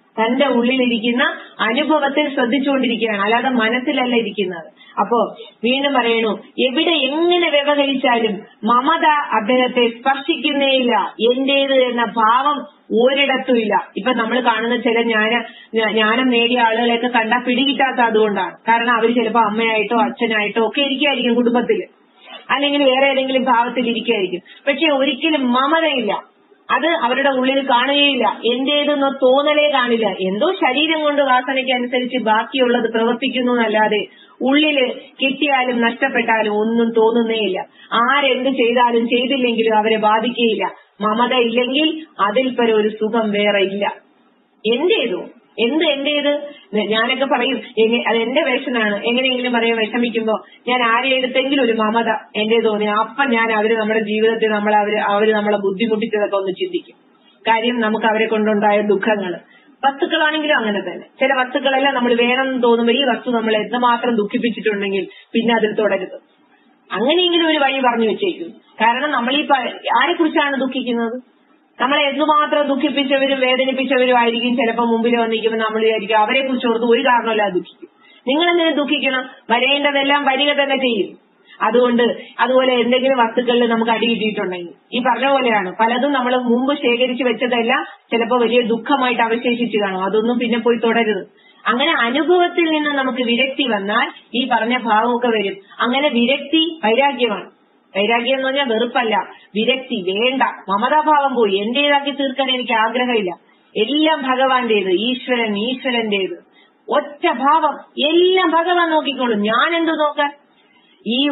തന്റെ ഉള്ളിലിരിക്കുന്ന അനുഭവത്തിൽ ശ്രദ്ധിച്ചുകൊണ്ടിരിക്കുകയാണ്, അല്ലാതെ മനസ്സിലല്ല ഇരിക്കുന്നത്. അപ്പോ വീണ്ടും പറയണു, എവിടെ എങ്ങനെ വ്യവഹരിച്ചാലും മമത അദ്ദേഹത്തെ സ്പർശിക്കുന്നേയില്ല, എന്റേത് എന്ന ഭാവം ഒരിടത്തുമില്ല. ഇപ്പൊ നമ്മൾ കാണുന്ന ചില ജ്ഞാനം നേടിയ ആളുകളെയൊക്കെ കണ്ടാൽ പിടികിട്ടാത്ത അതുകൊണ്ടാണ്. കാരണം അവർ ചിലപ്പോ അമ്മയായിട്ടോ അച്ഛനായിട്ടോ ഒക്കെ ഇരിക്കുകയായിരിക്കും കുടുംബത്തില്, അല്ലെങ്കിൽ വേറെ ഏതെങ്കിലും ഭാവത്തിൽ ഇരിക്കുകയായിരിക്കും. പക്ഷെ ഒരിക്കലും മമതയില്ല, അത് അവരുടെ ഉള്ളിൽ കാണുകയില്ല, എന്റേതെന്ന തോന്നലേ കാണില്ല. എന്തോ ശരീരം കൊണ്ട് വാസനയ്ക്ക് അനുസരിച്ച് ബാക്കിയുള്ളത് പ്രവർത്തിക്കുന്നു എന്നല്ലാതെ ഉള്ളില് കിട്ടിയാലും നഷ്ടപ്പെട്ടാലും ഒന്നും തോന്നുന്നേയില്ല. ആരെന്ത് ചെയ്താലും ചെയ്തില്ലെങ്കിലും അവരെ ബാധിക്കുകയില്ല. മമത ഇല്ലെങ്കിൽ അതിൽ പരം ഒരു സുഖം വേറെ ഇല്ല. എന്റേതോ എന്റേത് ഞാനൊക്കെ പറയും, അത് എന്റെ വേഷനാണ്. എങ്ങനെയെങ്കിലും പറയാൻ വിഷമിക്കുമ്പോ ഞാൻ ആരെടുത്തെങ്കിലും ഒരു മമത എന്റെ തോന്നി, അപ്പം ഞാൻ അവര് നമ്മുടെ ജീവിതത്തിൽ അവര് നമ്മളെ ബുദ്ധിമുട്ടിച്ചതൊക്കെ ഒന്ന് ചിന്തിക്കും. കാര്യം നമുക്ക് അവരെ കൊണ്ടുണ്ടായ ദുഃഖങ്ങൾ. വസ്തുക്കളാണെങ്കിലും അങ്ങനെ തന്നെ. ചില വസ്തുക്കളെല്ലാം നമ്മൾ വേണമെന്ന് തോന്നുമ്പോൾ ഈ വസ്തു നമ്മളെ എന്തുമാത്രം ദുഃഖിപ്പിച്ചിട്ടുണ്ടെങ്കിൽ പിന്നെ അതിൽ തുടരുത്. അങ്ങനെയെങ്കിലും ഒരു വഴി പറഞ്ഞു വെച്ചേക്കും. കാരണം നമ്മൾ ഈ ആരെക്കുറിച്ചാണ് ദുഃഖിക്കുന്നത്? നമ്മളെ എന്തുമാത്രം ദുഃഖിപ്പിച്ചവരും വേദനിപ്പിച്ചവരും ആയിരിക്കും ചിലപ്പോൾ മുമ്പിൽ വന്നിരിക്കുമ്പോൾ നമ്മൾ വിചാരിക്കും അവരെ കുറിച്ച് ഓർത്ത് ഒരു കാരണമില്ലാതെ ദുഃഖിക്കും. നിങ്ങൾ എന്തിനു ദുഃഖിക്കണം? വരേണ്ടതെല്ലാം വരിക തന്നെ ചെയ്യും. അതുപോലെ എന്തെങ്കിലും വസ്തുക്കളിൽ നമുക്ക് അടി കിട്ടിയിട്ടുണ്ടെങ്കിൽ ഈ പറഞ്ഞ പോലെയാണ്, പലതും നമ്മൾ മുമ്പ് ശേഖരിച്ചു വെച്ചതെല്ലാം ചിലപ്പോൾ വലിയ ദുഃഖമായിട്ട് അവശേഷിച്ച് കാണും. അതൊന്നും പിന്നെ പോയി തുടരുത്. അങ്ങനെ അനുഭവത്തിൽ നിന്ന് നമുക്ക് വിരക്തി വന്നാൽ ഈ പറഞ്ഞ ഭാവമൊക്കെ വരും. അങ്ങനെ വിരക്തി വൈരാഗ്യമാണ്. വൈരാഗ്യം എന്ന് പറഞ്ഞാൽ വെറുപ്പല്ല, വിരക്തി. വേണ്ട, മമതാഭാവം പോയി, എന്റേതാക്കി തീർക്കാൻ എനിക്ക് ആഗ്രഹമില്ല. എല്ലാം ഭഗവാന്റേത്, ഈശ്വരന്റേത്, ഒറ്റ ഭാവം, എല്ലാം ഭഗവാൻ നോക്കിക്കോളും. ഞാൻ എന്ത് നോക്കാൻ? ഈ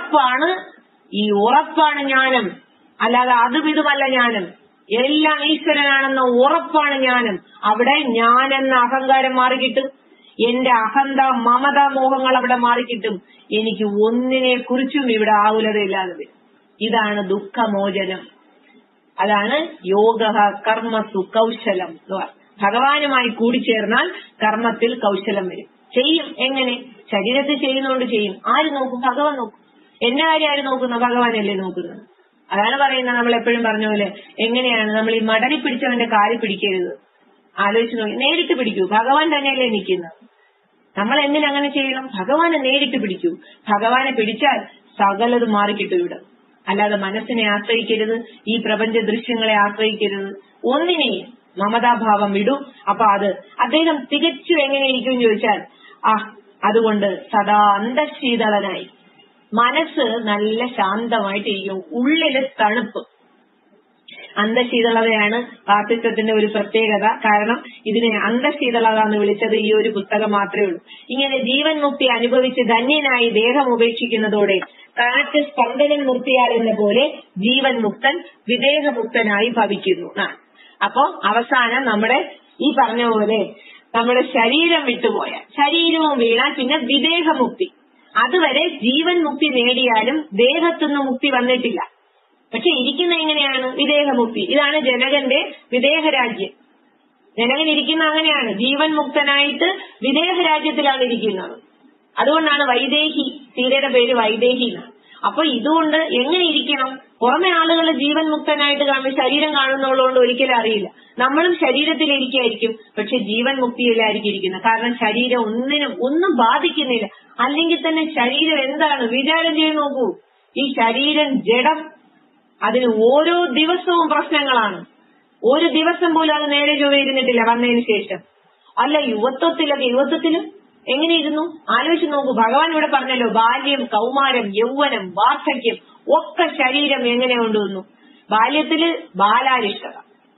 ഉറപ്പാണ് ജ്ഞാനം, അല്ലാതെ അതും ഇതുമല്ല ജ്ഞാനം. എല്ലാം ഈശ്വരനാണെന്ന ഉറപ്പാണ് ജ്ഞാനം. അവിടെ ഞാനെന്ന അഹങ്കാരം മാറിക്കിട്ടും, എന്റെ അഹന്ത മമത മോഹങ്ങൾ അവിടെ മാറിക്കിട്ടും. എനിക്ക് ഒന്നിനെ കുറിച്ചും ഇവിടെ ആകുലതയില്ലാതെ വരും. ഇതാണ് ദുഃഖമോചനം. അതാണ് യോഗ കർമ്മസു കൗശലം. ഭഗവാനുമായി കൂടിച്ചേർന്നാൽ കർമ്മത്തിൽ കൗശലം വരും. ചെയ്യും. എങ്ങനെ? ശരീരത്തിൽ ചെയ്യുന്നതുകൊണ്ട് ചെയ്യും. ആര് നോക്കും? ഭഗവാൻ നോക്കും. എന്റെ കാര്യം ആര് നോക്കുന്ന? ഭഗവാനല്ലേ നോക്കുന്നത്. അതാണ് പറയുന്നത്, നമ്മൾ എപ്പോഴും പറഞ്ഞ പോലെ, എങ്ങനെയാണ് നമ്മൾ ഈ മടലി പിടിച്ചവന്റെ കാല് പിടിക്കരുത്. ആലോചിച്ച് നോക്കി, നേരിട്ട് പിടിക്കൂ. ഭഗവാൻ തന്നെയല്ലേ നിൽക്കുന്നത്. നമ്മൾ എന്തിനങ്ങനെ ചെയ്യണം? ഭഗവാനെ നേരിട്ട് പിടിക്കൂ. ഭഗവാനെ പിടിച്ചാൽ സകലത് മാറിക്കിട്ടും ഇവിടെ. അല്ലാതെ മനസ്സിനെ ആശ്രയിക്കരുത്, ഈ പ്രപഞ്ച ദൃശ്യങ്ങളെ ആശ്രയിക്കരുത്, ഒന്നിനെയും. മമതാഭാവം വിടൂ. അപ്പൊ അദ്ദേഹം തികച്ചും എങ്ങനെയിരിക്കും ചോദിച്ചാൽ, അതുകൊണ്ട് സദാ അന്തശീതളനായി, മനസ്സ് നല്ല ശാന്തമായിട്ടിരിക്കും, ഉള്ളില് തണുപ്പ്. അന്തശീതളതയാണ് വാസിത്വത്തിന്റെ ഒരു പ്രത്യേകത. കാരണം ഇതിനെ അന്തശീതളത എന്ന് വിളിച്ചത് ഈ ഒരു പുസ്തകം മാത്രമേ ഉള്ളൂ. ഇങ്ങനെ ജീവൻ മുക്തി അനുഭവിച്ച് ധന്യനായി ദേഹം ഉപേക്ഷിക്കുന്നതോടെ കാറ്റ് സ്പന്ദനം നിർത്തിയാൽ എന്ന പോലെ ജീവൻ മുക്തൻ വിദേഹമുക്തനായി ഭവിക്കുന്നു. അപ്പോ അവസാനം നമ്മുടെ ഈ പറഞ്ഞ പോലെ നമ്മുടെ ശരീരം വിട്ടുപോയാൽ, ശരീരവും വീണാൽ പിന്നെ വിദേഹമുക്തി. അതുവരെ ജീവൻ മുക്തി നേടിയാലും ദേഹത്തുനിന്ന് മുക്തി വന്നിട്ടില്ല. പക്ഷെ ഇരിക്കുന്ന എങ്ങനെയാണ്? വിദേഹമുക്തി. ഇതാണ് ജനകന്റെ വിദേഹരാജ്യം. ജനകൻ ഇരിക്കുന്ന അങ്ങനെയാണ്, ജീവൻ മുക്തനായിട്ട് വിദേഹരാജ്യത്തിലാണ് ഇരിക്കുന്നത്. അതുകൊണ്ടാണ് വൈദേഹി, സീതയുടെ പേര് വൈദേഹി എന്നാണ്. അപ്പൊ ഇതുകൊണ്ട് എങ്ങനെ ഇരിക്കണം? പുറമെ ആളുകൾ ജീവൻ മുക്തനായിട്ട് കാണുമ്പോൾ ശരീരം കാണുന്നതുകൊണ്ട് ഒരിക്കലും അറിയില്ല. നമ്മളും ശരീരത്തിലിരിക്കായിരിക്കും, പക്ഷെ ജീവൻ മുക്തിയിലായിരിക്കും ഇരിക്കുന്നത്. കാരണം ശരീരം ഒന്നും ബാധിക്കുന്നില്ല. അല്ലെങ്കിൽ തന്നെ ശരീരം എന്താണ്? വിചാരം ചെയ്ത് നോക്കൂ. ഈ ശരീരം ജഡം, അതിന് ഓരോ ദിവസവും പ്രശ്നങ്ങളാണ്. ഒരു ദിവസം പോലും അത് നേരെ ചൊവ്വയിരുന്നിട്ടില്ല വന്നതിന് ശേഷം. അല്ല യുവത്വത്തിലും എങ്ങനെയിരുന്നു? ആലോചിച്ച് നോക്കൂ. ഭഗവാൻ ഇവിടെ പറഞ്ഞല്ലോ, ബാല്യം, കൗമാരം, യൗവനം, വാർദ്ധക്യം ഒക്കെ ശരീരം എങ്ങനെ കൊണ്ടുവന്നു? ബാല്യത്തില് ബാലാരിഷ്ടത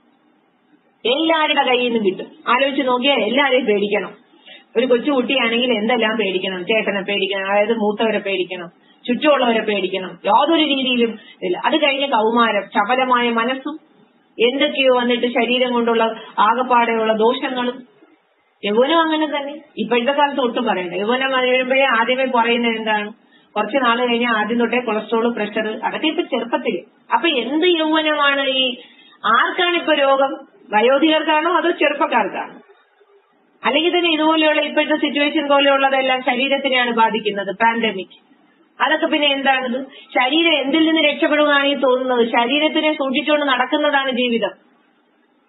എല്ലാവരുടെ കയ്യിൽ നിന്നും കിട്ടും. ആലോചിച്ച് നോക്കിയാൽ എല്ലാവരെയും പേടിക്കണം. ഒരു കൊച്ചുകുട്ടിയാണെങ്കിൽ എന്തെല്ലാം പേടിക്കണം? ചേട്ടനെ പേടിക്കണം, അതായത് മൂത്തവരെ പേടിക്കണം, ചുറ്റുമുള്ളവരെ പേടിക്കണം, യാതൊരു രീതിയിലും ഇല്ല. അത് കഴിഞ്ഞ് കൗമാരം, ചപലമായ മനസ്സും എന്തൊക്കെയോ വന്നിട്ട് ശരീരം കൊണ്ടുള്ള ആകപ്പാടെയുള്ള ദോഷങ്ങളും. യൗവനം അങ്ങനെ തന്നെ. ഇപ്പോഴത്തെ കാലത്ത് ഒട്ടും പറയണ്ട. യൗവനം കഴിയുമ്പോഴേ ആദ്യമേ പറയുന്നത് എന്താണ്? കുറച്ച് നാൾ കഴിഞ്ഞാൽ ആദ്യം തൊട്ടേ കൊളസ്ട്രോള്, പ്രഷർ, അതൊക്കെ ഇപ്പൊ ചെറുപ്പത്തില്. അപ്പൊ എന്ത് യൗവനമാണ് ആർക്കാണ് ഇപ്പൊ രോഗം? വയോധികർക്കാണോ അതോ ചെറുപ്പക്കാർക്കാണോ? അല്ലെങ്കിൽ തന്നെ ഇതുപോലെയുള്ള ഇപ്പോഴത്തെ സിറ്റുവേഷൻ പോലെയുള്ളതെല്ലാം ശരീരത്തിനെയാണ് ബാധിക്കുന്നത്. പാൻഡമിക്, അതൊക്കെ പിന്നെ എന്താണിത്? ശരീരം എന്തിൽ നിന്ന് രക്ഷപ്പെടുമെന്നാണ് ഈ തോന്നുന്നത്? ശരീരത്തിനെ സൂക്ഷിച്ചുകൊണ്ട് നടക്കുന്നതാണ് ജീവിതം.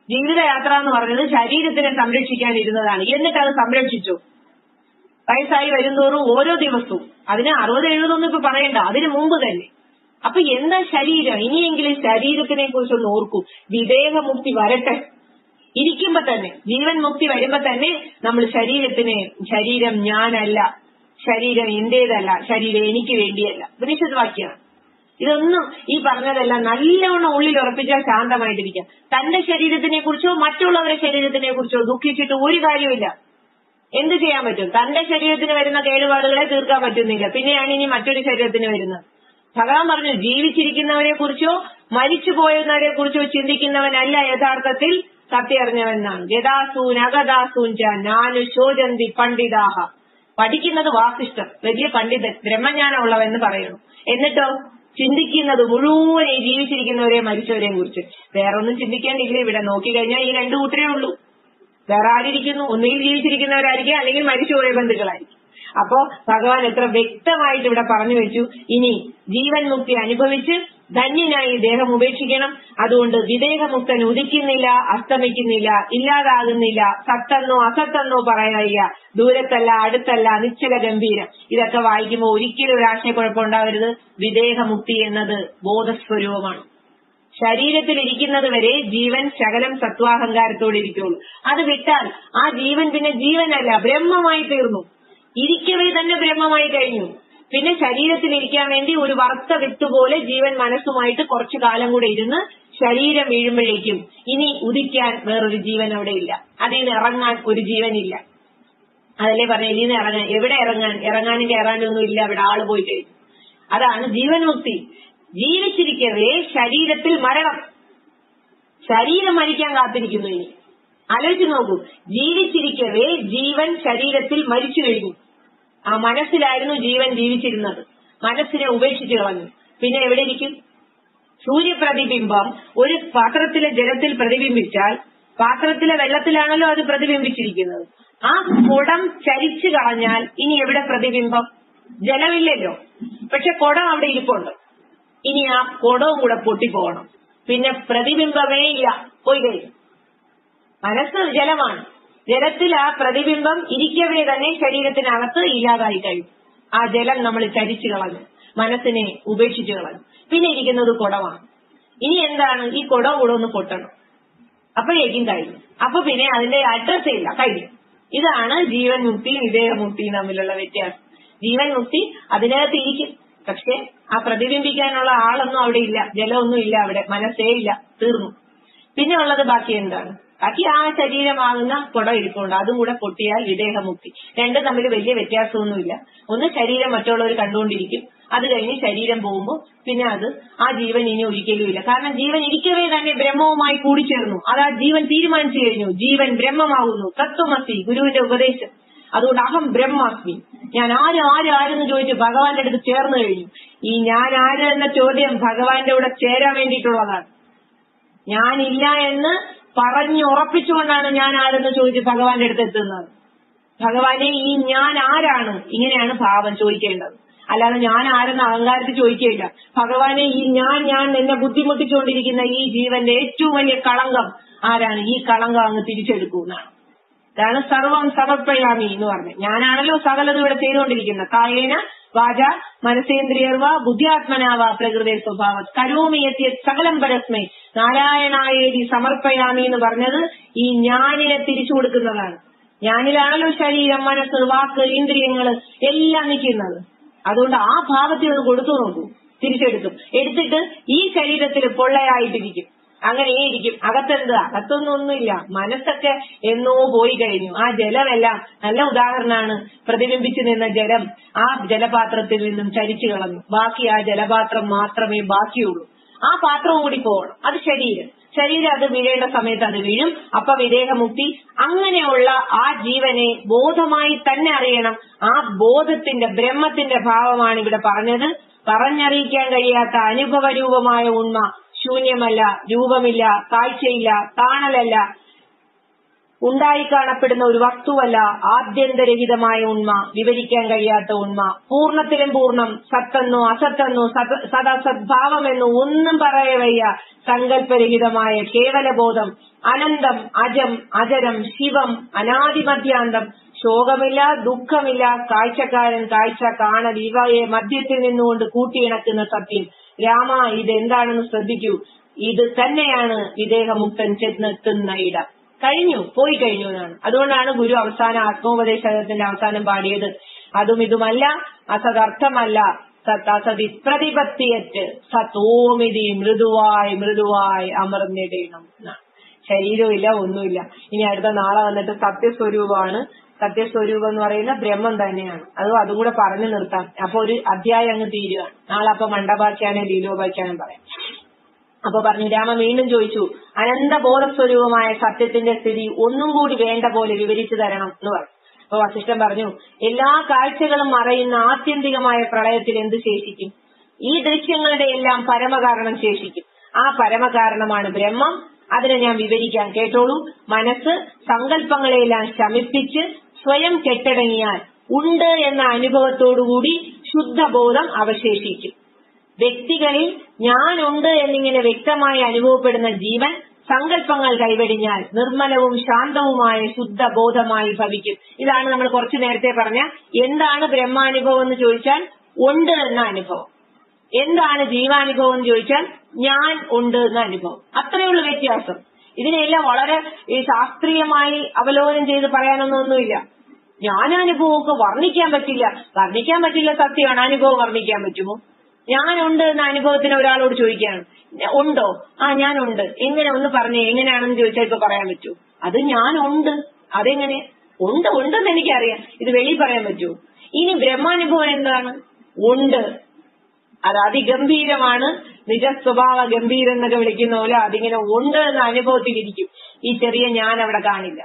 ജീവിതയാത്ര എന്ന് പറഞ്ഞത് ശരീരത്തിനെ സംരക്ഷിക്കാൻ ഇരുന്നതാണ്. എന്നിട്ട് അത് സംരക്ഷിച്ചു. വയസ്സായി വരുന്തോറും ഓരോ ദിവസവും, അതിന് 60-70 ഇപ്പൊ പറയണ്ട, അതിനു മുമ്പ് തന്നെ. അപ്പൊ എന്താ ശരീരം? ഇനിയെങ്കിലും ശരീരത്തിനെ കുറിച്ചൊന്ന് ഓർക്കൂ. വിദേഹമുക്തി വരട്ടെ. ഇരിക്കുമ്പോ തന്നെ, ജീവൻ മുക്തി വരുമ്പോ തന്നെ നമ്മൾ ശരീരം ഞാനല്ല, ശരീരം എന്റേതല്ല, ശരീരം എനിക്ക് വേണ്ടിയല്ല. ഉപനിഷത് വാക്യാണ്. ഇതൊന്നും ഈ പറഞ്ഞതെല്ലാം നല്ലവണ്ണം ഉള്ളിൽ ഉറപ്പിച്ചാൽ ശാന്തമായിട്ടിരിക്കാം. തന്റെ ശരീരത്തിനെ കുറിച്ചോ മറ്റുള്ളവരുടെ ശരീരത്തിനെ കുറിച്ചോ ദുഃഖിച്ചിട്ട് ഒരു കാര്യമില്ല. എന്ത് ചെയ്യാൻ പറ്റും? തന്റെ ശരീരത്തിന് വരുന്ന കേടുപാടുകളെ തീർക്കാൻ പറ്റുന്നില്ല, പിന്നെയാണ് ഇനി മറ്റൊരു ശരീരത്തിന് വരുന്നത്. ഭഗവാൻ പറഞ്ഞു, ജീവിച്ചിരിക്കുന്നവരെ കുറിച്ചോ മരിച്ചു പോയവരെ കുറിച്ചോ ചിന്തിക്കുന്നവനല്ല യഥാർത്ഥത്തിൽ സത്യം അറിഞ്ഞവനാണ്. ഗതാസൂൻ അഗതാസൂൻ നാനു ശോചന്തി പണ്ഡിതാഹ. പഠിക്കുന്നത് വാസിഷ്ഠം, വലിയ പണ്ഡിതൻ, ബ്രഹ്മജ്ഞാനമുള്ളവെന്ന് പറയുന്നു. എന്നിട്ടോ ചിന്തിക്കുന്നത് മുഴുവൻ ഈ ജീവിച്ചിരിക്കുന്നവരെയും മരിച്ചവരെയും കുറിച്ച്. വേറൊന്നും ചിന്തിക്കാനില്ല ഇവിടെ. നോക്കിക്കഴിഞ്ഞാൽ ഈ 2 കൂട്ടരേ ഉള്ളൂ. വേറെ ആരിയിരിക്കുന്നു? ഒന്നുകിൽ ജീവിച്ചിരിക്കുന്നവരായിരിക്കും, അല്ലെങ്കിൽ മരിച്ചുപോയ ബന്ധുക്കളായിരിക്കും. അപ്പോ ഭഗവാൻ എത്ര വ്യക്തമായിട്ട് ഇവിടെ പറഞ്ഞു വെച്ചു. ഇനി ജീവൻ മുക്തി അനുഭവിച്ച് ധന്യനായി ദേഹം ഉപേക്ഷിക്കണം. അതുകൊണ്ട് വിദേഹമുക്തൻ ഉദിക്കുന്നില്ല, അസ്തമിക്കുന്നില്ല, ഇല്ലാതാകുന്നില്ല, സത്തെന്നോ അസത്തെന്നോ പറയാനില്ല, ദൂരത്തല്ല അടുത്തല്ല, നിശ്ചല ഗംഭീരം. ഇതൊക്കെ വായിക്കുമ്പോൾ ഒരിക്കലും ഒരു ആശയക്കുഴപ്പം ഉണ്ടാവരുത്. വിദേഹമുക്തി എന്നത് ബോധസ്വരൂപമാണ്. ശരീരത്തിൽ ഇരിക്കുന്നത് വരെ ജീവൻ ശകലം സത്വാഹങ്കാരത്തോടെ ഇരിക്കുള്ളൂ. അത് വിട്ടാൽ ആ ജീവൻ പിന്നെ ജീവനല്ല, ബ്രഹ്മമായി തീർന്നു. ഇരിക്കവേ തന്നെ ബ്രഹ്മമായി കഴിഞ്ഞു. പിന്നെ ശരീരത്തിൽ ഇരിക്കാൻ വേണ്ടി ഒരു വറുത്ത വിത്ത് പോലെ ജീവൻ മനസ്സുമായിട്ട് കുറച്ചു കാലം കൂടെ ഇരുന്ന് ശരീരം വീഴുമ്പോഴേക്കും ഇനി ഉദിക്കാൻ വേറൊരു ജീവൻ അവിടെ ഇല്ല. അതിൽ നിന്ന് ഇറങ്ങാൻ ഒരു ജീവനില്ല. അതല്ലേ പറഞ്ഞ, ഇതിൽ നിന്ന് ഇറങ്ങാൻ. എവിടെ ഇറങ്ങാനും കയറാനും ഒന്നും ഇല്ല, അവിടെ ആള് പോയി കഴിഞ്ഞു. അതാണ് ജീവൻ മുക്തി. ജീവിച്ചിരിക്കവേ ശരീരത്തിൽ മരണം. ശരീരം മരിക്കാൻ കാത്തിരിക്കുന്നു. ഇനി ആലോചിച്ച് നോക്കൂ, ജീവിച്ചിരിക്കവേ ജീവൻ ശരീരത്തിൽ മരിച്ചു കഴിഞ്ഞു. ആ മനസ്സിലായിരുന്നു ജീവൻ ജീവിച്ചിരുന്നത്. മനസ്സിനെ ഉപേക്ഷിച്ചു കളഞ്ഞു. പിന്നെ എവിടെ ഇരിക്കും? സൂര്യപ്രതിബിംബം ഒരു പാത്രത്തിലെ ജലത്തിൽ പ്രതിബിംബിച്ചാൽ പാത്രത്തിലെ വെള്ളത്തിലാണല്ലോ അത് പ്രതിബിംബിച്ചിരിക്കുന്നത്. ആ കുടം ചരിച്ചു കളഞ്ഞാൽ ഇനി എവിടെ പ്രതിബിംബം? ജലമില്ലല്ലോ. പക്ഷെ കുടം അവിടെ ഇരിപ്പുണ്ട്. ഇനി ആ കുടവും കൂടെ പൊട്ടിപ്പോകണം. പിന്നെ പ്രതിബിംബമേ ഇല്ല, പോയി കഴിഞ്ഞു. മനസ്സ് ജലമാണ്. ജലത്തിൽ ആ പ്രതിബിംബം ഇരിക്കവേ തന്നെ ശരീരത്തിനകത്ത് ഇല്ലാതായി കഴിഞ്ഞു. ആ ജലം നമ്മൾ ചരിച്ചു കളഞ്ഞു, മനസ്സിനെ ഉപേക്ഷിച്ചു കളഞ്ഞു. പിന്നെ ഇരിക്കുന്നത് കുടമാണ്. ഇനി എന്താണ്? ഈ കുടം കൂടെ ഒന്ന് പൊട്ടണം, അപ്പോഴേക്കും കഴിഞ്ഞു. അപ്പൊ പിന്നെ അതിന്റെ അഡ്രസ് ഇല്ല, കഴിഞ്ഞു. ഇതാണ് ജീവൻ മുക്തിയും വിദേഹമുക്തിയും തമ്മിലുള്ള വ്യത്യാസം. ജീവൻ മുക്തി അതിനകത്ത് ഇരിക്കും, പക്ഷെ ആ പ്രതിബിംബിക്കാനുള്ള ആളൊന്നും അവിടെ ഇല്ല, ജലമൊന്നും ഇല്ല അവിടെ, മനസ്സേ ഇല്ല, തീർന്നു. പിന്നെ ഉള്ളത് ബാക്കി എന്താണ്? ബാക്കി ആ ശരീരമാകുന്ന കുടം ഇരിപ്പുണ്ട്, അതും കൂടെ പൊട്ടിയാൽ വിദേഹമുക്തി. രണ്ടും തമ്മിൽ വലിയ വ്യത്യാസമൊന്നുമില്ല. ഒന്ന് ശരീരം മറ്റുള്ളവർ കണ്ടുകൊണ്ടിരിക്കും, അത് കഴിഞ്ഞ് ശരീരം പോകുമ്പോൾ പിന്നെ അത് ആ ജീവൻ ഇനി ഒരിക്കലും ഇല്ല. കാരണം ജീവൻ ഇരിക്കവേ തന്നെ ബ്രഹ്മവുമായി കൂടിച്ചേർന്നു. അത് ആ ജീവൻ തീരുമാനിച്ചു കഴിഞ്ഞു, ജീവൻ ബ്രഹ്മമാകുന്നു. തത്വമസി, ഗുരുവിന്റെ ഉപദേശം. അതുകൊണ്ട് അഹം ബ്രഹ്മാസ്മി, ഞാൻ ആരെന്ന് ചോദിച്ചു ഭഗവാന്റെ അടുത്ത് ചേർന്ന് കഴിഞ്ഞു. ഈ ഞാൻ ആര് എന്ന ചോദ്യം ഭഗവാന്റെ കൂടെ ചേരാൻ വേണ്ടിയിട്ടുള്ളതാണ്. ഞാനില്ല എന്ന് പറഞ്ഞുറപ്പിച്ചുകൊണ്ടാണ് ഞാൻ ആരെന്ന് ചോദിച്ച് ഭഗവാന്റെ അടുത്ത് എത്തുന്നത്. ഭഗവാനെ, ഈ ഞാൻ ആരാണ്? ഇങ്ങനെയാണ് ഭാവം ചോദിക്കേണ്ടത്. അല്ലാതെ ഞാൻ ആരെന്ന് അഹങ്കാരത്തിൽ ചോദിക്കുകയില്ല. ഭഗവാനെ, ഈ ഞാൻ എന്നെ ബുദ്ധിമുട്ടിച്ചുകൊണ്ടിരിക്കുന്ന ഈ ജീവന്റെ ഏറ്റവും വലിയ കളങ്കം ആരാണ്? ഈ കളങ്കം അങ്ങ് തിരിച്ചെടുക്കൂ എന്നാണ്. ഇതാണ് സർവം സമർപ്പയാമി എന്ന് പറഞ്ഞത്. ഞാനാണല്ലോ സകലതും ഇവിടെ ചെയ്തുകൊണ്ടിരിക്കുന്നത്. കായേന വാച മനസേന്ദ്രിയർവ ബുദ്ധ്യാത്മനാവ പ്രകൃതി സ്വഭാവം കരോമി എത്തിയ സകലം പരസ്മൈ നാരായണായേരി സമർപ്പയാമി എന്ന് പറഞ്ഞത് ഈ ഞാനിനെ തിരിച്ചു കൊടുക്കുന്നതാണ്. ഞാനിലാണല്ലോ ശരീരം, മനസ്സ്, വാക്ക്, ഇന്ദ്രിയങ്ങള് എല്ലാം നിൽക്കുന്നത്. അതുകൊണ്ട് ആ ഭാവത്തിൽ അത് കൊടുത്തു നോക്കൂ, തിരിച്ചെടുക്കും. എടുത്തിട്ട് ഈ ശരീരത്തിൽ പൊള്ളയായിട്ടിരിക്കും, അങ്ങനെയിരിക്കും. അകത്തൊന്നുമില്ല, മനസ്സൊക്കെ എന്നോ പോയി കഴിഞ്ഞു. ആ ജലമെല്ലാം നല്ല ഉദാഹരണമാണ്. പ്രതിബിംബിച്ചു നിന്ന ജലം ആ ജലപാത്രത്തിൽ നിന്നും ചരിച്ചു കളഞ്ഞു. ബാക്കി ആ ജലപാത്രം മാത്രമേ ബാക്കിയുള്ളൂ. ആ പാത്രവും കൂടി പോകണം. അത് ശരീരം അത് വീഴേണ്ട സമയത്ത് അത് വീഴും. അപ്പൊ വിദേഹമുക്തി. അങ്ങനെയുള്ള ആ ജീവനെ ബോധമായി തന്നെ അറിയണം. ആ ബോധത്തിന്റെ ബ്രഹ്മത്തിന്റെ ഭാവമാണ് ഇവിടെ പറഞ്ഞത്. പറഞ്ഞറിയിക്കാൻ കഴിയാത്ത അനുഭവരൂപമായ ഉണ്മ ശൂന്യമല്ല, രൂപമില്ല, കാഴ്ചയില്ല, കാണലല്ല, ഉണ്ടായി കാണപ്പെടുന്ന ഒരു വസ്തുവല്ല ആദ്യന്തരഹിതമായ ഉണ്മ, വിവരിക്കാൻ കഴിയാത്ത ഉണ്മ. പൂർണ്ണത്തിലും പൂർണ്ണം, സത്തെന്നോ അസത്തെന്നോ സദസദ്ഭാവമെന്നോ ഒന്നും പറയവയ്യ സങ്കല്പരഹിതമായ കേവലബോധം. അനന്തം, അജം, അജരം, ശിവം, അനാദിമധ്യാന്തം. ശോകമില്ല, ദുഃഖമില്ല, കാഴ്ചക്കാരൻ, കാഴ്ച, കാണൽ ഇവയെ മധ്യത്തിൽ നിന്നുകൊണ്ട് കൂട്ടിയിണക്കുന്ന സത്യം. രാമ, ഇതെന്താണെന്ന് ശ്രദ്ധിക്കൂ. ഇത് തന്നെയാണ് വിദേഹമുക്തൻ ചെന്നെത്തുന്ന ഇടം. പോയി കഴിഞ്ഞു എന്നാണ്. അതുകൊണ്ടാണ് ഗുരു അവസാന ആത്മോപദേശത്തിന്റെ അവസാനം പാടിയത്, അതും ഇതുമല്ല, അസദർത്ഥമല്ല, സതസതി പ്രതിപത്തിയറ്റ് സത്തോമിതി മൃദുവായി അമർന്നിടണം. ശരീരവും ഇല്ല, ഒന്നുമില്ല. ഇനി അടുത്ത നാളെ വന്നിട്ട് സത്യസ്വരൂപമാണ്. സത്യസ്വരൂപം എന്ന് പറയുന്ന ബ്രഹ്മം തന്നെയാണ്. അതും കൂടെ പറഞ്ഞു നിർത്താം. അപ്പൊ ഒരു അധ്യായം അങ്ങ് തീരുകയാണ്. നാളെ അപ്പൊ മണ്ഡപാഖ്യാനം ലീലോപാഖ്യാനം പറയാം. അപ്പൊ പറഞ്ഞു, രാമ വീണ്ടും ചോദിച്ചു, അനന്തബോധസ്വരൂപമായ സത്യത്തിന്റെ സ്ഥിതി ഒന്നും കൂടി വേണ്ട പോലെ വിവരിച്ചു തരണം എന്ന് പറഞ്ഞു. അപ്പൊ വസിഷ്ഠൻ പറഞ്ഞു, എല്ലാ കാഴ്ചകളും മറയുന്ന ആത്യന്തികമായ പ്രളയത്തിൽ എന്ത് ശേഷിക്കും? ഈ ദൃശ്യങ്ങളുടെ എല്ലാം പരമകാരണം ശേഷിക്കും. ആ പരമകാരണമാണ് ബ്രഹ്മം. അതിനെ ഞാൻ വിവരിക്കാൻ, കേട്ടോളൂ. മനസ്സ് സങ്കല്പങ്ങളെയെല്ലാം ശമിപ്പിച്ച് സ്വയം കെട്ടടങ്ങിയാൽ ഉണ്ട് എന്ന അനുഭവത്തോടുകൂടി ശുദ്ധബോധം അവശേഷിക്കും. വ്യക്തികളിൽ ഞാനുണ്ട് എന്നിങ്ങനെ വ്യക്തമായി അനുഭവപ്പെടുന്ന ജീവൻ സങ്കല്പങ്ങൾ കൈവെടിഞ്ഞാൽ നിർമ്മലവും ശാന്തവുമായ ശുദ്ധബോധമായി ഭവിക്കും. ഇതാണ് നമ്മൾ കുറച്ചു നേരത്തെ പറഞ്ഞ എന്താണ് ബ്രഹ്മാനുഭവം എന്ന് ചോദിച്ചാൽ ഉണ്ട് എന്ന അനുഭവം. എന്താണ് ജീവാനുഭവം എന്ന് ചോദിച്ചാൽ ഞാൻ ഉണ്ട് എന്ന അനുഭവം. അത്രയുള്ള വ്യത്യാസം. ഇതിനെല്ലാം വളരെ ശാസ്ത്രീയമായി അവലോകനം ചെയ്ത് പറയാനൊന്നുമില്ല. ജ്ഞാനാനുഭവമൊക്കെ വർണ്ണിക്കാൻ പറ്റില്ല, സത്യമാണ്. അനുഭവം വർണ്ണിക്കാൻ പറ്റുമോ? ഞാനുണ്ട് എന്ന അനുഭവത്തിന് ഒരാളോട് ചോദിക്കുകയാണ്, ഉണ്ടോ? ഞാനുണ്ട്. എങ്ങനെ ഒന്ന് പറഞ്ഞേ, എങ്ങനെയാണെന്ന് ചോദിച്ചാൽ ഇപ്പൊ പറയാൻ പറ്റൂ? അത് ഞാനുണ്ട്. അതെങ്ങനെ? ഉണ്ടെന്ന് എനിക്കറിയാം. ഇത് വെളിയിൽ പറയാൻ പറ്റുമോ? ഇനി ബ്രഹ്മാനുഭവം എന്താണ്? ഉണ്ട്. അത് അതിഗംഭീരമാണ്. നിജസ്വഭാവ ഗംഭീരം എന്നൊക്കെ വിളിക്കുന്ന പോലെ അതിങ്ങനെ ഉണ്ട് എന്ന അനുഭവത്തിലിരിക്കും. ഈ ചെറിയ ഞാൻ അവിടെ കാണില്ല.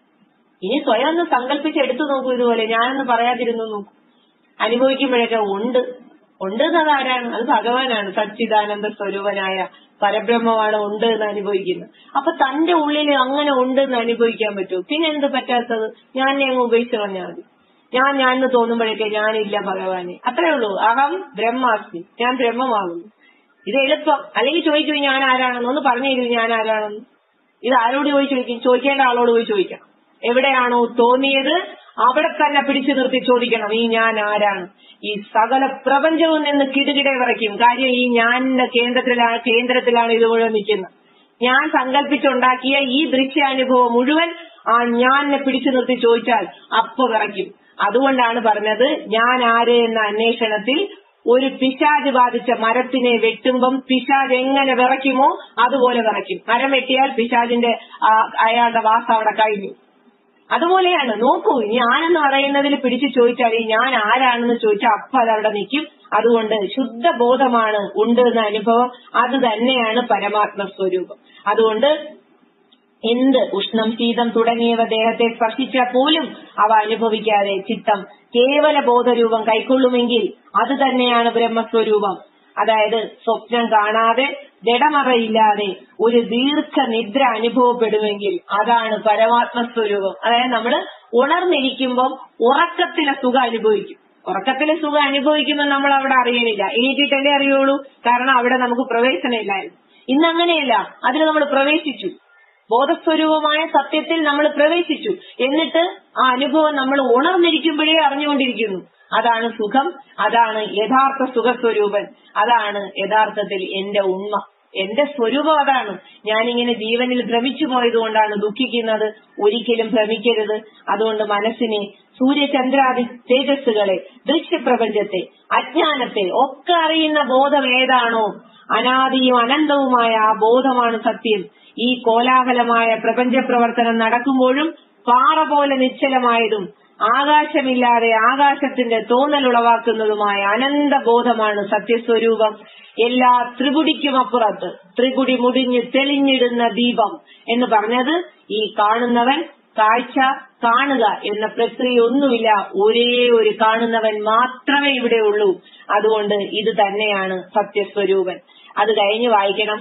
ഇനി സ്വയം ഒന്ന് സങ്കല്പിച്ച് എടുത്തു നോക്കൂ. ഇതുപോലെ ഞാനൊന്ന് പറയാതിരുന്നു നോക്കൂ. അനുഭവിക്കുമ്പോഴൊക്കെ ഉണ്ട് എന്നത് ആരാണ്? അത് ഭഗവാനാണ്. സച്ചിദാനന്ദ സ്വരൂപനായ പരബ്രഹ്മമാണ് ഉണ്ട് എന്ന് അനുഭവിക്കുന്നത്. അപ്പൊ തന്റെ ഉള്ളിൽ അങ്ങനെ ഉണ്ട് എന്ന് അനുഭവിക്കാൻ പറ്റുമോ? പിന്നെ എന്ത് പറ്റാത്തത്? ഞാനെ അങ്ങ് ഉപേക്ഷിച്ച് കളഞ്ഞാൽ മതി. ഞാൻ എന്ന് തോന്നുമ്പോഴൊക്കെ ഞാനില്ല ഭഗവാനെ. അത്രേ ഉള്ളൂ. അഹം ബ്രഹ്മാസ്മി, ഞാൻ ബ്രഹ്മമാകുന്നു. ഇത് എളുപ്പം. അല്ലെങ്കിൽ ചോദിക്കും ഞാൻ ആരാണെന്ന്. ഒന്ന് പറഞ്ഞു തരൂ ഞാൻ ആരാണെന്ന്. ഇത് ആരോട് പോയി ചോദിക്കും? ചോദിക്കേണ്ട ആളോട് പോയി ചോദിക്കണം. എവിടെയാണോ തോന്നിയത് അവിടെ തന്നെ പിടിച്ചു നിർത്തി ചോദിക്കണം, ഈ ഞാൻ ആരാണ്? ഈ സകല പ്രപഞ്ചവും നിന്ന് കിടുകിടെ വിറയ്ക്കും. കാര്യം ഈ ഞാനിന്റെ കേന്ദ്രത്തിലാണ് ഇത് മുഴുവൻ നിൽക്കുന്നത്. ഞാൻ സങ്കല്പിച്ചുണ്ടാക്കിയ ഈ ദൃശ്യാനുഭവം മുഴുവൻ ആ ഞാനെ പിടിച്ചു നിർത്തി ചോദിച്ചാൽ അപ്പൊ വിറയ്ക്കും. അതുകൊണ്ടാണ് പറഞ്ഞത്, ഞാൻ ആര് എന്ന അന്വേഷണത്തിൽ ഒരു പിശാച് ബാധിച്ച മരത്തിനെ വെട്ടുമ്പം പിശാച് എങ്ങനെ വിറയ്ക്കുമോ അതുപോലെ വിറയ്ക്കും. മരം വെട്ടിയാൽ പിശാചിന്റെ അയാളുടെ വാസം അവിടെ കഴിഞ്ഞു. അതുപോലെയാണ്. നോക്കൂ, ഞാനെന്ന് പറയുന്നതിൽ പിടിച്ചു ചോദിച്ചാൽ ഈ ഞാൻ ആരാണെന്ന് ചോദിച്ചാൽ അപ്പൊ അതവിടെ നിൽക്കും. അതുകൊണ്ട് ശുദ്ധബോധമാണ് ഉണ്ട് എന്ന അനുഭവം. അത് തന്നെയാണ് പരമാത്മസ്വരൂപം. അതുകൊണ്ട് എന്ത് ഉഷ്ണം, ശീതം തുടങ്ങിയവ ദേഹത്തെ സ്പർശിച്ചാൽ പോലും അവ അനുഭവിക്കാതെ ചിത്തം കേവല ബോധരൂപം കൈക്കൊള്ളുമെങ്കിൽ അത് തന്നെയാണ് ബ്രഹ്മസ്വരൂപം. അതായത് സ്വപ്നം കാണാതെ ജഡമറയില്ലാതെ ഒരു ദീർഘനിദ്ര അനുഭവപ്പെടുമെങ്കിൽ അതാണ് പരമാത്മസ്വരൂപം. അതായത് നമ്മൾ ഉണർന്നിരിക്കുമ്പം ഉറക്കത്തിലെ സുഖം അനുഭവിക്കും. ഉറക്കത്തിലെ സുഖം അനുഭവിക്കുമ്പോൾ നമ്മൾ അവിടെ അറിയണില്ല, എണീറ്റിട്ടല്ലേ അറിയുള്ളൂ. കാരണം അവിടെ നമുക്ക് പ്രവേശനമില്ലായിരുന്നു. ഇന്നങ്ങനെയല്ല, അതിൽ നമ്മൾ പ്രവേശിച്ചു. ബോധസ്വരൂപമായ സത്യത്തിൽ നമ്മൾ പ്രവേശിച്ചു. എന്നിട്ട് ആ അനുഭവം നമ്മൾ ഉണർന്നിരിക്കുമ്പോഴേ അറിഞ്ഞുകൊണ്ടിരിക്കുന്നു. അതാണ് സുഖം. അതാണ് യഥാർത്ഥ സുഖസ്വരൂപൻ. അതാണ് യഥാർത്ഥത്തിൽ എന്റെ ഉണ്മ, എന്റെ സ്വരൂപം. അതാണ്. ഞാനിങ്ങനെ ജീവനിൽ ഭ്രമിച്ചു പോയതുകൊണ്ടാണ് ദുഃഖിക്കുന്നത്. ഒരിക്കലും ഭ്രമിക്കരുത്. അതുകൊണ്ട് മനസ്സിനെ, സൂര്യചന്ദ്രാദി തേജസ്സുകളെ, ദൃശ്യപ്രപഞ്ചത്തെ, അജ്ഞാനത്തെ ഒക്കെ അറിയുന്ന ബോധം ഏതാണോ അനാദിയും അനന്തവുമായ ആ ബോധമാണ് സത്യം. ഈ കോലാഹലമായ പ്രപഞ്ച പ്രവർത്തനം നടക്കുമ്പോഴും പാറ പോലെ നിശ്ചലമായതും ആകാശമില്ലാതെ ആകാശത്തിന്റെ തോന്നലുളവാക്കുന്നതുമായ അനന്തബോധമാണ് സത്യസ്വരൂപം. എല്ലാ ത്രികുടിക്കുമപ്പുറത്ത് ത്രികുടി മുടിഞ്ഞ് തെളിഞ്ഞിടുന്ന ദീപം എന്ന് പറഞ്ഞത് ഈ കാണുന്നവൻ, കാഴ്ച, കാണുക എന്ന പ്രക്രിയ ഒന്നുമില്ല. ഒരേ ഒരു കാണുന്നവൻ മാത്രമേ ഇവിടെ ഉള്ളൂ. അതുകൊണ്ട് ഇത് തന്നെയാണ് സത്യസ്വരൂപൻ. അത് കഴിഞ്ഞ് വായിക്കണം.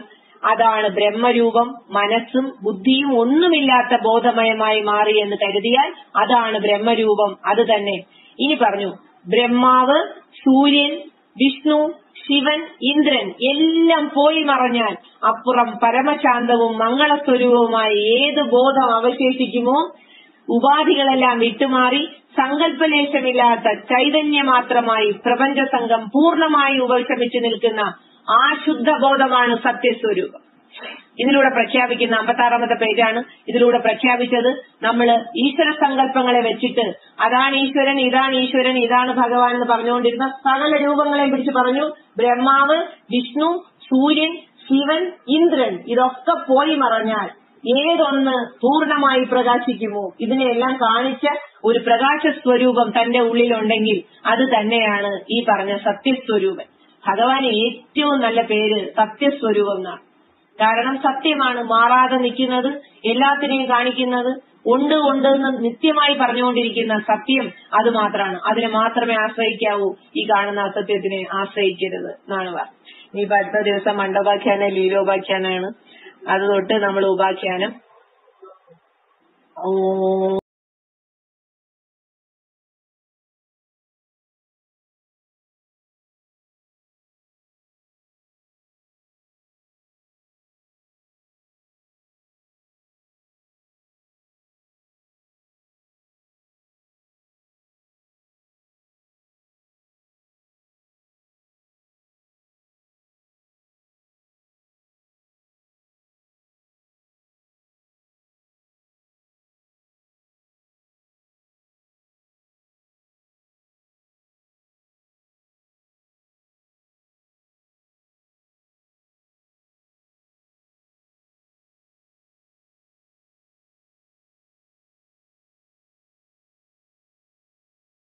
അതാണ് ബ്രഹ്മരൂപം. മനസ്സും ബുദ്ധിയും ഒന്നുമില്ലാത്ത ബോധമയമായി മാറി എന്ന് കരുതിയാൽ അതാണ് ബ്രഹ്മരൂപം. അത് തന്നെ. ഇനി പറഞ്ഞു, ബ്രഹ്മാവ്, സൂര്യൻ, വിഷ്ണു, ശിവൻ, ഇന്ദ്രൻ എല്ലാം പോയി മറഞ്ഞാൽ അപ്പുറം പരമശാന്തവും മംഗളസ്വരൂപവുമായി ഏത് ബോധം അവശേഷിക്കുമോ? ഉപാധികളെല്ലാം വിട്ടുമാറി സങ്കല്പലേശമില്ലാത്ത ചൈതന്യമാത്രമായി പ്രപഞ്ചസംഘം പൂർണ്ണമായി ഉപശമിച്ചു നിൽക്കുന്ന ആ ശുദ്ധബോധമാണ് സത്യസ്വരൂപം. ഇതിലൂടെ പ്രഖ്യാപിക്കുന്ന 56-ാമത്തെ പേജാണ്. ഇതിലൂടെ പ്രഖ്യാപിച്ചത് നമ്മള് ഈശ്വര സങ്കല്പങ്ങളെ വെച്ചിട്ട് അതാണ് ഈശ്വരൻ, ഇതാണ് ഈശ്വരൻ, ഇതാണ് ഭഗവാൻ എന്ന് പറഞ്ഞുകൊണ്ടിരുന്ന സകല രൂപങ്ങളെയും പിടിച്ച് പറഞ്ഞു. ബ്രഹ്മാവ്, വിഷ്ണു, സൂര്യൻ, ശിവൻ, ഇന്ദ്രൻ ഇതൊക്കെ പോയി മറഞ്ഞാൽ ഏതൊന്ന് പൂർണ്ണമായി പ്രകാശിക്കുമോ? ഇതിനെയെല്ലാം കാണിച്ച ഒരു പ്രകാശ സ്വരൂപം തന്റെ ഉള്ളിലുണ്ടെങ്കിൽ അത് തന്നെയാണ് ഈ പറഞ്ഞ സത്യസ്വരൂപൻ. ഭഗവാന് ഏറ്റവും നല്ല പേര് സത്യസ്വരൂപം എന്നാണ്. കാരണം സത്യമാണ്, മാറാതെ നിൽക്കുന്നത്, എല്ലാത്തിനെയും കാണിക്കുന്നത്, ഉണ്ട് ഉണ്ട് എന്ന് നിത്യമായി പറഞ്ഞുകൊണ്ടിരിക്കുന്ന സത്യം അത് മാത്രമാണ്. അതിനെ മാത്രമേ ആശ്രയിക്കാവൂ, ഈ കാണുന്ന അസത്യത്തിനെ ആശ്രയിക്കരുത് എന്നാണ് പറഞ്ഞത്. ഇനിയിപ്പോ അടുത്ത ദിവസം മണ്ഡോപാഖ്യാനം, ലീലോപാഖ്യാനാണ്. അത് തൊട്ട് നമ്മൾ ഉപാഖ്യാനം.